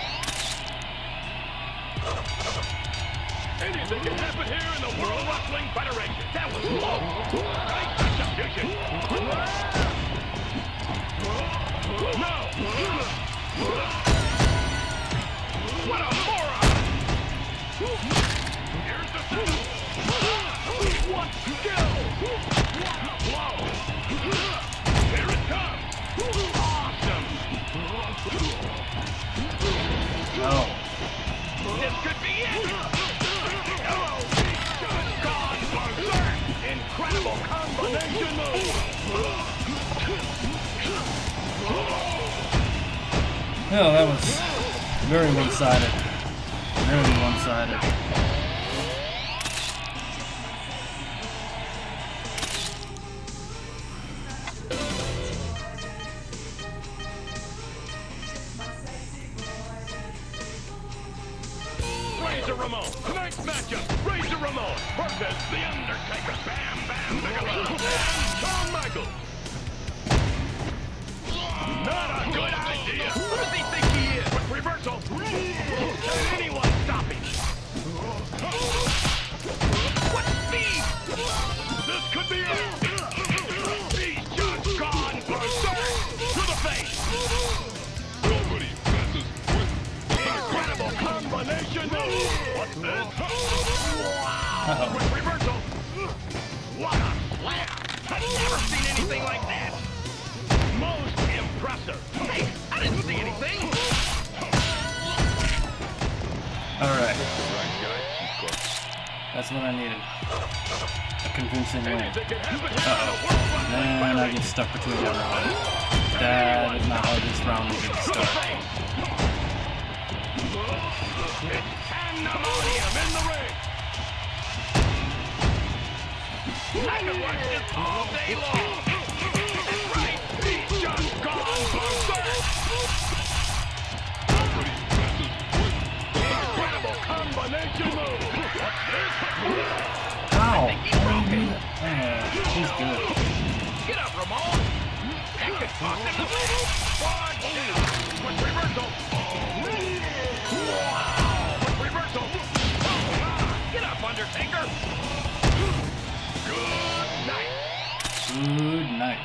Anything can happen here in the World Wrestling Federation! That was low! Nice execution! No! What a moron! Here's the thing! What skill! Whoa! Here it comes! Awesome! Oh. This could be it! Hello! Gone berserk! Incredible combination move! Well, that was very one-sided. Very one-sided. Razor Ramon! Tonight's matchup, Razor Ramon versus The Undertaker! Bam Bam Bigelow! And Shawn Michaels! Not a good idea! Who does he think he is? With reversal! Can anyone stop him? What speed! This could be it! He's just gone berserk! To the face! Nobody messes with incredible combination move! What's this? Wow! Uh-oh. With reversal! What a slam! I've never seen anything like that! Most impressive! Hey, I didn't see anything! Alright, Right guy, Chico. that's what I needed. A convincing win. Anything can happen here in Uh-oh. the World Wrestling And I Federation. get stuck between everyone. That is not how this round needed to start. It's pandemonium in the ring! I could watch this all day long! That's right! He's just gone berserk! Nobody messes with incredible combination move! What's this? Ow! I think he broke it. Uh, he's good. Get up, Ramon! That could cost him the match! One, two, with reversal! Wow! With reversal! Ah, get up, Undertaker! Good night! Good night.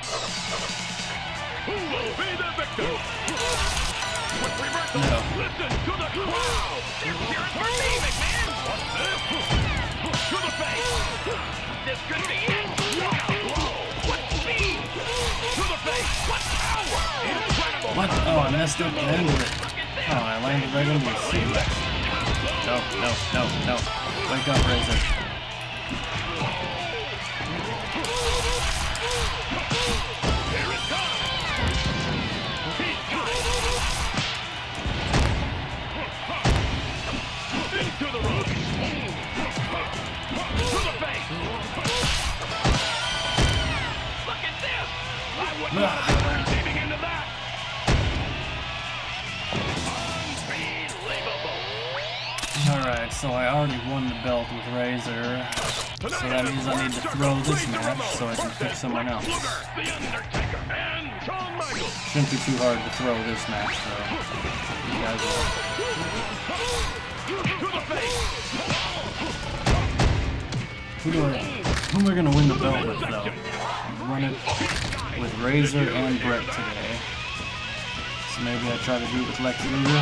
Who will be the victor? With reversal! No. Listen to the crowd! They're cheering for me, McMahon! What's this? To the face! This could be it! What a blow! What speed! To the face! What power! Incredible! What? Oh, I messed up the end of it. Look at this! Oh, I landed right into the suplex. No, no, no, no. Wake up, Razor. Here it comes! He's got it! Into the ropes! To the face! Look at this! I wouldn't want to be receiving into that! Unbelievable! Alright, so I already won the belt with Razor. So that means I need to throw this match so I can pick someone else. The Undertaker and Shawn Michaels! Shouldn't be too hard to throw this match, though. You guys will. To the face! Who do I, who am I gonna win the belt with, though? Run it with Razor and Bret today. So maybe I try to do it with Lex Luger.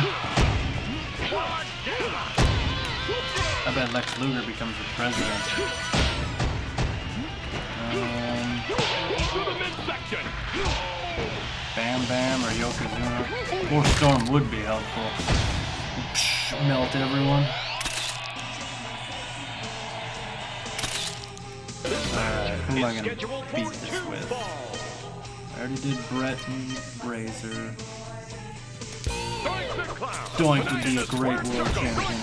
I bet Lex Luger becomes the president. Um, To the midsection! midsection. Bam Bam or Yokozuna. Or Storm would be helpful. Psh, melt everyone. Alright, who am I gonna beat this with? I already did Brett and Razor. Doink would be a great world champion.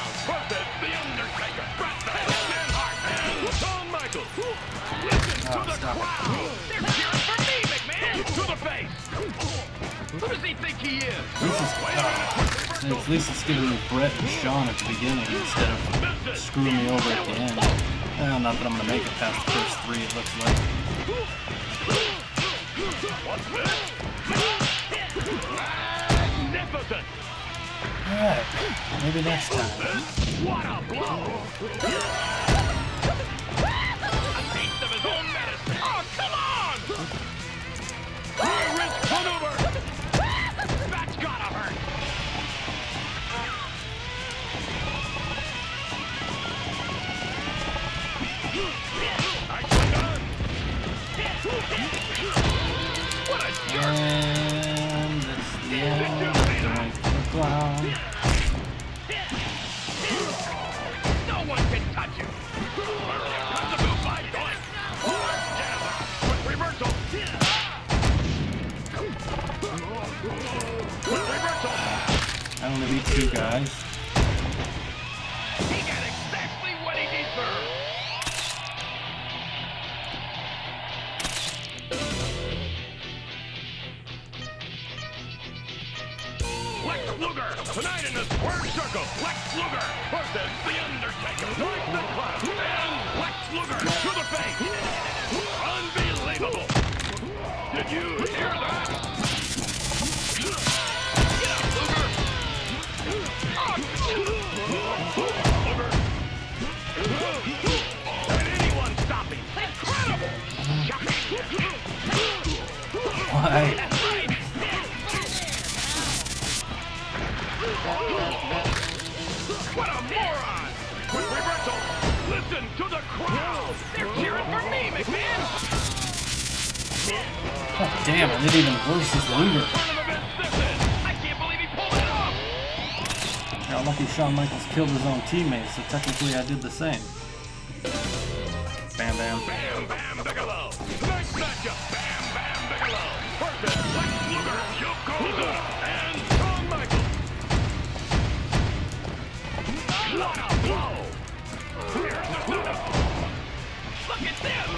Oh, stop it. They're cheering for me, McMahon! To the face! Who does he think he is? This is, uh, at least it's giving me Brett and Shawn at the beginning instead of screwing me over at the end. Well, not that I'm going to make it past the first three, it looks like. Magnificent! Alright, maybe next time. What a blow! A taste of his own medicine! Oh, come on! High-risk maneuver! That's gotta hurt! Nicely done! What a jerk! And that's the end. Doink the clown. No one can touch you! Comes the move by Doink! Quick reversal! Quick reversal! I only beat two guys. He got exactly what he deserved! Lex Luger! Tonight in the square circle, Lex Luger versus The Undertaker! Doink the Clown! And Lex Luger to the face! Unbelievable! Did you hear that? Get up, Luger! Oh, Luger! Can anyone stop him? Incredible! Why? What a moron! Quick reversal! Listen to the crowd! They're cheering for me, McMahon! Oh, damn, I did even worse as Luger. Turn of events this is! I can't believe he pulled it off! Got lucky Shawn Michaels killed his own teammates, so technically I did the same. Bam Bam. Bam Bam Bigelow! Tonight's matchup! Bam Bam Bigelow versus Lex Luger, Yokozuna, and Shawn Michaels! What a blow! Here's the setup! Look at this!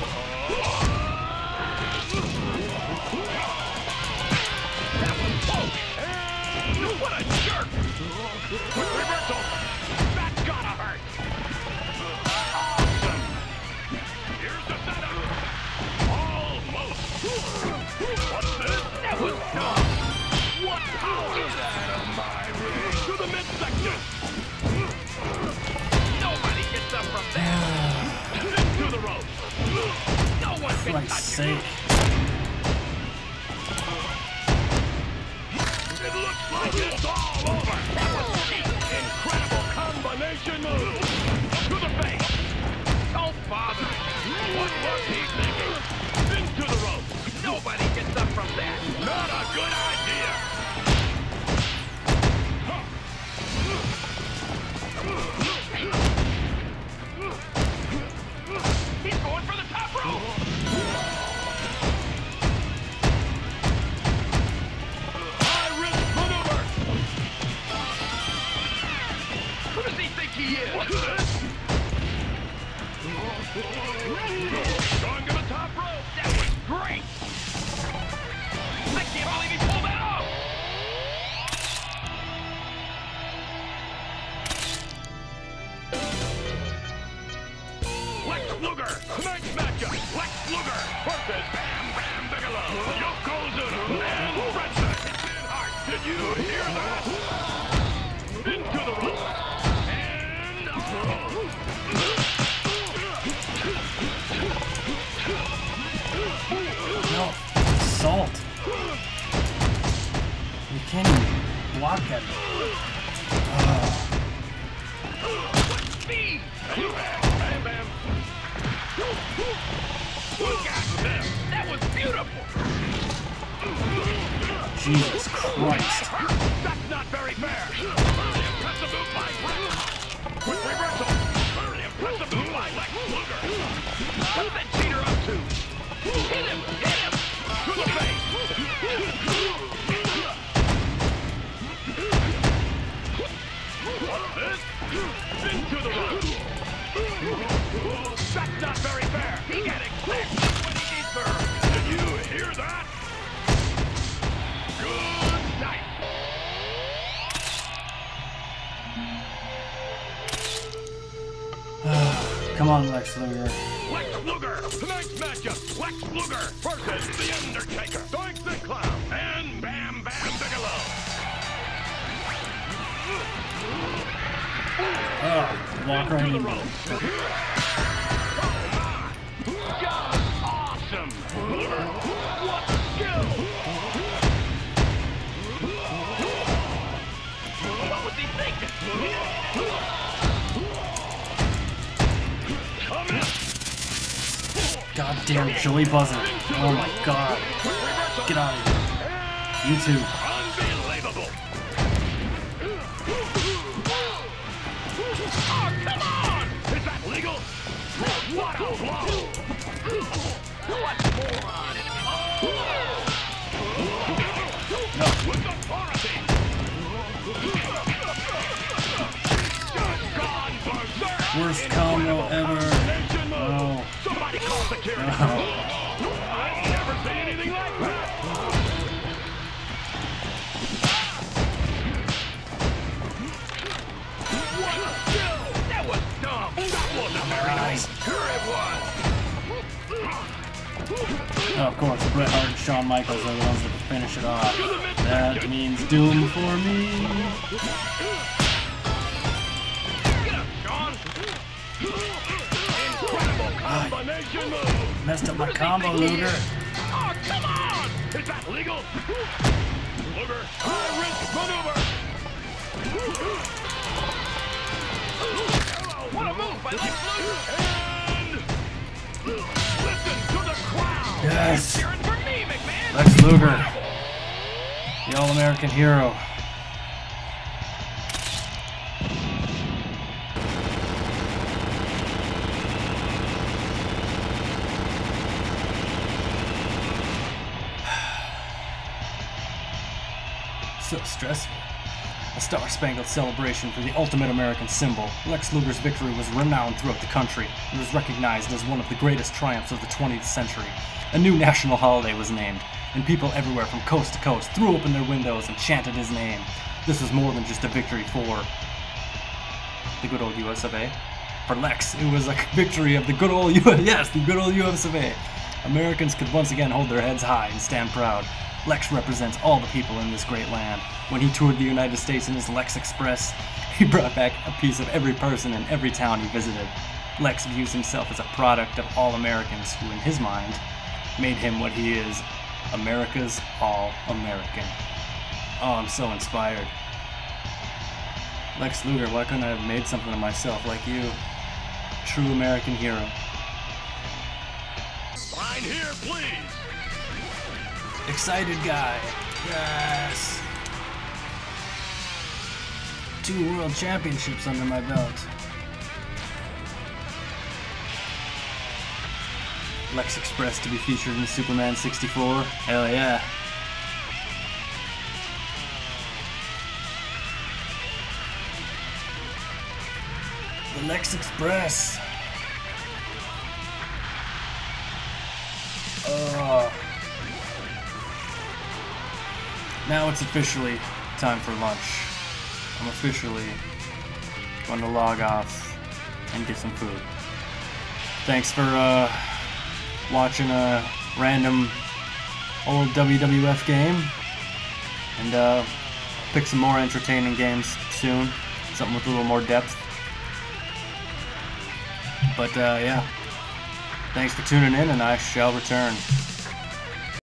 That was poke! And what a jerk! Quick reversal! That's gotta hurt! Awesome! Here's the setup! Almost! What's this? That was tough! What power! Get out of my ring! To the midsection! Nobody gets up from there! To the rope! No one can Christ's touch sake. it! It looks like it's all over! That was cheap! Incredible combination move! To the face! Don't bother! What was he thinking? Into the rope! Nobody gets up from that! Not a good idea! He's going for the top rope! High-risk maneuver! Who does he think he is? What's this? Going to the top rope! That was great! I can't believe he pulled that off! Lex Luger! Tonight's matchup! Lex Luger versus Bam Bam Bigelow! Yokozuna and Bret Hart! Did you hear that? Into the rope! And... No, salt. You can't even block that. Oh. What speed! Bam Bam! Look at this! That was beautiful. Jesus Christ. That's not very fair. Very impressive move by Lex. Quick reversal. Very impressive move by Lex Luger. What's that cheater up to? Hit him! Hit him! To the face! What's this? Into the roof. That's not very fair. He got exactly what he needs for her. Did you hear that? Good night. Come on, Lex Luger. Lex Luger! Tonight's matchup, Lex Luger versus The Undertaker. Doink the Clown and Bam Bam Bigelow. Oh, walk right To the into rope. it. Oh my! Just awesome! What skill! What was he thinking? Come in! Goddamn Joey Buzzard. Oh my god. Get out of here. You too. Unbelievable! Oh, come on! Is that legal? What a blow! What moron! Oh! With authority! Just gone berserk! Worst combo ever. Oh. Somebody call security! Oh. I've never seen anything like that! What a skill! That was dumb! That wasn't very nice! Sure it was! Oh, of course, Bret Hart and Shawn Michaels are the ones that finish it off. That means doom for me. Get up, Shawn! Incredible combination move! Messed up my combo, Luger. Oh, come on! Is that legal? Luger, high-risk maneuver! What a move by Lex Luger! And listen to the crowd! Yes. Cheering for me, McMahon! Lex Luger, the All-American hero. So stressful. A star-spangled celebration for the ultimate American symbol, Lex Luger's victory was renowned throughout the country and was recognized as one of the greatest triumphs of the twentieth century. A new national holiday was named, and people everywhere from coast to coast threw open their windows and chanted his name. This was more than just a victory for the good old U S of A. For Lex, it was a victory of the good old U S yes, the good old U S of A. Americans could once again hold their heads high and stand proud. Lex represents all the people in this great land. When he toured the United States in his Lex Express, he brought back a piece of every person in every town he visited. Lex views himself as a product of all Americans who, in his mind, made him what he is, America's All-American. Oh, I'm so inspired. Lex Luger, why couldn't I have made something of myself like you? True American hero. Line here, please! Excited guy. Yes. Two world championships under my belt. Lex Express to be featured in Superman sixty-four. Hell yeah. The Lex Express. Oh. Now it's officially time for lunch. I'm officially going to log off and get some food. Thanks for uh, watching a random old W W F game. And uh, pick some more entertaining games soon. Something with a little more depth. But uh, yeah. Thanks for tuning in, and I shall return.